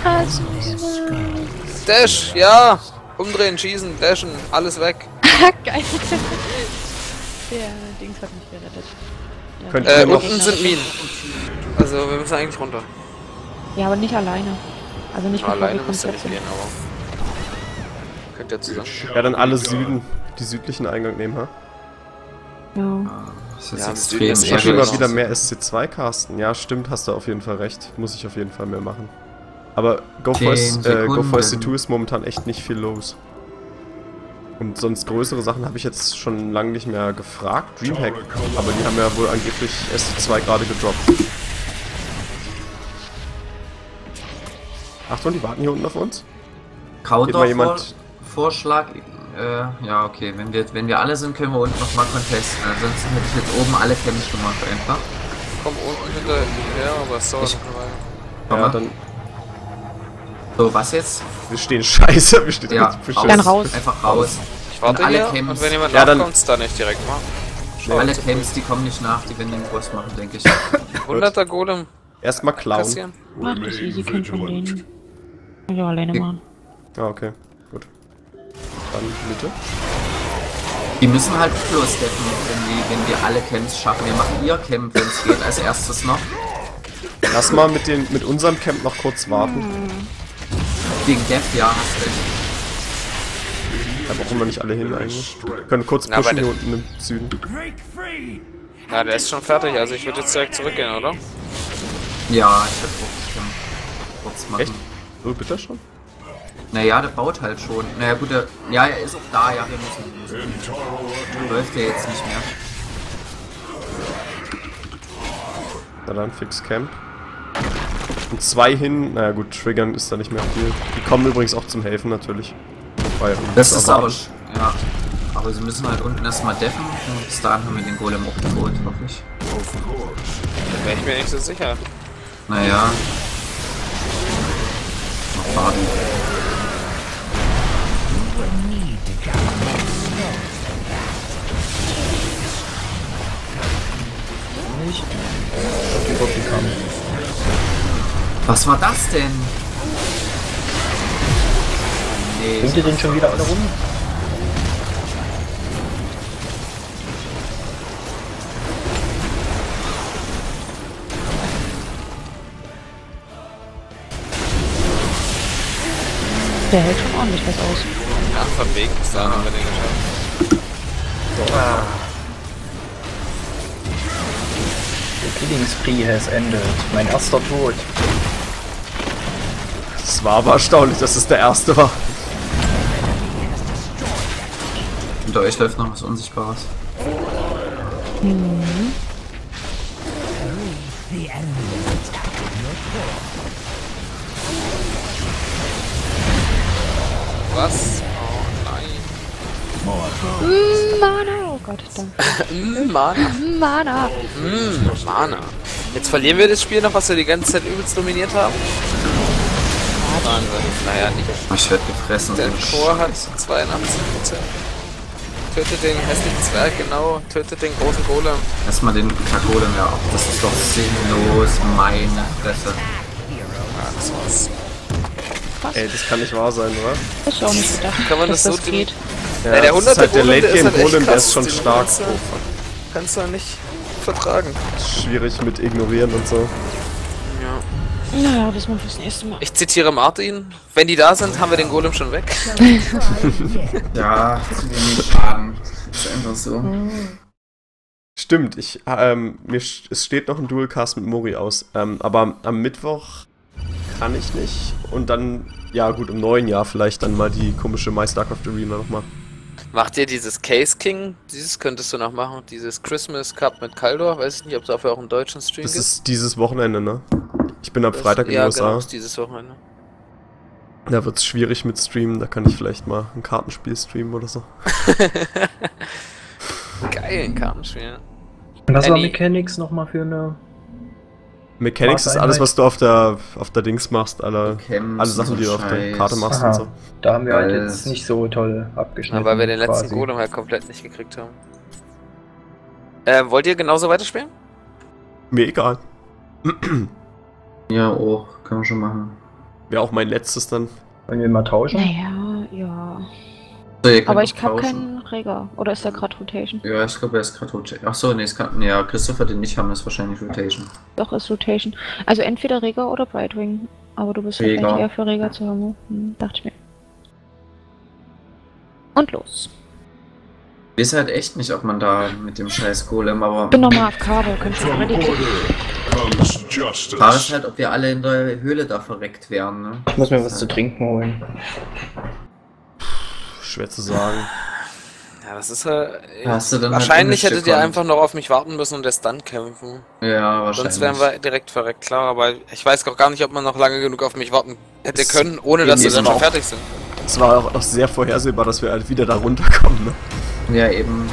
Dash, ja! Umdrehen, schießen, dashen, alles weg. Geil. Der Dings hat mich gerettet. Der Könnt Äh, ihr noch- unten sind Minen. Also, wir müssen eigentlich runter. Ja, aber nicht alleine. Also nicht bevor Alleine wir müsst ihr komplett nicht sind. gehen, aber. Könnt ihr zusammen. Ja, dann alle Süden, die südlichen Eingang nehmen, ha? Ja. Das ist Ja, extrem das ist Ich muss Ja, immer genau. wieder mehr S C zwei casten. Ja, stimmt, hast du auf jeden Fall recht. Muss ich auf jeden Fall mehr machen. Aber Go Zehn Force, äh, Go Force Sekunden. C zwei ist momentan echt nicht viel los. Und sonst größere Sachen habe ich jetzt schon lange nicht mehr gefragt. Dreamhack, aber die haben ja wohl angeblich S C zwei gerade gedroppt. Achtung, die warten hier unten auf uns. Geht mal Counter jemand- Vorschlag. Äh, ja, okay. Wenn wir, wenn wir alle sind, können wir unten nochmal contesten. Ansonsten hätte ich jetzt oben alle Camps gemacht einfach. Komm unten hinterher, aber es dauert Ich- noch eine Weile. Komm Ja, mal. dann. So, was jetzt? Wir stehen scheiße, wir stehen Ja, richtig raus. beschissen. Dann raus. Einfach raus. Ich warte Und alle hier Camps- und wenn jemand Ja, dann- nachkommt, dann nicht direkt machen. Alle Camps, die kommen nicht nach, die werden den Boss machen, denke ich. hunderter Golem Erstmal klauen. kassieren. Ach, das ist easy, könnt von denen. Ja, alleine machen. Ah, okay. Gut. Dann Mitte. Die müssen halt plus decken, wenn, die, wenn wir alle Camps schaffen. Wir machen ihr Camp, wenn es geht, als erstes noch. Lass mal mit, den, mit unserem Camp noch kurz warten. Gegen Death, ja, hast recht. Da brauchen wir nicht alle hin eigentlich. Wir können kurz Na, pushen aber hier der- unten im Süden. Na, der ist schon fertig, also ich würde jetzt direkt zurückgehen, oder? Ja, ich würde auch Camp kurz machen. Echt? So, bitte schon? Naja, der baut halt schon. Naja, gut, der, ja, er ist auch da, ja, wir müssen. Wir müssen. Läuft ja jetzt nicht mehr. Na dann, fix Camp. Und zwei hin, naja gut, triggern ist da nicht mehr viel. Die kommen übrigens auch zum Helfen natürlich. Weil, Das ist aber. erwarten. sch- Ja. Aber sie müssen halt unten erstmal deffen. Und bis dahin haben wir den Golem auch geholt, hoffe ich. Da wäre ich mir nicht so sicher. Naja. Noch warten. Nicht? Ich hab die überbekommen. Was war das denn? Nee. Bringt ihr den schon wieder alle rum? Der hält schon ordentlich was aus. Ja, von Weg bis dahin haben wir den geschafft. Der Killing Spree has ended. Mein erster Tod. Es war aber erstaunlich, dass es der erste war. Hinter euch läuft noch was Unsichtbares. Was? Oh nein. Mm, Mana, oh Gott, danke. Mm, Mana. Mm, Mana. Mm, Mana. Jetzt verlieren wir das Spiel noch, was wir die ganze Zeit übelst dominiert haben. Wahnsinn. Naja, nicht. Ich werde gefressen. Der so eine Chor hat Scheiße. zweiundachtzig Prozent. Tötet den hässlichen Zwerg, genau. Tötet den großen Golem. Erstmal den Kakgolem, ja. Das ist doch sinnlos, meine Fresse. Ja, das war's. Ey, das kann nicht wahr sein, oder? Das ist auch nicht gedacht, Kann man dass das so das dem- geht. Ja, der das ist hunderte halt der Golem, der ist Late-Game halt echt Golem, der krass. ist schon Den stark. kannst du- Oh, fuck. Kannst du nicht vertragen. Schwierig mit ignorieren und so. Ja. Naja, das mal fürs nächste Mal. Ich zitiere Martin. Wenn die da sind, haben wir den Golem schon weg. Ja, zu wenig Schaden. Das ist einfach so. Stimmt, ich, ähm, mir, st- es steht noch ein Dualcast mit Mori aus. Ähm, aber am Mittwoch kann ich nicht. Und dann, ja gut, im neuen Jahr vielleicht dann mal die komische My StarCraft Arena nochmal. Macht ihr dieses Case King? Dieses könntest du noch machen. Dieses Christmas Cup mit Kaldor. Weiß ich nicht, ob es dafür auch einen deutschen Stream Das gibt. ist dieses Wochenende, ne? Ich bin am Das- Freitag in ja, den U S A. genau, ist dieses Wochenende. Da wird's schwierig mit Streamen, da kann ich vielleicht mal ein Kartenspiel streamen oder so. Geil, ein Kartenspiel. Was war Annie. Mechanics nochmal für eine... Mechanics ist alles, was du auf der auf der Dings machst, alle, Camps alle Sachen, und die so du auf der Scheiß. Karte machst Aha. und so. Da haben wir halt Weil- jetzt nicht so toll abgeschnitten. Ja, weil wir den letzten quasi. Golem halt komplett nicht gekriegt haben. Ähm, wollt ihr genauso weiterspielen? Mir egal. Ja, auch. Können wir schon machen. Wäre auch mein letztes dann. Wollen wir mal tauschen? Naja, ja. So, ihr könnt Aber auch ich hab tauschen. keinen Reger. Oder ist der gerade Rotation? Ja, ich glaube, er ist gerade Rotation. Achso, nee, es kann. Ja, Christopher den nicht haben, ist wahrscheinlich Rotation. Doch, ist Rotation. Also entweder Reger oder Brightwing. Aber du bist Rega. wahrscheinlich eher für Reger zu haben. Hm, dachte ich mir. Und los. Ich weiß halt echt nicht, ob man da mit dem scheiß Golem, aber. Ich bin nochmal auf Kabel, könnt ihr ready kicken. comes justice. Frage ist halt, ob wir alle in der Höhle da verreckt wären, ne? Ich muss mir was zu trinken holen. Schwer zu sagen. Ja, das ist halt. Hast du dann Wahrscheinlich halt hättet ihr Stück einfach noch auf mich warten müssen und erst dann kämpfen. Ja, wahrscheinlich. Sonst wären wir direkt verreckt, klar. Aber ich weiß auch gar nicht, ob man noch lange genug auf mich warten hätte können, ohne dass sie dann schon fertig sind. Es war auch, auch sehr vorhersehbar, dass wir halt wieder da runterkommen, ne? Ja, eben.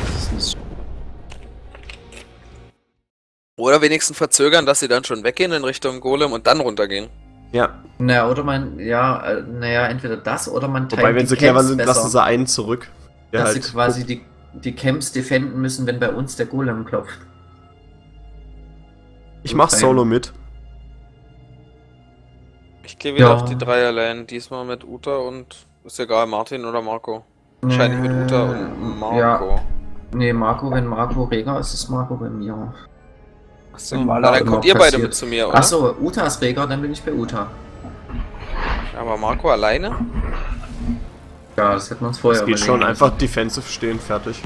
Oder wenigstens verzögern, dass sie dann schon weggehen in Richtung Golem und dann runtergehen. Ja. Naja, oder man, ja, äh, naja, entweder das oder man Wobei, wenn die sie clever Camps sind, besser, lassen sie einen zurück. Der dass halt sie quasi die, die Camps defenden müssen, wenn bei uns der Golem klopft. Ich mach Solo mit. Ich gehe wieder Ja. auf die Dreier-Lane, diesmal mit Uta und ist egal, Martin oder Marco. Wahrscheinlich mit Uta und Marco. Ja. Nee, Marco, wenn Marco Rega ist, ist Marco bei mir. Achso, Mal na, dann immer kommt ihr beide passiert. mit zu mir, oder? Achso, Uta ist Rega, dann bin ich bei Uta. Aber Marco alleine? Ja, das hätten wir uns vorher Es geht überlegen schon müssen. einfach defensive stehen, fertig.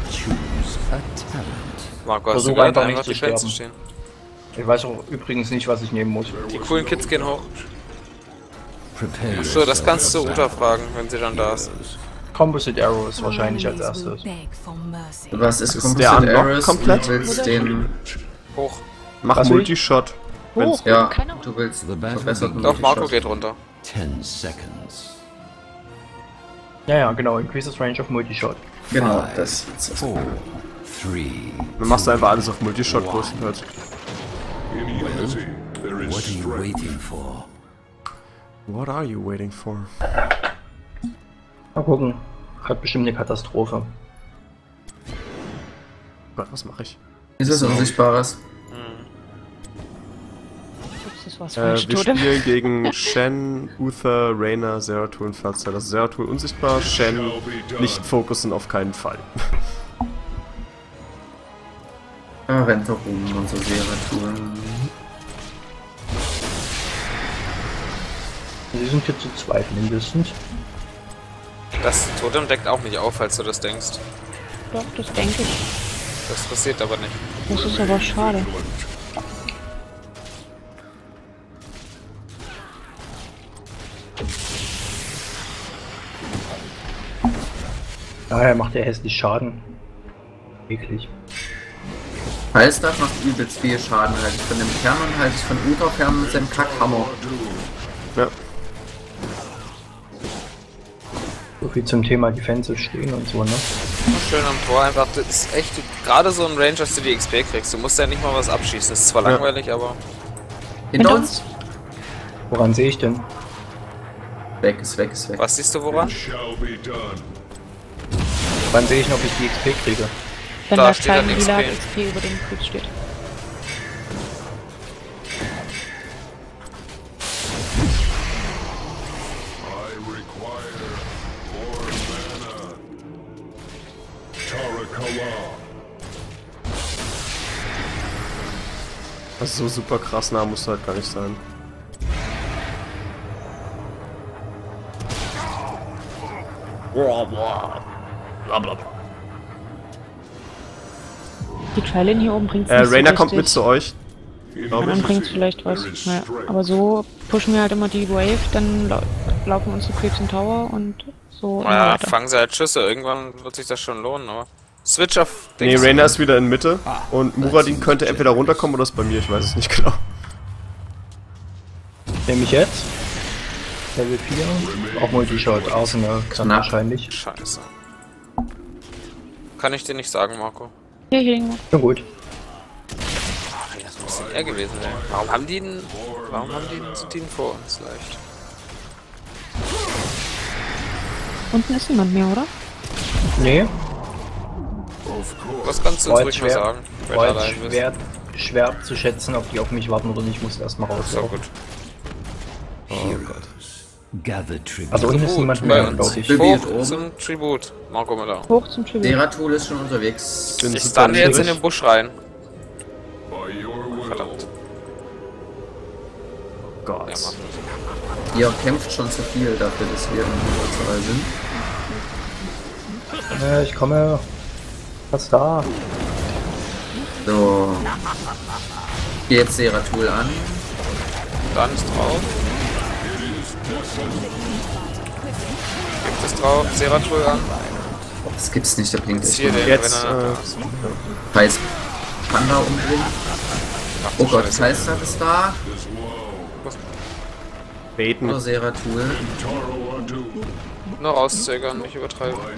Marco, hast du Versuch gehört, einfach einfach nicht zu die Fans sterben. stehen. Ich weiß auch übrigens nicht, was ich nehmen muss. Die coolen Kids gehen hoch. Prepare So, das kannst du yourselves, Uta fragen, wenn sie dann da ist. Composite Arrows wahrscheinlich als erstes. Was ist, Ist Composite der Unlock Arrows? komplett? Du willst den... Hoch. Mach Was will ich? Multishot. Wenn's- Hoch, Ja, keine Ahnung. du willst The battle verbesserten Doch, Marco Multishot. geht runter. ten seconds. Ja, ja, genau. Increases Range of Multishot. Genau, Five, das ist das. four, three. Dann machst du einfach alles auf Multishot größtenteils. In unity, there is what are you waiting for? What are you waiting for? Mal gucken. Hat bestimmt eine Katastrophe. Gott, was mache ich? Ist es Unsichtbares? Ups, das war's Äh, falsch, wir Totem. spielen gegen Shen, Uther, Reyna, Zeratul und Fazal. Das Zeratul unsichtbar, Shen nicht fokussen auf keinen Fall. Ja, Renterum und so Zeratul. Sie sind hier zu zweit mindestens. Das Totem deckt auch nicht auf, falls du das denkst. Doch, das denke ich. Das passiert aber nicht. Das ist aber schade. Daher macht er hässlich Schaden. Eklig. Falstaff macht übelst viel Schaden, halte ich von dem Kern und halte ich von Uta fern mit seinem Kackhammer. Ja. So viel zum Thema Defensive stehen und so, ne? Schön am Tor einfach. Das ist echt gerade so ein Range, dass du die X P kriegst. Du musst ja nicht mal was abschießen. Das ist zwar Ja. langweilig, aber. Hinter uns? Woran sehe ich denn? Weg, ist weg, ist weg. Was siehst du woran? Shall be done. Wann sehe ich noch, ob ich die X P kriege? Wenn Da da steht dann kleine X P. lila X P über dem Cube steht. I require more mana. Tarakala. Das ist so super krass nah, muss halt gar nicht sein. Die Trailen hier oben bringt Äh, nicht Reyna so kommt mit richtig. zu euch. In Ja, dann bringt's vielleicht was. Ja. Aber so pushen wir halt immer die Wave, dann lau laufen unsere Creeps in Tower und so immer Ja, weiter. fangen sie halt Schüsse. Irgendwann wird sich das schon lohnen, aber. Switch auf. Nee, Dings. Reyna ist wieder in Mitte. Und Muradin könnte entweder runterkommen oder ist bei mir, ich weiß es nicht genau. Nehme ich jetzt? Level vier. Auch Multishot. Arsenal dann Knapp. wahrscheinlich. Scheiße. Kann ich dir nicht sagen, Marco. Hier, hier irgendwo. Na gut. Ach, das muss er gewesen sein. Warum haben die denn. Warum haben die denn so Team vor uns leicht? Unten ist niemand mehr, oder? Nee, Was kannst du war uns jetzt ruhig mal schwer, sagen? Wenn war du jetzt allein bist. schwer, schwer zu schätzen, ob die auf mich warten oder nicht. Ich muss erstmal raus. So gut. Heroes. Gather tribute. Also unten ist niemand Bei mehr, uns. glaube ich. Tribute Hoch oben. zum Tribut. Marco Müller. Hoch zum Tribut. Zeratul ist schon unterwegs. Bin Ich super stand jetzt in niedrig. den Busch rein. By your will. Verdammt. Gott. Ja, Mann. Ihr kämpft schon zu viel dafür, dass wir in Überzahl sind. Ja, ich komme. Was da? So. Geh jetzt Seratul an. Dann ist drauf. Gibt es drauf. Seratul an. Das gibt's nicht, der blinkt echt. Hier den Jetzt, Brenner. äh, Heißt Panda umbringen. Ach, Oh du Gott, Scheiße. Kaistat ist da. baiten. Nur Seratul. Nur rauszögern, nicht übertreiben. Oh,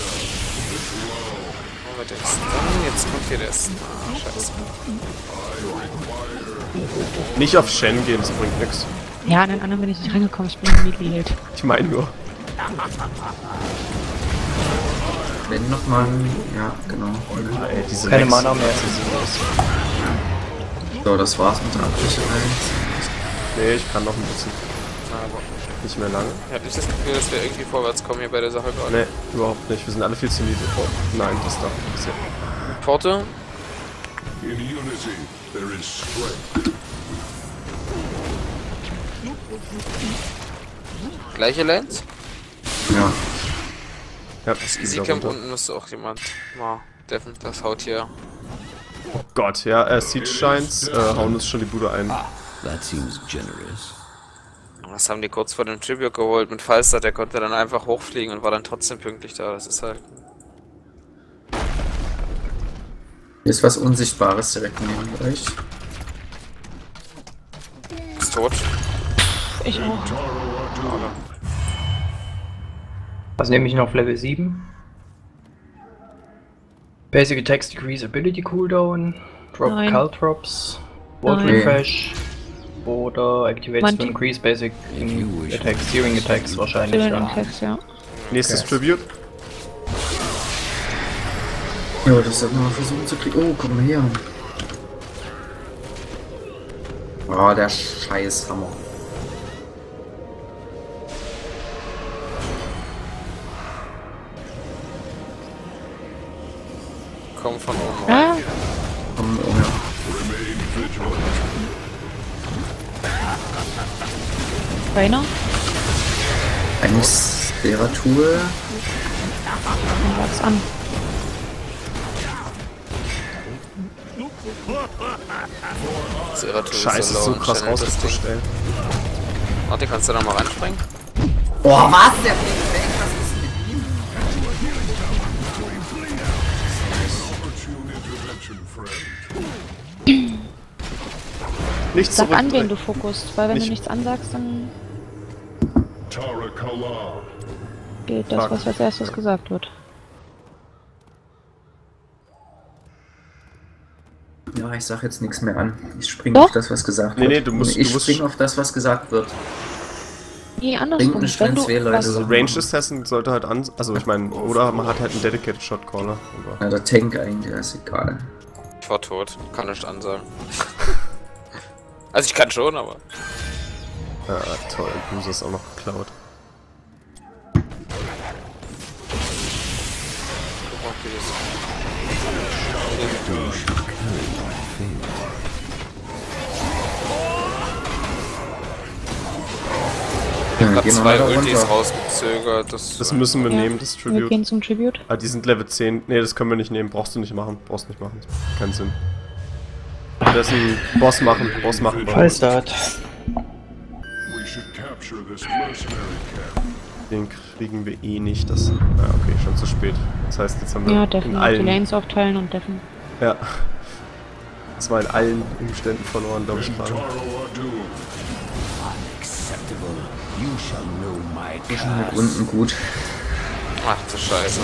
mit dem Stun. Jetzt kommt hier der Stun. Ah, scheiße. Nicht auf Shen gehen, das bringt nichts. Ja, an den anderen bin ich nicht rangekommen, ich bin ein Melee-Held. Ich meine nur. Wenn noch mal. Ja, genau. Ey, diese Keine Lex- Mana mehr. So, das war's mit der Abbrüche eins. Nee, ich kann noch ein bisschen. Na, aber Nicht mehr lange. ich hab nicht das Gefühl, dass wir irgendwie vorwärts kommen hier bei der Sache gerade. Nee, überhaupt nicht. Wir sind alle viel zu niedrig. Oh, nein, das darf nicht passieren. Porte. In unity, there is strength. Gleiche Lanes. Ja. Ja, Das geht Easy wieder Camp runter. unten müsste auch jemand mal deffen. Das haut hier. Oh Gott, ja, äh, Siege Shines äh, hauen uns schon die Bude ein. That seems generous. Das haben die kurz vor dem Tribute geholt mit Falster, der konnte dann einfach hochfliegen und war dann trotzdem pünktlich da. Das ist halt. Hier ist was Unsichtbares direkt neben euch. Ist tot. Ich auch. Was nehme ich noch auf Level sieben? Basic Attacks Decrease Ability Cooldown, Drop Nein. Caltrops, World Nein. Refresh oder Activates Manche- to Increase Basic in Attacks, Steering Attacks wahrscheinlich. Schön Ja. Text, ja. Nächstes Okay. Tribute. Ja, das sollten wir mal versuchen zu kriegen. Oh, komm mal her. Oh, der Scheißhammer. Kommen von oben rein. Ah, Komm, oh ja. Rainer, Eigentlich Seratul. dann sag's an. Seratul ist Scheiße, so low, krass channelt das Ding. ausgestellt. Warte, kannst du da mal reinspringen? Oh, was? Der fliegt weg. Was ist mit ihm? Nicht Sag an, wen zurückdrehen. du fokussst, weil wenn Nicht- du nichts ansagst, dann Tara Kalar. gilt das, Fuck. was als erstes gesagt wird. Ja, ich sag jetzt nichts mehr an. Ich spring Doch. auf das, was gesagt Nee, wird. nee, du musst- Ich du musst- spring auf das, was gesagt wird. Nee, Bringt andersrum. nicht, Wenn wenn du zwei Leute was, so- Ranged Assassin sollte halt an. Also, ich meine, oder man hat halt einen Dedicated Shotcaller. Aber Na, der Tank eigentlich, ist egal. Ich war tot. Kann nicht ansagen. Also ich kann schon, aber. ja, toll, Bruiser ist auch noch geklaut. Guck mal, wie das- Ja, Ich hab gehen wir zwei mal da Ultis runter. rausgezögert. Das, Das müssen wir Ja. nehmen, das wir Tribute. gehen zum Tribute. Ah, die sind Level zehn. Nee, das können wir nicht nehmen. Brauchst du nicht machen. Brauchst nicht machen. Keinen Sinn. Das ist ein Boss machen. Boss machen. wollen wir. Fallstart. We should capture this mercenary camp. Den kriegen wir eh nicht. Das. Ah, okay, schon zu spät. Das heißt, jetzt haben wir Ja, in Deffen. Die allen. Lanes aufteilen und Deffen. Ja. Das war in allen Umständen verloren, glaube ich gerade. Taro Adu. Unacceptable. You shall know my Mit curse. unten gut. ach du Scheiße.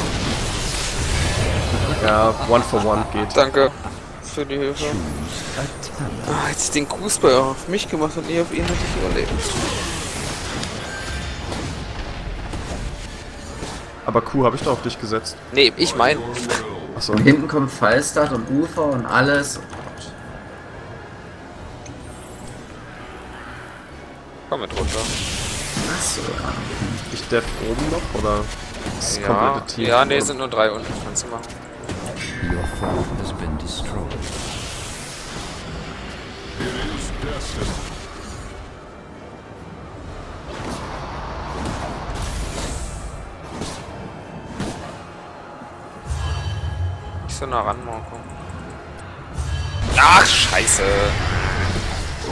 Ja, One for One geht. Danke für die Hilfe. Ah, hätte ich den Grußball auch auf mich gemacht und nie auf ihn, hätte ich überlebt. Aber Q habe ich doch auf dich gesetzt. Nee, ich mein. Achso. Und hinten kommt Falstad und Ufer und alles. Komm mit runter. Achso, ja. Ich dev oben noch oder das Ja, komplette Team? ja, nee, sind nur drei unten. Kannst du machen. Your throne has been destroyed. Nicht so nah ran, Marco. Ach, scheiße.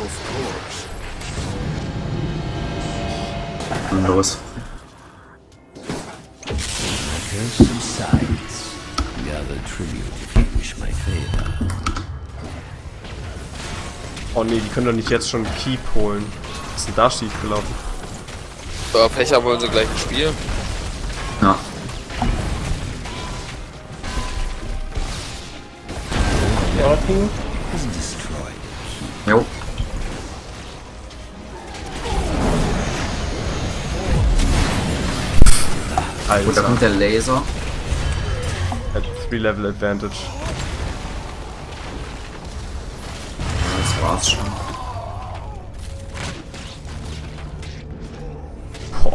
Und los. Curse subsides. Gather tribute if you wish my favor. Oh nee, die können doch nicht jetzt schon einen Keep holen. Was ist denn da schief gelaufen? So, Pecher wollen sie gleich ein Spiel. Ja. Dorting. Jo. Gut, da Alter, kommt der Laser. at three Level Advantage. Das war's schon. Boah.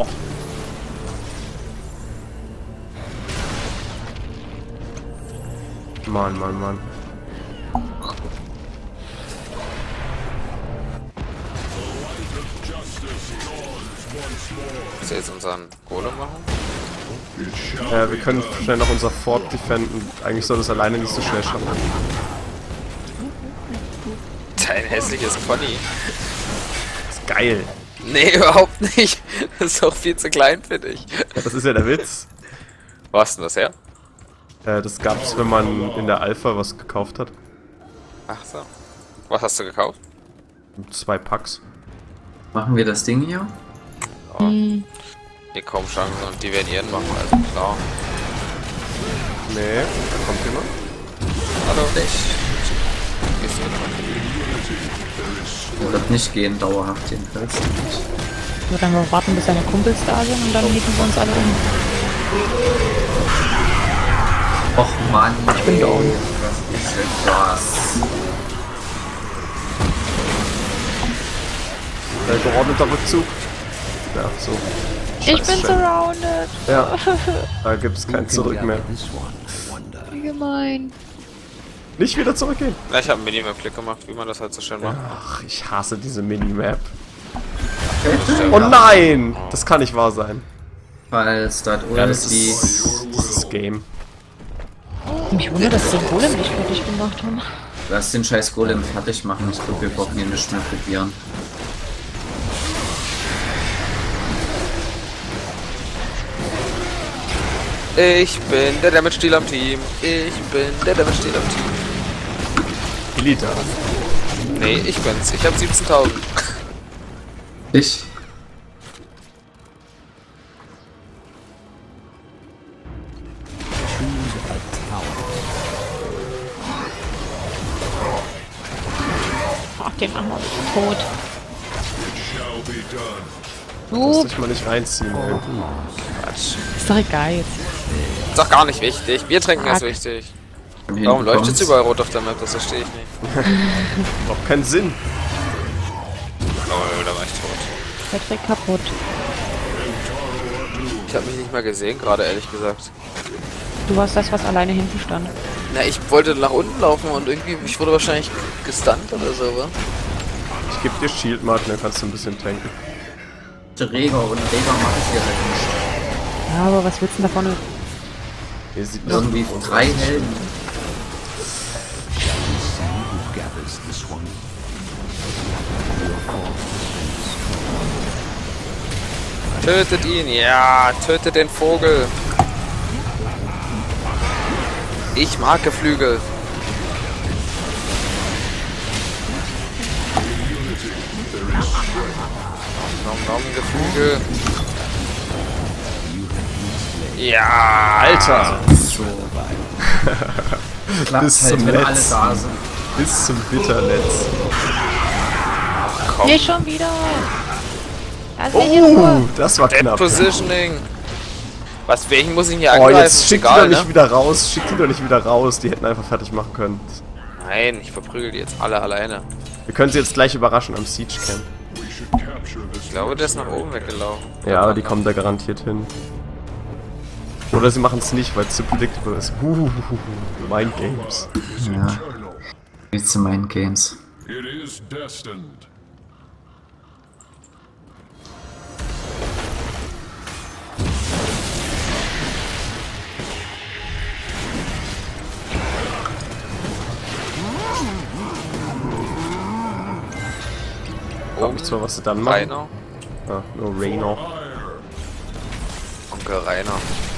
Mann, Mann, Mann. Willst du jetzt unseren Golem machen? Äh, wir können schnell noch unser Fort defenden. Eigentlich soll das alleine nicht so schnell schaffen. Dein hässliches Pony. Ist geil. Nee, überhaupt nicht. Das ist auch viel zu klein für dich. Ja, das ist ja der Witz. Wo hast du denn das her? Äh, das gab's, wenn man in der Alpha was gekauft hat. Ach so. Was hast du gekauft? Zwei Packs. Machen wir das Ding hier? Oh. Hm. Nee, kaum Chancen und die werden ihren machen, also klar. Nee, da kommt jemand. Hallo? Echt? Gehst du mit? Wird nicht gehen, dauerhaft jedenfalls. Ich würde einfach warten, bis seine Kumpels da sind und dann mieten wir uns alle um. Och Mann, Ich bin down. was ist denn das? Äh, geordneter Rückzug. Ja, so. Ich bin Scheiße. surrounded. Ja, da gibt's kein Zurück mehr. This one, I wonder. Wie gemein. Nicht wieder zurückgehen. Na, ich habe einen Minimap-Klick gemacht, wie man das halt so schön macht. Ach, ich hasse diese Minimap. Stimmt. Oh nein! Das kann nicht wahr sein. Weil Start Ja, das irgendwie. ist dieses Game. Mich wundert, dass sie den Golem nicht fertig gemacht haben. Lass den scheiß Golem fertig machen. Ich glaube, wir brauchen hier nicht mehr probieren. Ich bin der Damage-Dealer am Team. Ich bin der Damage-Dealer am Team. Elite. Nee, ich bin's. Ich hab siebzehntausend. Ich. Choose a tower. Ach, den machen wir tot. Lass Du, dich mal nicht reinziehen, ey. Quatsch. ist doch egal jetzt. Ist doch gar nicht wichtig. Bier trinken ist wichtig. Warum leuchtet es überall rot auf der Map? Das verstehe ich nicht. Macht keinen Sinn. Lol, da war ich tot. Patrick kaputt. Ich habe mich nicht mal gesehen, gerade ehrlich gesagt. Du warst das, was alleine hinten stand. Na, ich wollte nach unten laufen und irgendwie, ich wurde wahrscheinlich gestunt oder so, wa? Ich geb dir Shield, Martin, dann kannst du ein bisschen tanken. Träger und Träger mache ich hier halt nicht. Ja, aber was willst du denn davon? Ihr sieht Irgendwie drei Helden. Who gathers this one? Your fort has been destroyed. Tötet ihn, ja, tötet den Vogel. Ich mag Geflügel. Nom nom Geflügel. Ja, Alter! So. Klappt Bis halt, zum wenn alle Netz. da sind. Bis zum Bitternetz. komm. Nicht schon wieder! Also hier Oh, Ruhe. das war Dead knapp. Positioning. Was, welchen muss ich hier Oh, angreifen? jetzt schick die Egal, doch nicht ne? wieder raus. Schick die doch nicht wieder raus. Die hätten einfach fertig machen können. Nein, ich verprügel die jetzt alle alleine. Wir können sie jetzt gleich überraschen am Siege Camp. Ich glaube, der ist nach oben weggelaufen. Ja, aber die kommen da garantiert hin. Oder sie machen es nicht, weil es zu predictable ist. Huhuhuhu. Mind Games. Ja. Wie zu meinen Games. It is destined. frag mich zwar, was sie dann machen. Rainer. Ah, nur Rainer. Onkel Rainer.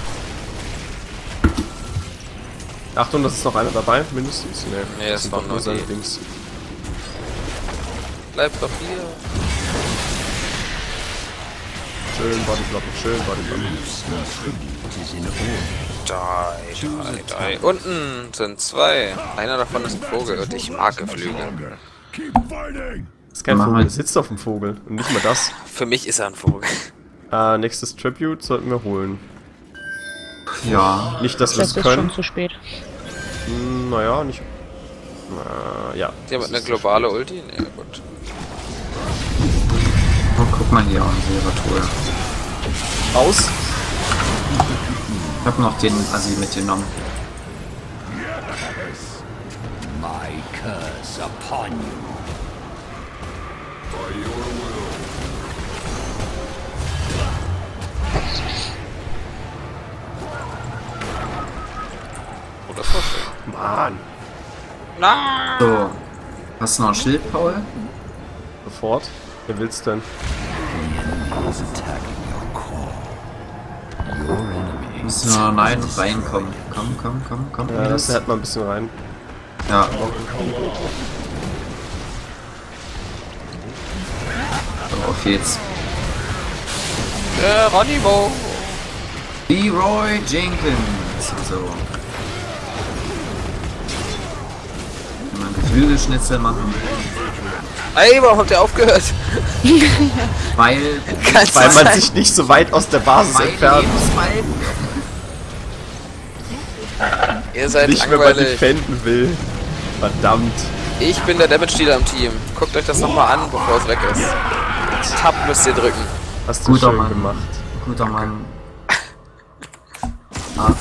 Achtung, das ist noch einer dabei, mindestens. Nee, Nee, das sind waren doch nur seine die. Dings. Bleib doch hier. Schön Bodyblocken, schön Bodyblocken. Die, die, die. Unten sind zwei. Einer davon ist ein Vogel und ich mag Geflügel. Das ist kein Machen Vogel, wir- der sitzt auf dem Vogel. Und nicht mal das. Für mich ist er ein Vogel. Äh, nächstes Tribute sollten wir holen. Ja. Nicht, dass wir Das es ist schon können. zu spät. Hm, naja, nicht. Na, ja. Die haben das eine ist globale zu Ulti? Nee, gut. Oh, guck mal hier, unsere Truhe. spät. Aus. Ich hab noch den Assi mitgenommen. My curse upon you. Oh, das war schön. Mann. Na! So. Hast du noch ein Schild, Paul? Sofort. Wer will's denn? Is attacking your core. Your enemy. Müssen wir rein, reinkommen. Komm, komm, komm, komm. Ja, das hält mal ein bisschen rein. Ja. So, auf geht's. Äh, Ronnibo! Leroy Jenkins. So. Wenn wir ein Geflügelschnitzel machen. Ey, warum habt ihr aufgehört? Weil. Ganz Weil man Zeit. sich nicht so weit aus der Basis Weil entfernt. Lebensbalken. Ihr seid Nicht, wenn man langweilig. defenden will. Verdammt. Ich bin der Damage-Dealer im Team. Guckt euch das nochmal an, bevor es weg ist. Tab müsst ihr drücken. Hast du Guter schön Mann. gemacht. Guter Mann. Ah,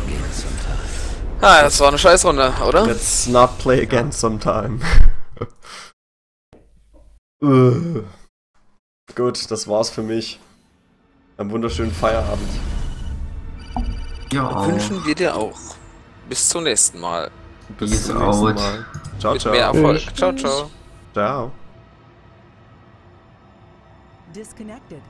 Ah, das war eine Scheißrunde, oder? Let's not play again sometime. Ugh. Gut, das war's für mich. Einen wunderschönen Feierabend. ja, Wünschen wir dir auch. Bis zum nächsten Mal. Bis Peace zum nächsten out. Mal. Ciao, Mit mehr ciao. Erfolg. Ciao, ciao. Ciao. Disconnected.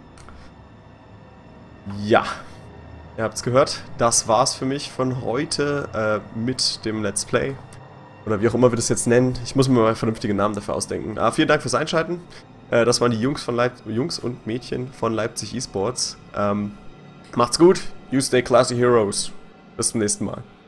Ja. Ihr habt's gehört. Das war's für mich von heute äh, mit dem Let's Play. Oder wie auch immer wir das jetzt nennen. Ich muss mir mal vernünftige Namen dafür ausdenken. Ah, vielen Dank fürs Einschalten. Äh, das waren die Jungs, von Leip Jungs und Mädchen von Leipzig Esports. Ähm, macht's gut. You stay classy heroes. Bis zum nächsten Mal.